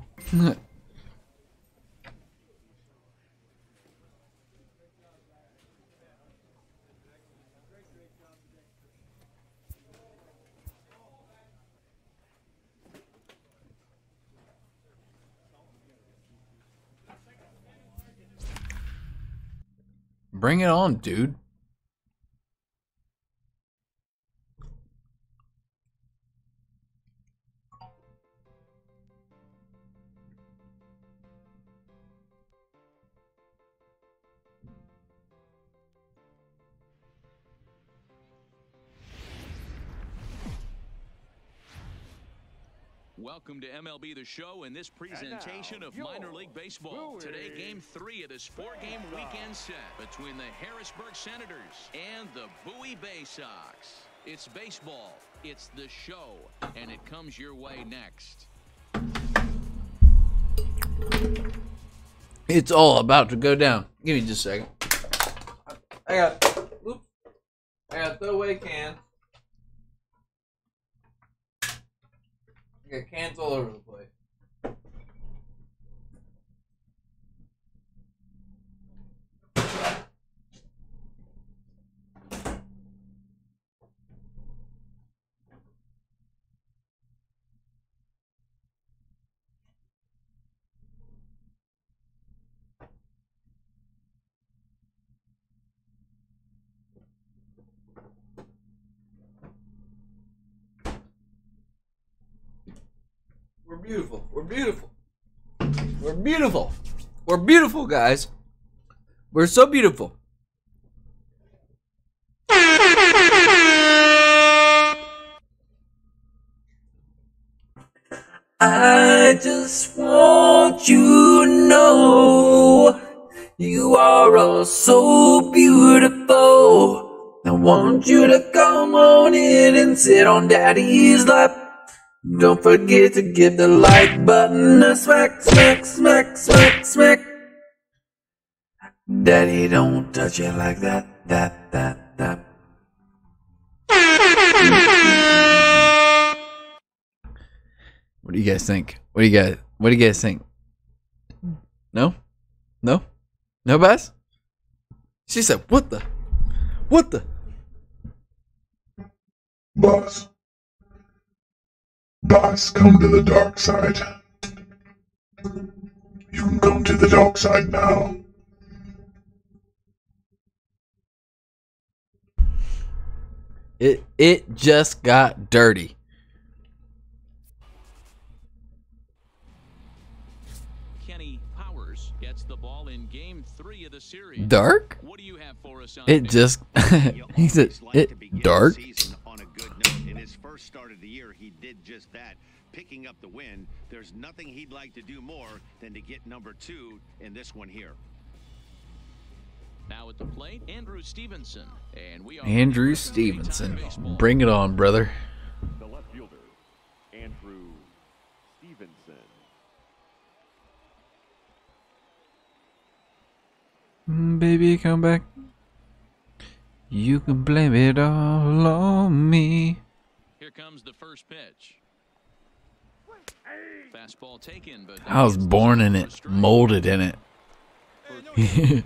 Bring it on, dude. Welcome to MLB The Show and this presentation of minor league baseball. Today, game 3 of this 4-game weekend set between the Harrisburg Senators and the Bowie Bay Sox. It's baseball, it's the show, and it comes your way next. It's all about to go down. Give me just a second. I got throwaway cans. I got cans all over the place. We're beautiful. We're beautiful. We're beautiful. We're beautiful, guys. We're so beautiful. I just want you to know you are all so beautiful. I want you to come on in and sit on Daddy's lap. Don't forget to give the like button a smack, smack, smack, smack, smack. Daddy don't touch it like that. What do you guys think? What do you guys think? No? No? No, Bass? She said, what the? Boss, come to the dark side. You can come to the dark side now. It just got dirty. Kenny Powers gets the ball in the series. Dark? What do you have for us on It just he said it dark. On a good note. In his first start of the year, he did just that, picking up the win. There's nothing he'd like to do more than to get number 2 in this one here. Now at the plate, Andrew Stevenson, and we are Andrew Stevenson. Bring it on, brother. The left fielder, Andrew Stevenson. Baby, come back. You can blame it all on me. Here comes the first pitch. Fastball taken, but I was born in it, molded in it. 136.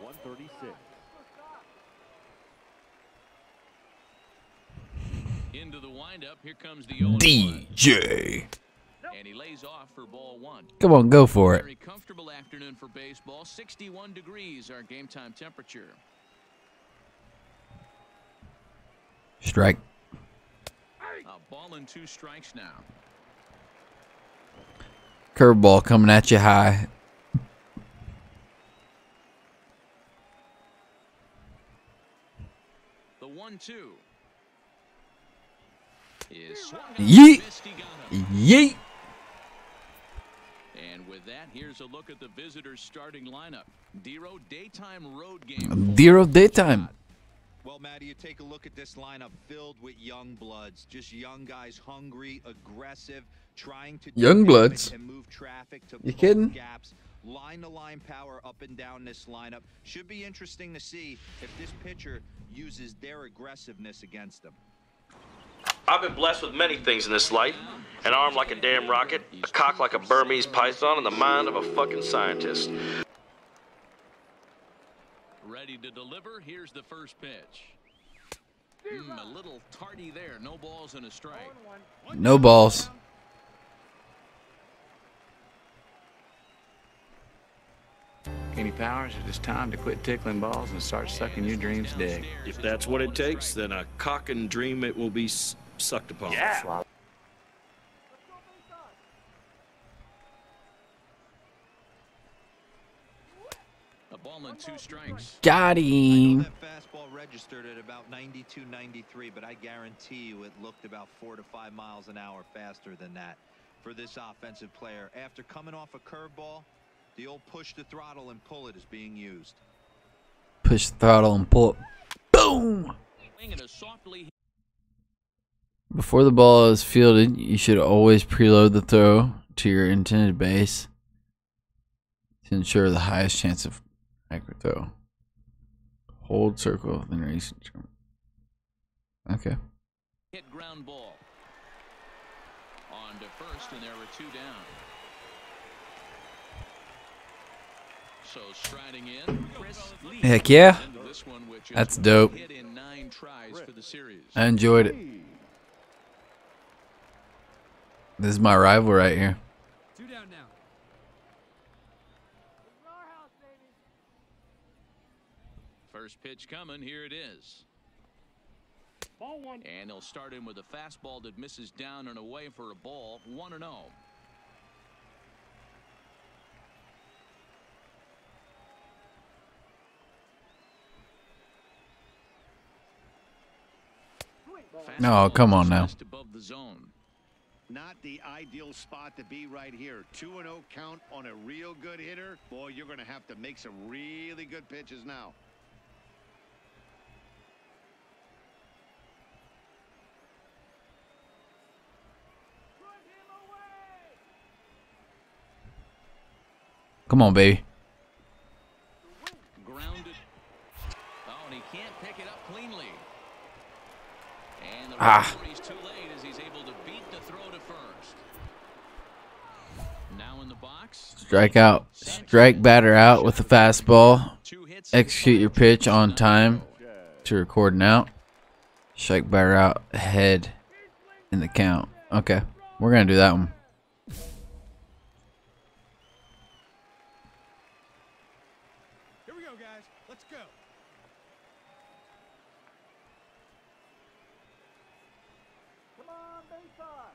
Into the windup. Here comes the DJ. And he lays off for ball 1. Come on, go for it. Very comfortable afternoon for baseball. 61 degrees our game time temperature. Strike. A ball and 2 strikes now. Curveball coming at you high. The 1-2 is swung out. Yeet. Yeet. And with that, here's a look at the visitors' starting lineup. Dero, daytime road game. Dero daytime. Well, Matty, you take a look at this lineup filled with young bloods, just young guys, hungry, aggressive, trying to Young bloods. and move traffic to You plug kidding? gaps. Line-to-line power up and down this lineup. Should be interesting to see if this pitcher uses their aggressiveness against them. I've been blessed with many things in this life. An arm like a damn rocket, a cock like a Burmese python, and the mind of a fucking scientist. Ready to deliver. Here's the first pitch. A little tardy there. No balls and a strike. No balls. Kenny Powers, it is time to quit tickling balls and start sucking your dreams dead. If that's what it takes, then a cock and dream it will be sucked upon. Yeah. A ball and 2 strikes. Got him. That fastball registered at about 92, 93, but I guarantee you it looked about 4 to 5 miles an hour faster than that for this offensive player. After coming off a curveball, the old push the throttle and pull it is being used. Push the throttle and pull it. Boom! Before the ball is fielded, you should always preload the throw to your intended base to ensure the highest chance of accurate throw. Hold circle, then release. Okay. Hit ground ball. On to first, and there were 2 down. So striding in, Chris Lee. Heck yeah. Into this one, which is That's dope. hit in 9 tries for the series. I enjoyed it. This is my rival right here. 2 down now. First pitch coming. Here it is. Ball 1. And he'll start in with a fastball that misses down and away for a ball. 1-0. No, come on now. Above the zone. Not the ideal spot to be right here. 2-0 count on a real good hitter. Boy, you're going to have to make some really good pitches now. Come on, baby. Grounded. Oh, and he can't pick it up cleanly. And the referee's too late as he's able to beat the throw to first. Now in the box. Strike out. Strike batter out with the fastball. Execute your pitch on time to record an out. Strike batter out ahead in the count. Okay, we're going to do that one. Here we go, guys. Let's go. Come on, base on.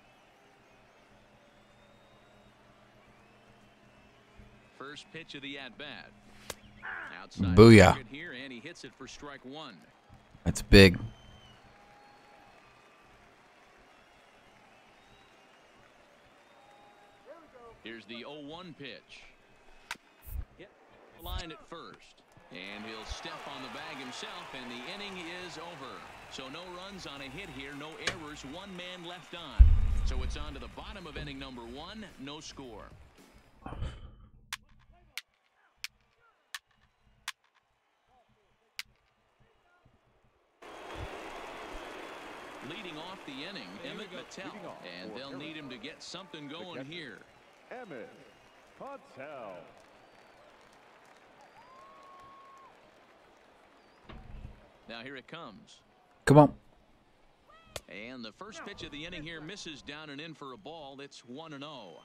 First pitch of the at-bat. outside Booyah. target here, and he hits it for strike one. That's big. Here's the 0-1 pitch. Hit the line at first. And he'll step on the bag himself, and the inning is over. So no runs on a hit here, no errors, one man left on. So it's on to the bottom of inning number one, no score. Leading off the inning, Emmett Patel, and they'll need him to get something going here. Emmett Patel. Now here it comes. Come on. And the first pitch of the inning here misses down and in for a ball. It's 1-0.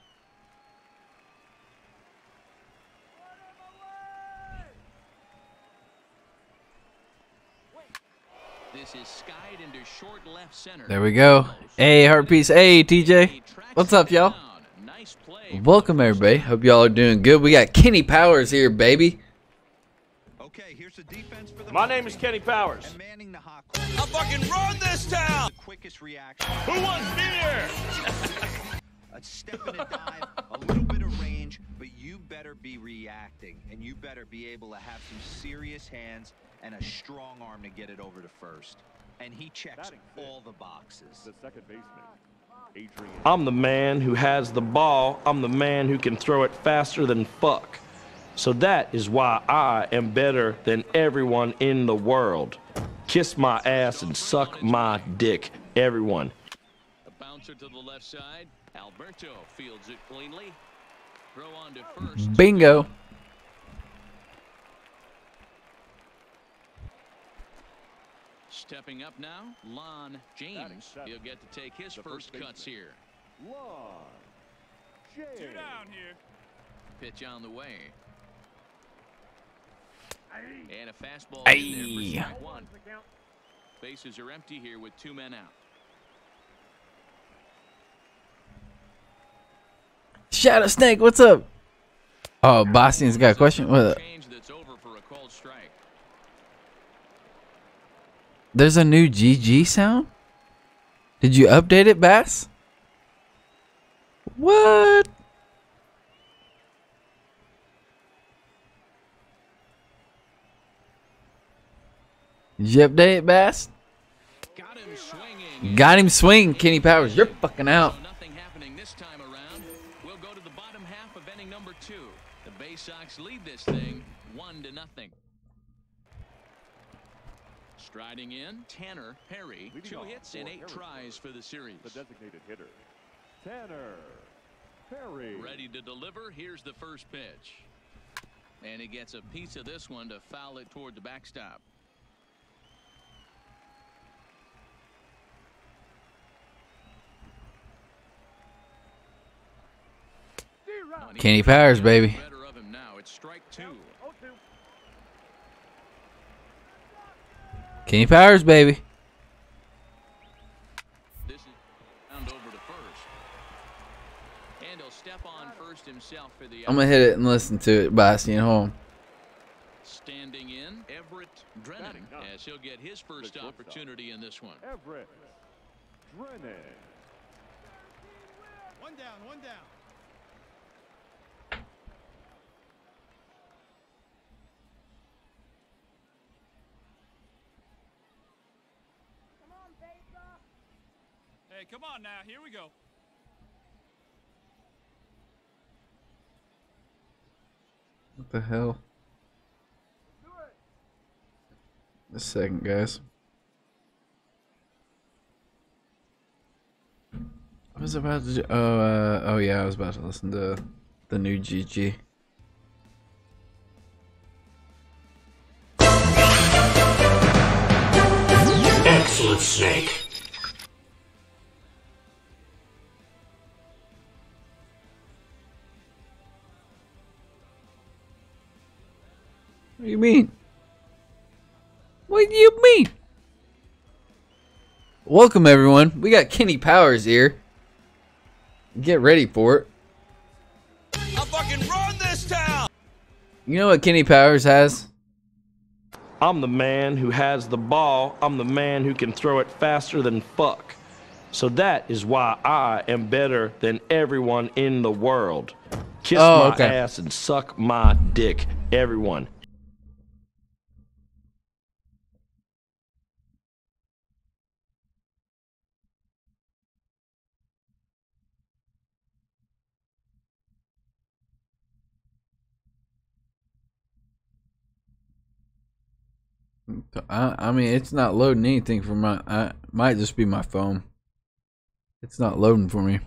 This is skied into short left center. There we go. Hey, heart piece. Hey, TJ. What's up, y'all? Nice play. Welcome, everybody. Hope y'all are doing good. We got Kenny Powers here, baby. Okay, here's the defense for the My name is Kenny Powers. And manning the hot I fucking run this town. The quickest reaction. Who wants beer? A step and a dive, a little bit of range, but you better be reacting, and you better be able to have some serious hands and a strong arm to get it over to first. And he checks all the boxes. The second baseman, Adrian. I'm the man who has the ball. I'm the man who can throw it faster than fuck. So that is why I am better than everyone in the world. Kiss my ass and suck my dick, everyone. A bouncer to the left side. Alberto fields it cleanly. Throw on to first. Bingo. Stepping up now, Lon James. He'll get to take his first cuts here. Lon James. 2 down here. Pitch on the way. And a fastball Aye. in there for strike one. Bases are empty here with 2 men out. Shadow Snake, what's up? Oh, Bastian's got a question. What up? Change that's over for a called strike. There's a new GG sound? Did you update it, Bass? What? Did you update it, Bass? Got him swinging. Got him swinging, Kenny Powers. You're fucking out. So nothing happening this time around. We'll go to the bottom half of inning number 2. The Bay Sox lead this thing 1-0. Striding in, Tanner Perry. Leading 2 off hits for and 8 Harry, tries for the series. The designated hitter, Tanner Perry. Ready to deliver. Here's the first pitch. And he gets a piece of this one to foul it toward the backstop. Kenny Powers, baby. Better of him now. It's strike 2. Kenny Powers, baby. This is round over to first. And he'll step on first himself for the I'm gonna hit it and listen to it, Bastian. Hold on. Standing in, Everett Drennan, as he'll get his first opportunity in this one. Everett Drennan. 1 down, 1 down. Hey, come on now. Here we go. What the hell? A second, guys. I was about to. Oh yeah, I was about to listen to the new GG. Excellent, Snake. What do you mean? What do you mean? Welcome, everyone. We got Kenny Powers here. Get ready for it. I fucking run this town. You know what Kenny Powers has? I'm the man who has the ball. I'm the man who can throw it faster than fuck. So that is why I am better than everyone in the world. Kiss my ass and suck my dick, everyone. I mean, it's not loading anything for my. Might just be my phone. It's not loading for me.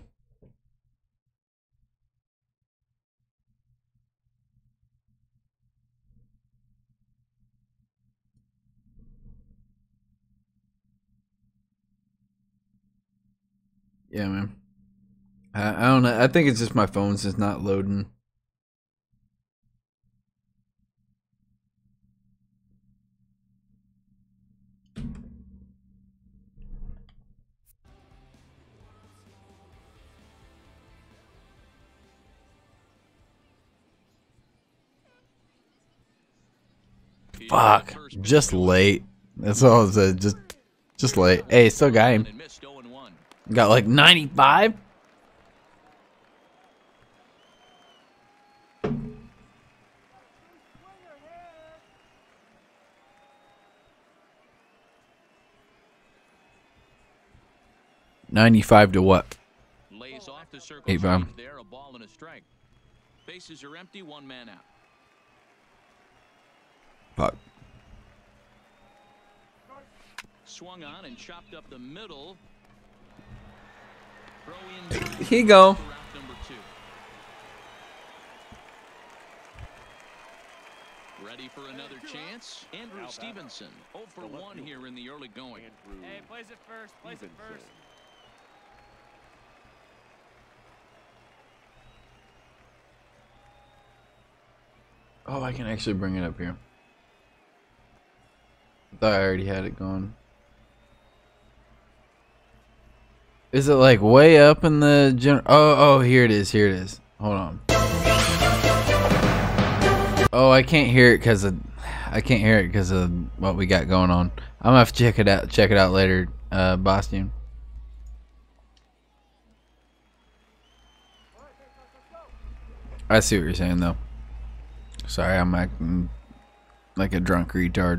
Yeah, man. I don't know. I think it's just my phone's just not loading. Fuck. Just late. That's all I said. Just late. Hey, still got him. Got like 95? $95 to what? Lays off the circle 8 bomb. there, a ball and a strike. Bases are empty, one man out. Fuck. Swung on and chopped up the middle. Here you go. Ready for another chance? Andrew Stevenson, 0 for 1 here in the early going. Hey, place it first. Place it first. Oh, I can actually bring it up here. I thought I already had it going. Is it like way up in the general? Oh, here it is. Here it is. Hold on. Oh, I can't hear it because of what we got going on. I'm gonna have to check it out. Check it out later, Boston. I see what you're saying though. Sorry, I'm acting like a drunk retard.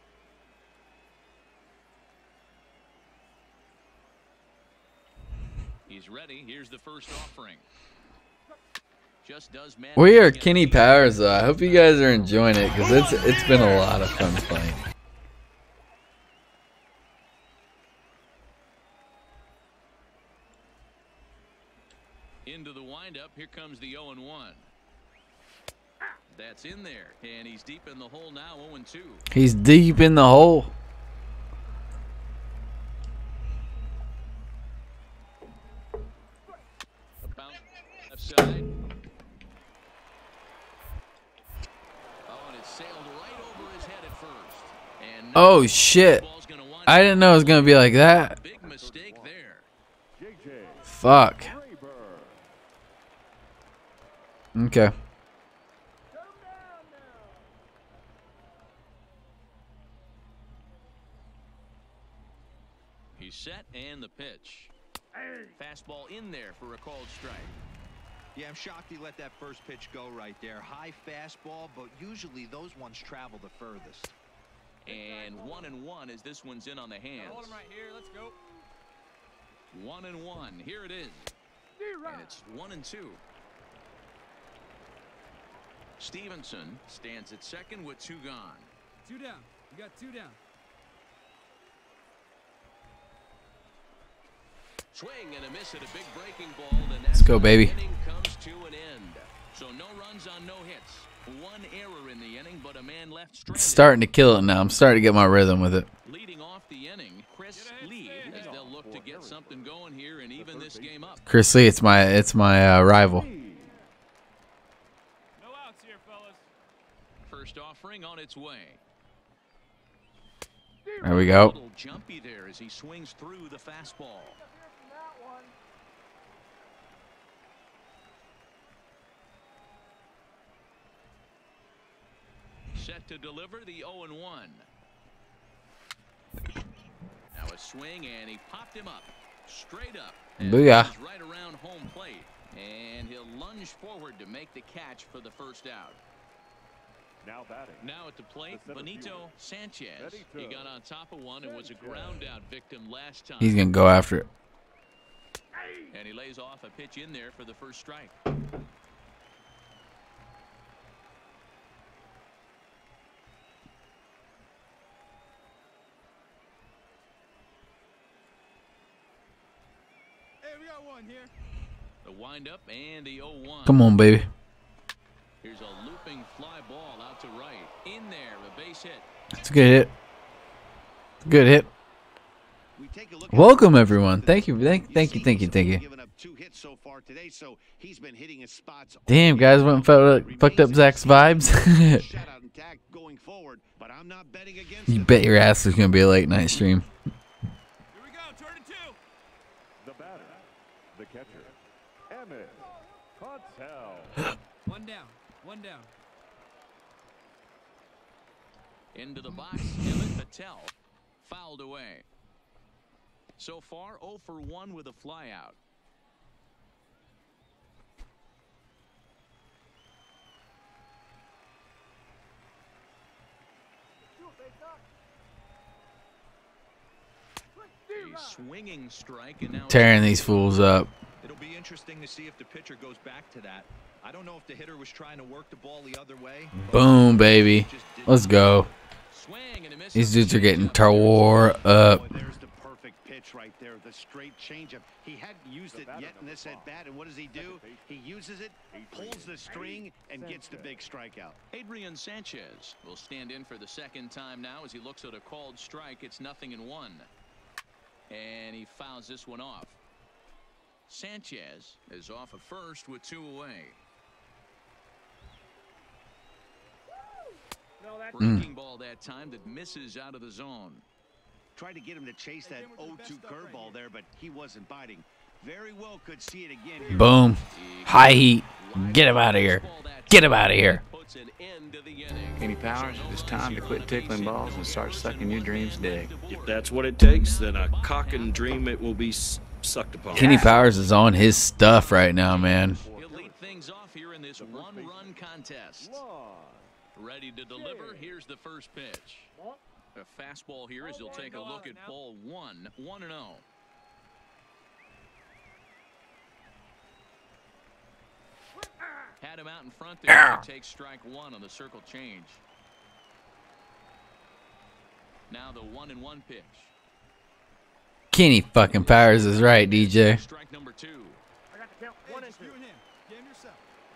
He's ready. Here's the first offering. Just does man. We are Kenny Powers though. I hope you guys are enjoying it because it's been a lot of fun playing. Into the windup. Here comes the 0-1. That's in there, and he's deep in the hole now. 0-2. He's deep in the hole. About left side. Oh, and it sailed right over his head at first. And Oh shit! I didn't know it was gonna be like that. big mistake there. Fuck. Okay. He's set and the pitch. Fastball in there for a called strike. Yeah, I'm shocked he let that first pitch go right there. High fastball, but usually those ones travel the furthest. And 1-1 as this one's in on the hands. Hold him right here. Let's go. 1-1. Here it is. And it's 1-2. Stevenson stands at second with 2 gone. 2 down. You got 2 down. Swing and a miss at a big breaking ball. Let's go, baby. Inning comes to an end. So no runs on no hits. 1 error in the inning, but a man left stranded. It's starting to kill it now. I'm starting to get my rhythm with it. Leading off the inning, Chris Lee, as they'll look to get something going here and even this game up. Chris Lee, it's my rival. No outs here, fellas. First offering on its way. There we go. A little jumpy there as he swings through the fastball. Set to deliver the 0-1. Now a swing, and he popped him up. Straight up. Booyah. Right around home plate. And he'll lunge forward to make the catch for the first out. Now batting. Now at the plate, Benito Sanchez. He got on top of one and was a ground out victim last time. He's going to go after it. And he lays off a pitch in there for the first strike. Here. The windup and the 0-1. Come on, baby. Here's a looping fly ball out to right. In there, a base hit. It's a good hit. Good hit. Welcome, everyone. Thank you. Thank you. Given up 2 hits so far today, so he's been hitting his spots. Damn, guys, went and fucked up Zach's vibes. Going forward, but I'm not betting against You bet your ass there's going to be a late night stream. The catcher, Emmett Patel. One down. Into the box, Emmett Patel fouled away. So far, 0 for 1 with a flyout. A swinging strike, and now Tearing these fools up. It'll be interesting to see if the pitcher goes back to that. I don't know if the hitter was trying to work the ball the other way. Boom, baby. Let's go. These dudes are getting tore up. There's the perfect pitch right there, the straight changeup. He hadn't used it yet in this at bat, and what does he do? He uses it, pulls the string, and gets the big strikeout. Adrian Sanchez will stand in for the second time now as he looks at a called strike. It's 0-1. And he fouls this one off. Sanchez is off at first with 2 away. Breaking ball that time that misses out of the zone. Tried to get him to chase that 0-2 curveball there, but he wasn't biting. Very well could see it again here. Boom. High heat. Get him out of here. Get him out of here. Kenny Powers, it's time to quit tickling balls and start sucking your dreams dig. If that's what it takes, then a cock and dream it will be sucked upon. Kenny Powers is on his stuff right now, man. He'll lead things off here in this one-run contest. Ready to deliver. Here's the first pitch. A fastball here as he'll take a look at ball 1, 1-0. Had him out in front there. Takes strike 1 on the circle change. Now the 1-1 pitch. Kenny fucking Powers is right, DJ. Strike number 2. I got the count. 1 and 2. You and him. Game yourself.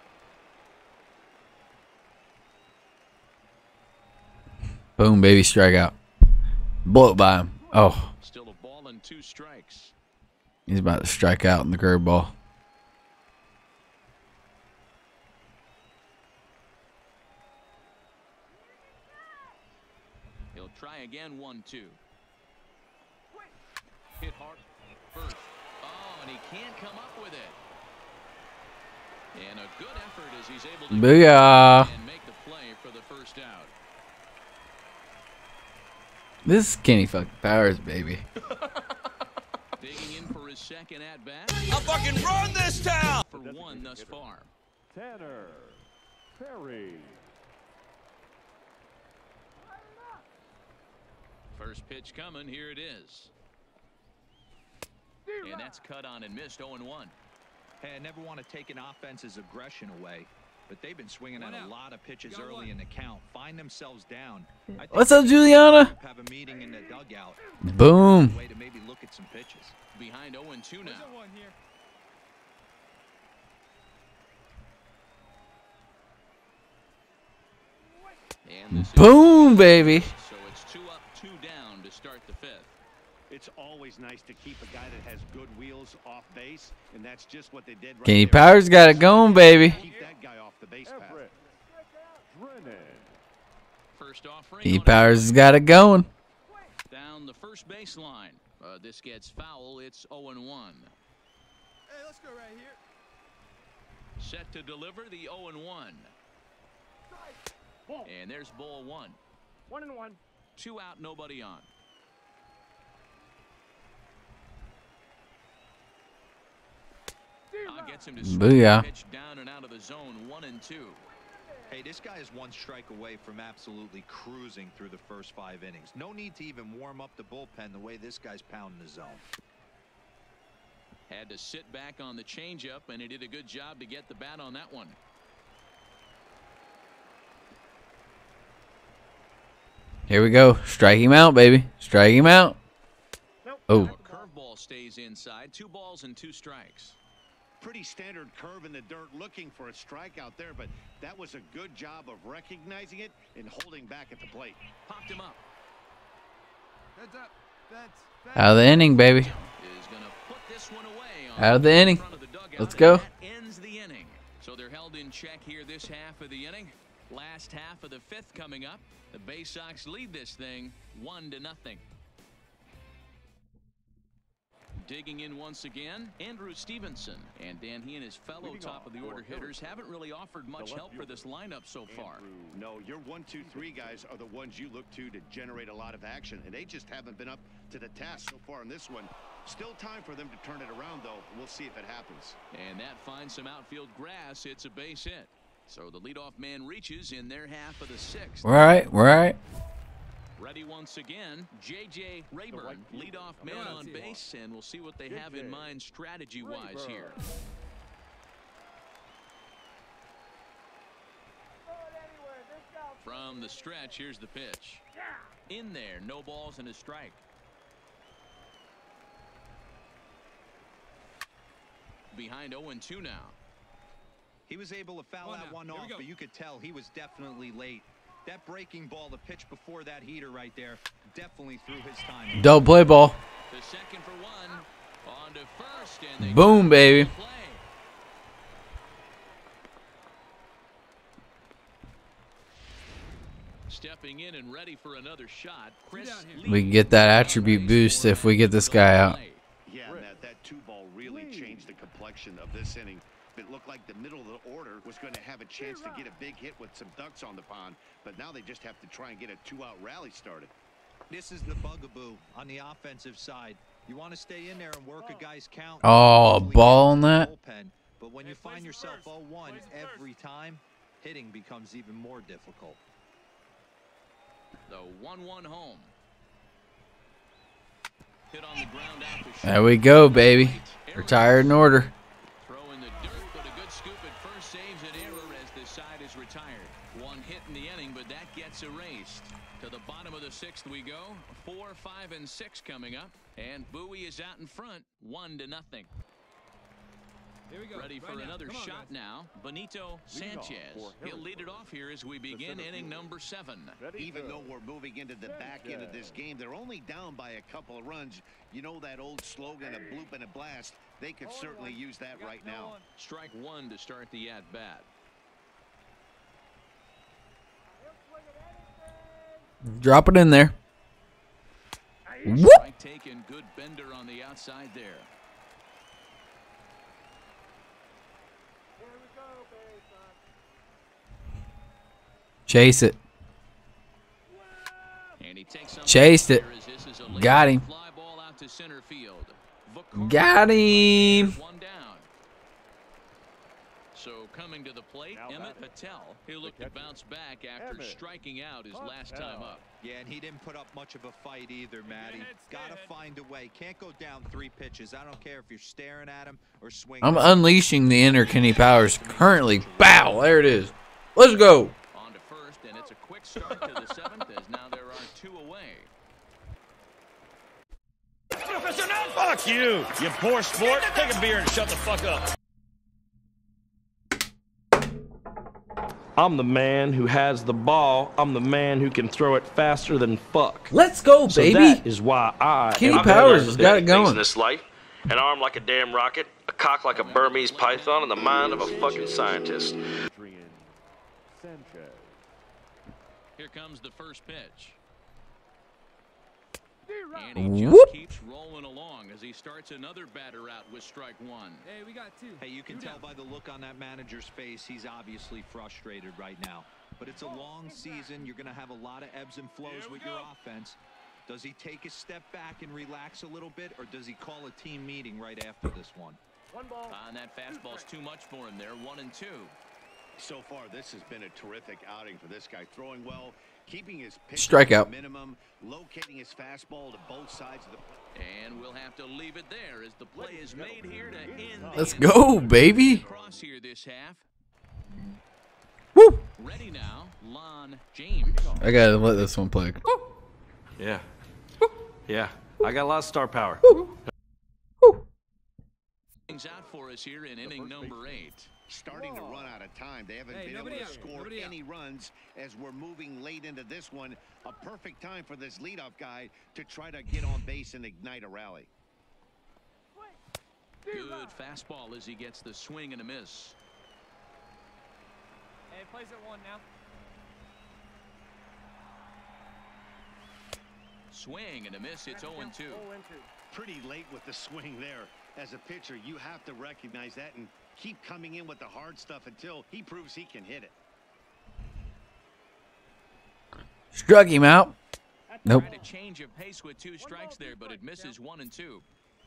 Boom, baby, strikeout. Blow it by him. Oh. Still a ball and 2 strikes. He's about to strike out in the curveball. He'll try again, 1-2. Hit hard first. Oh, and he can't come up with it. And a good effort as he's able to Booyah. and make the play for the first out. This is Kenny fucking Powers, baby. Digging in for his second at bat. I'll fucking run this town! For 1 thus far. Tanner Perry. First pitch coming. Here it is. And that's cut on and missed. 0-1. Hey, I never want to take an offense's aggression away, but they've been swinging at a lot of pitches early in the count. Find themselves down. What's up, Juliana? Have a meeting in the dugout. Boom. Way to maybe look at some pitches. Behind 0-2 now. Boom, baby. So it's 2 up, 2 down to start the 5th. It's always nice to keep a guy that has good wheels off base, and that's just what they did right Kenny there. Powers got it going, baby. Keep that guy off the base path. First offering. Kenny Powers has got it going. Down the first baseline. This gets foul. It's 0-1. Hey, let's go right here. Set to deliver the 0-1. And there's ball 1. 1-1. 2 out, nobody on. Gets him to Booyah. pitch down and out of the zone. 1-2. Hey, this guy is 1 strike away from absolutely cruising through the first 5 innings. No need to even warm up the bullpen the way this guy's pounding the zone. Had to sit back on the changeup, and he did a good job to get the bat on that one. Here we go. Strike him out, baby. Strike him out. Oh. Curveball stays inside. 2 balls and 2 strikes. Pretty standard curve in the dirt, looking for a strikeout there, but that was a good job of recognizing it and holding back at the plate. Popped him up. Heads up. Out of the inning, baby. Is gonna put this one away on Out of the inning. front of the dugout, Let's go. and that ends the inning. So they're held in check here this half of the inning. Last half of the 5th coming up. The Bay Sox lead this thing 1-0. Digging in once again, Andrew Stevenson. And Dan, he and his fellow top-of-the-order hitters haven't really offered much help for this lineup so far. No, your 1, 2, 3 guys are the ones you look to generate a lot of action, and they just haven't been up to the task so far in this one. Still time for them to turn it around, though. We'll see if it happens. And that finds some outfield grass. It's a base hit. So the leadoff man reaches in their half of the 6th. We're all right. We're all right. Ready once again, J.J. Rayburn, leadoff man on base, and we'll see what they have in mind strategy-wise here. From the stretch, here's the pitch. In there, no balls and a strike. Behind 0-2 now. He was able to foul that one off, but you could tell he was definitely late. That breaking ball, the pitch before that heater right there, definitely threw his time. Double play ball. The second for 1. On to first, and they Boom, baby. Stepping in and ready for another shot. Chris We can get that attribute boost if we get this guy out. Yeah, that 2-ball really changed the complexion of this inning. It looked like the middle of the order was going to have a chance to get a big hit with some ducks on the pond, but now they just have to try and get a 2-out rally started. This is the bugaboo on the offensive side. You want to stay in there and work a guy's count. Oh, ball on that. Bullpen, but when you find yourself 0-1 every time, hitting becomes even more difficult. The 1-1 home. Hit on the ground out to There we go, baby. Retired in order. Throw in the dirt, but a good scoop at first saves an error as this side is retired. 1 hit in the inning, but that gets erased. To the bottom of the 6th we go. 4, 5, and 6 coming up. And Bowie is out in front, 1-0. Here we go. Ready for another shot now. Benito Sanchez. He'll lead it off here as we begin inning number 7. Even though we're moving into the back end of this game, they're only down by a couple of runs. You know that old slogan, a bloop and a blast. They could certainly use that right now. Strike 1 to start the at-bat. Drop it in there. Whoop. Strike taken, good bender on the outside there. Chase it. And he takes Chased it. Got him. Fly ball out to center field. Got him. 1 down. So coming to the plate, Emmett Patel. He'll look to bounce back after striking out his last time up. Yeah, and he didn't put up much of a fight either, Matty. Gotta find a way. Can't go down 3 pitches. I don't care if you're staring at him or swinging. I'm unleashing the inner Kenny Powers currently. Bow. There it is. Let's go. On to first, and it's a quick start to the 7th as now there are 2 away. Fuck you, you poor sport. Take a beer and shut the fuck up. I'm the man who has the ball. I'm the man who can throw it faster than fuck. Let's go, so baby. That is why Kenny Powers has got it going. In this life, an arm like a damn rocket, a cock like a Burmese python, and the mind of a fucking scientist. Here comes the first pitch. And he just Whoop. keeps rolling along as he starts another batter out with strike 1. Hey, we got 2. Hey, you can tell by the look on that manager's face, he's obviously frustrated right now. but it's a long season. You're going to have a lot of ebbs and flows with your offense. Does he take a step back and relax a little bit, or does he call a team meeting right after this one? One ball. And that fastball's too much for him there. 1-2. So far, this has been a terrific outing for this guy. Throwing well, keeping his pitch Strikeout. minimum, locating his fastball to both sides of the plate. And we'll have to leave it there as the play is made here to end. Let's go, baby. Cross here this half. Woo. Ready now, Lon James. I gotta let this one play. Yeah. Yeah. I got a lot of star power. Things out for us here in inning number 8. Starting to run out of time. They haven't been able to score any runs as we're moving late into this one. A perfect time for this leadoff guy to try to get on base and ignite a rally. Good fastball as he gets the swing and a miss. Hey, plays at 1 now. Swing and a miss. It's 0-2. Pretty late with the swing there. As a pitcher, you have to recognize that and keep coming in with the hard stuff until he proves he can hit it. Struck him out. Nope. Tried a change of pace with 2 strikes there, but it misses 1-2.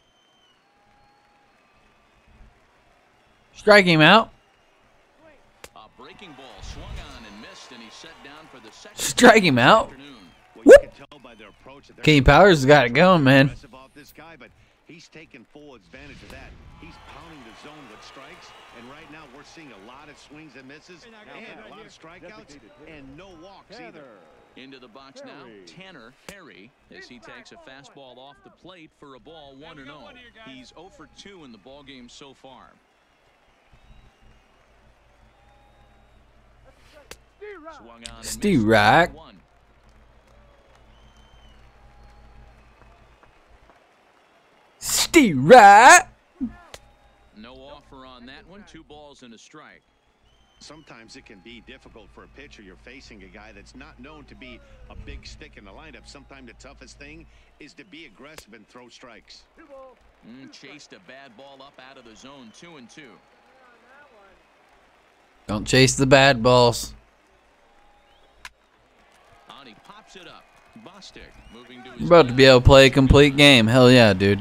Strike him out. A breaking ball swung on and missed, and he's set down for the second. Strike him out. Well, you can tell by their approach that Kenny Powers has got it going, man. off this guy, but he's taking full advantage of that. He's pounding the zone with strikes, and right now we're seeing a lot of swings and misses, and a lot of strikeouts, and no walks either. Into the box now, Tanner Perry, as he takes a fastball off the plate for a ball 1-0. He's 0 for 2 in the ballgame so far. Swung on and Steve missed. Rack. 1. Steve Rack. No offer on that one. 2 balls and a strike. Sometimes it can be difficult for a pitcher. You're facing a guy that's not known to be a big stick in the lineup. Sometimes the toughest thing is to be aggressive and throw strikes. Chased a bad ball up out of the zone. 2-2. Don't chase the bad balls. On he pops it up. Bostic moving to his We're about to be able to play a complete game. Hell yeah, dude.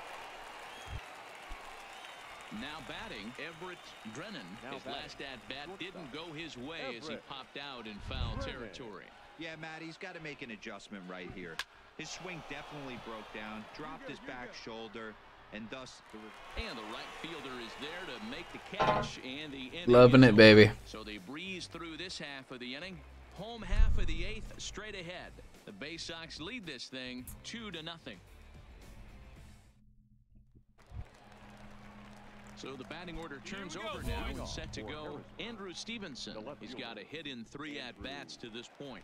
Now batting, Everett Drennan. His last at-bat didn't go his way as he popped out in foul territory. Yeah, Matt, he's got to make an adjustment right here. His swing definitely broke down, dropped his back shoulder, and thus... And the right fielder is there to make the catch, and the inning Loving is it, baby. over. So they breeze through this half of the inning. Home half of the 8th, straight ahead. The Bay Sox lead this thing 2-0. So the batting order turns over now and set to go. Andrew Stevenson. He's got a hit in 3 at-bats to this point.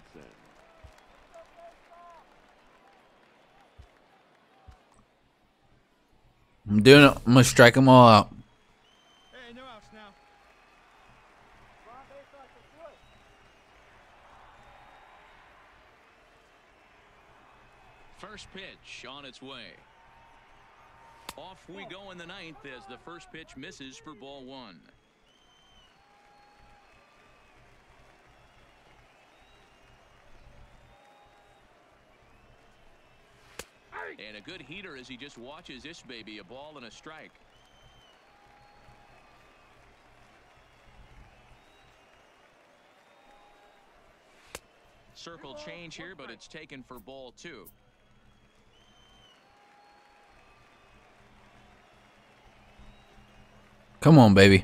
I'm doing it. I'm going to strike them all out. Hey, no outs now. First pitch on its way. Off we go in the 9th as the first pitch misses for ball 1. And a good heater as he just watches this baby. A ball and a strike. Circle change here, but it's taken for ball 2. Come on, baby.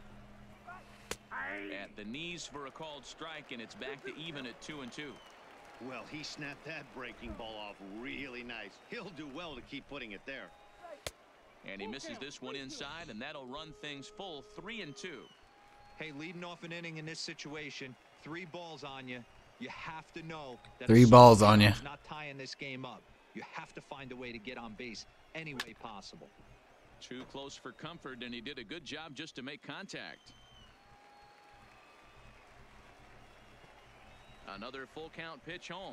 At the knees for a called strike, and it's back to even at 2-2. Well, he snapped that breaking ball off really nice. He'll do well to keep putting it there. And he misses this one inside, and that'll run things full 3-2. Hey, leading off an inning in this situation, 3 balls on you. You have to know that 3 balls on you. Not tying this game up. You have to find a way to get on base any way possible. Too close for comfort, and he did a good job just to make contact. Another full count pitch home.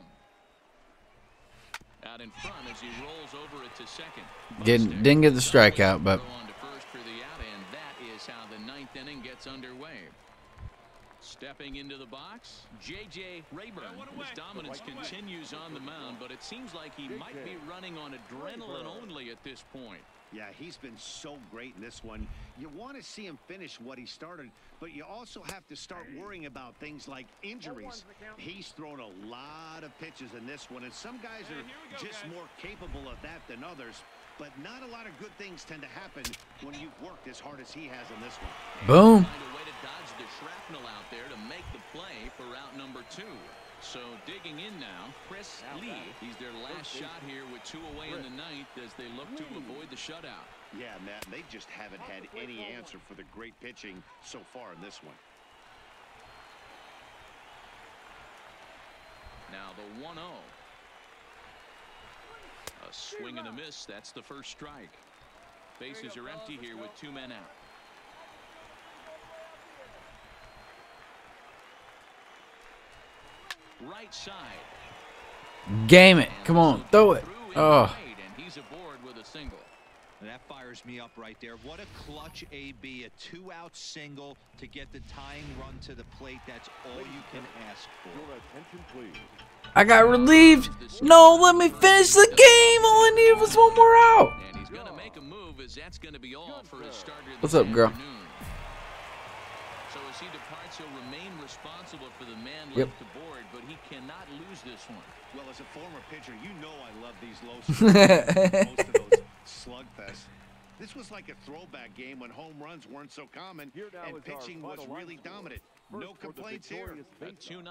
Out in front as he rolls over it to second. Didn't get the strikeout, but On to first for the out, and that is how the 9th inning gets underway. Stepping into the box, J.J. Rayburn. His dominance continues on the mound, but it seems like he might be running on adrenaline only at this point. Yeah, he's been so great in this one. You want to see him finish what he started, but you also have to start worrying about things like injuries. He's thrown a lot of pitches in this one, and some guys are just more capable of that than others. But not a lot of good things tend to happen when you've worked as hard as he has in this one. Boom. Find a way to dodge the shrapnel out there to make the play for route number 2. So digging in now, Chris Lee. He's their last shot here with 2 away in the ninth as they look to avoid the shutout. Yeah, Matt, they just haven't had any answer for the great pitching so far in this one. Now the 1-0. A swing and a miss. That's the first strike. Bases are empty here with 2 men out. Right side. Game it. Come on. Throw it. Oh. And he's aboard with a single. And that fires me up right there. What a clutch AB, a 2-out single to get the tying run to the plate. That's all you can ask for. Your attention, please. I got relieved. No, let me finish the game. All I needed was one more out. And he's going to make a move as that's going to be all for his starter. What's up, girl? So as he departs, he'll remain responsible for the man Yep. left aboard, but he cannot lose this one. Well, as a former pitcher, you know I love these low scores. Most of those slugfests. This was like a throwback game when home runs weren't so common and pitching was really dominant. No complaints here. A 2-0 finish today.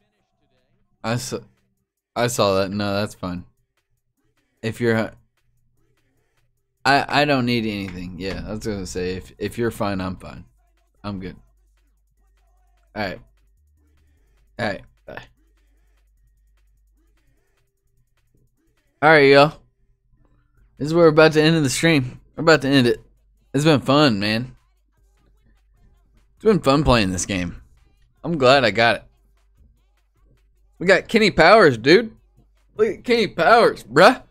I saw that. No, that's fine. If you're, I don't need anything. Yeah, I was gonna say if you're fine, I'm fine. I'm good. All right. Bye. All right, y'all. This is where we're about to end the stream. We're about to end it. It's been fun, man. It's been fun playing this game. I'm glad I got it. We got Kenny Powers, dude. Look at Kenny Powers, bruh.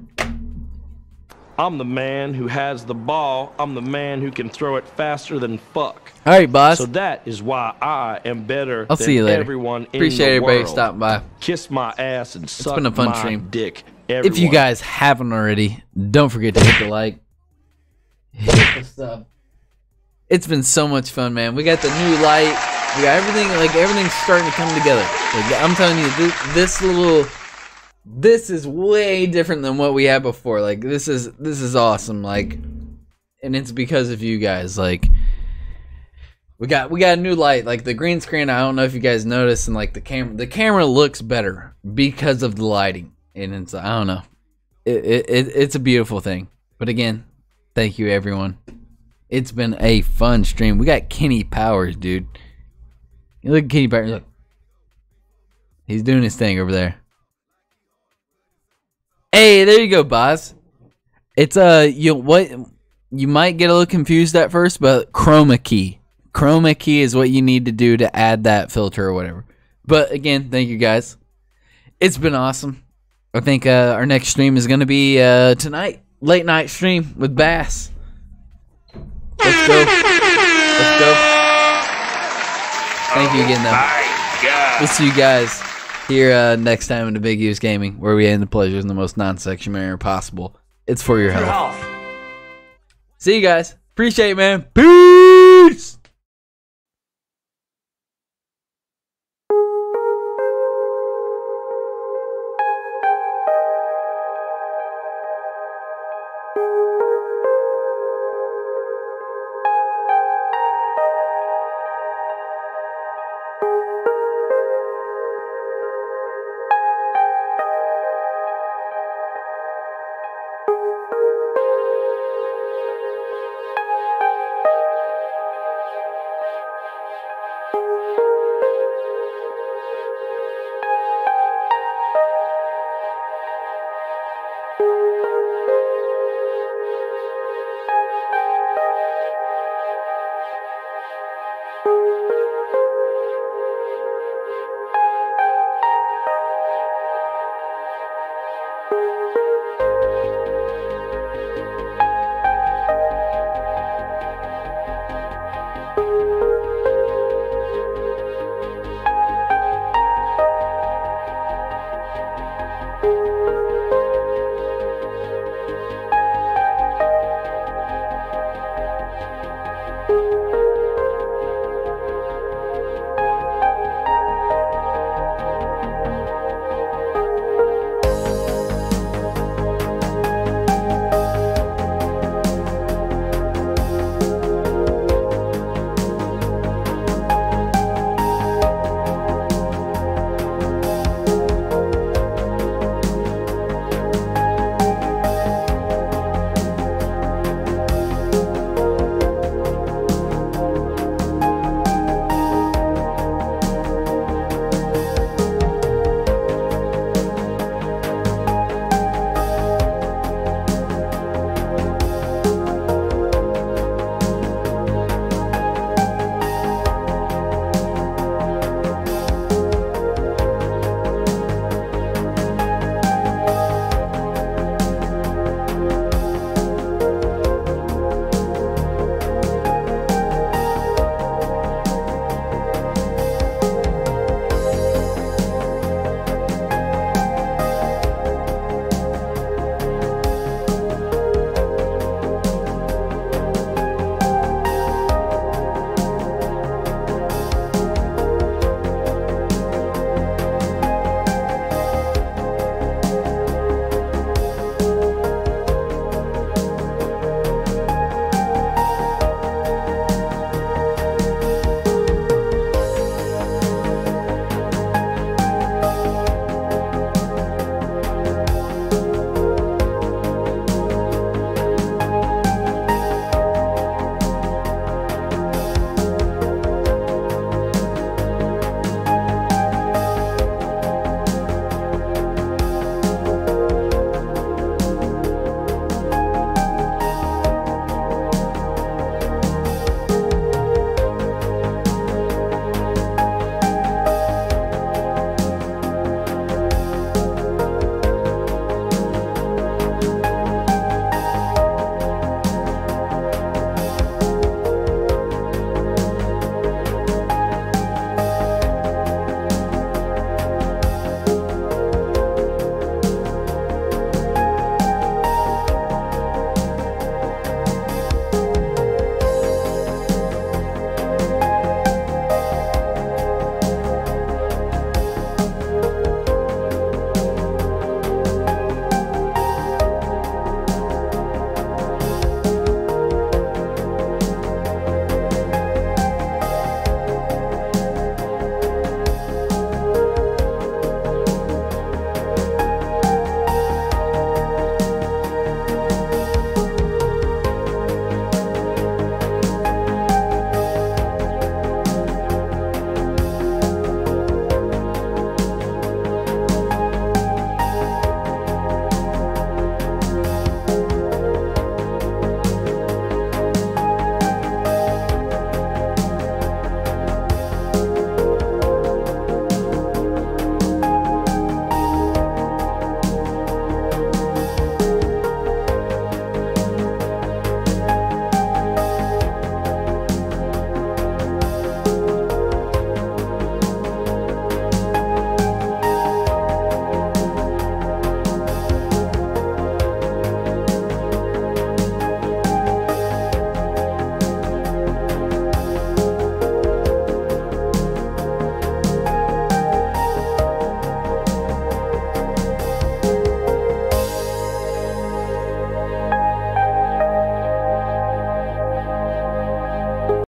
I'm the man who has the ball. I'm the man who can throw it faster than fuck. All right, boss. So that is why I am better I'll than see you later. everyone Appreciate in the everybody world. stopping by. Kiss my ass and suck been a fun my stream. dick. If you guys haven't already, don't forget to hit the like. Hit the sub. It's been so much fun, man. We got the new light. We got everything. Like everything's starting to come together. Like, I'm telling you, this is way different than what we had before. Like this is awesome. Like, and it's because of you guys. Like, we got a new light. Like the green screen. I don't know if you guys noticed, and like the camera looks better because of the lighting. And it's, I don't know. It's a beautiful thing. But again, thank you everyone. It's been a fun stream. We got Kenny Powers, dude. You look at Kenny Powers. Look. He's doing his thing over there. Hey, there you go, boss. It's you might get a little confused at first, but chroma key. Chroma key is what you need to do to add that filter or whatever. But again, thank you guys. It's been awesome. I think our next stream is going to be tonight. Late night stream with Bass. Let's go. Let's go. Thank you again, though. We'll see you guys here next time in the Big Use Gaming, where we end the pleasures in the most non-sexual manner possible. It's for your health. See you guys. Appreciate it, man. Peace.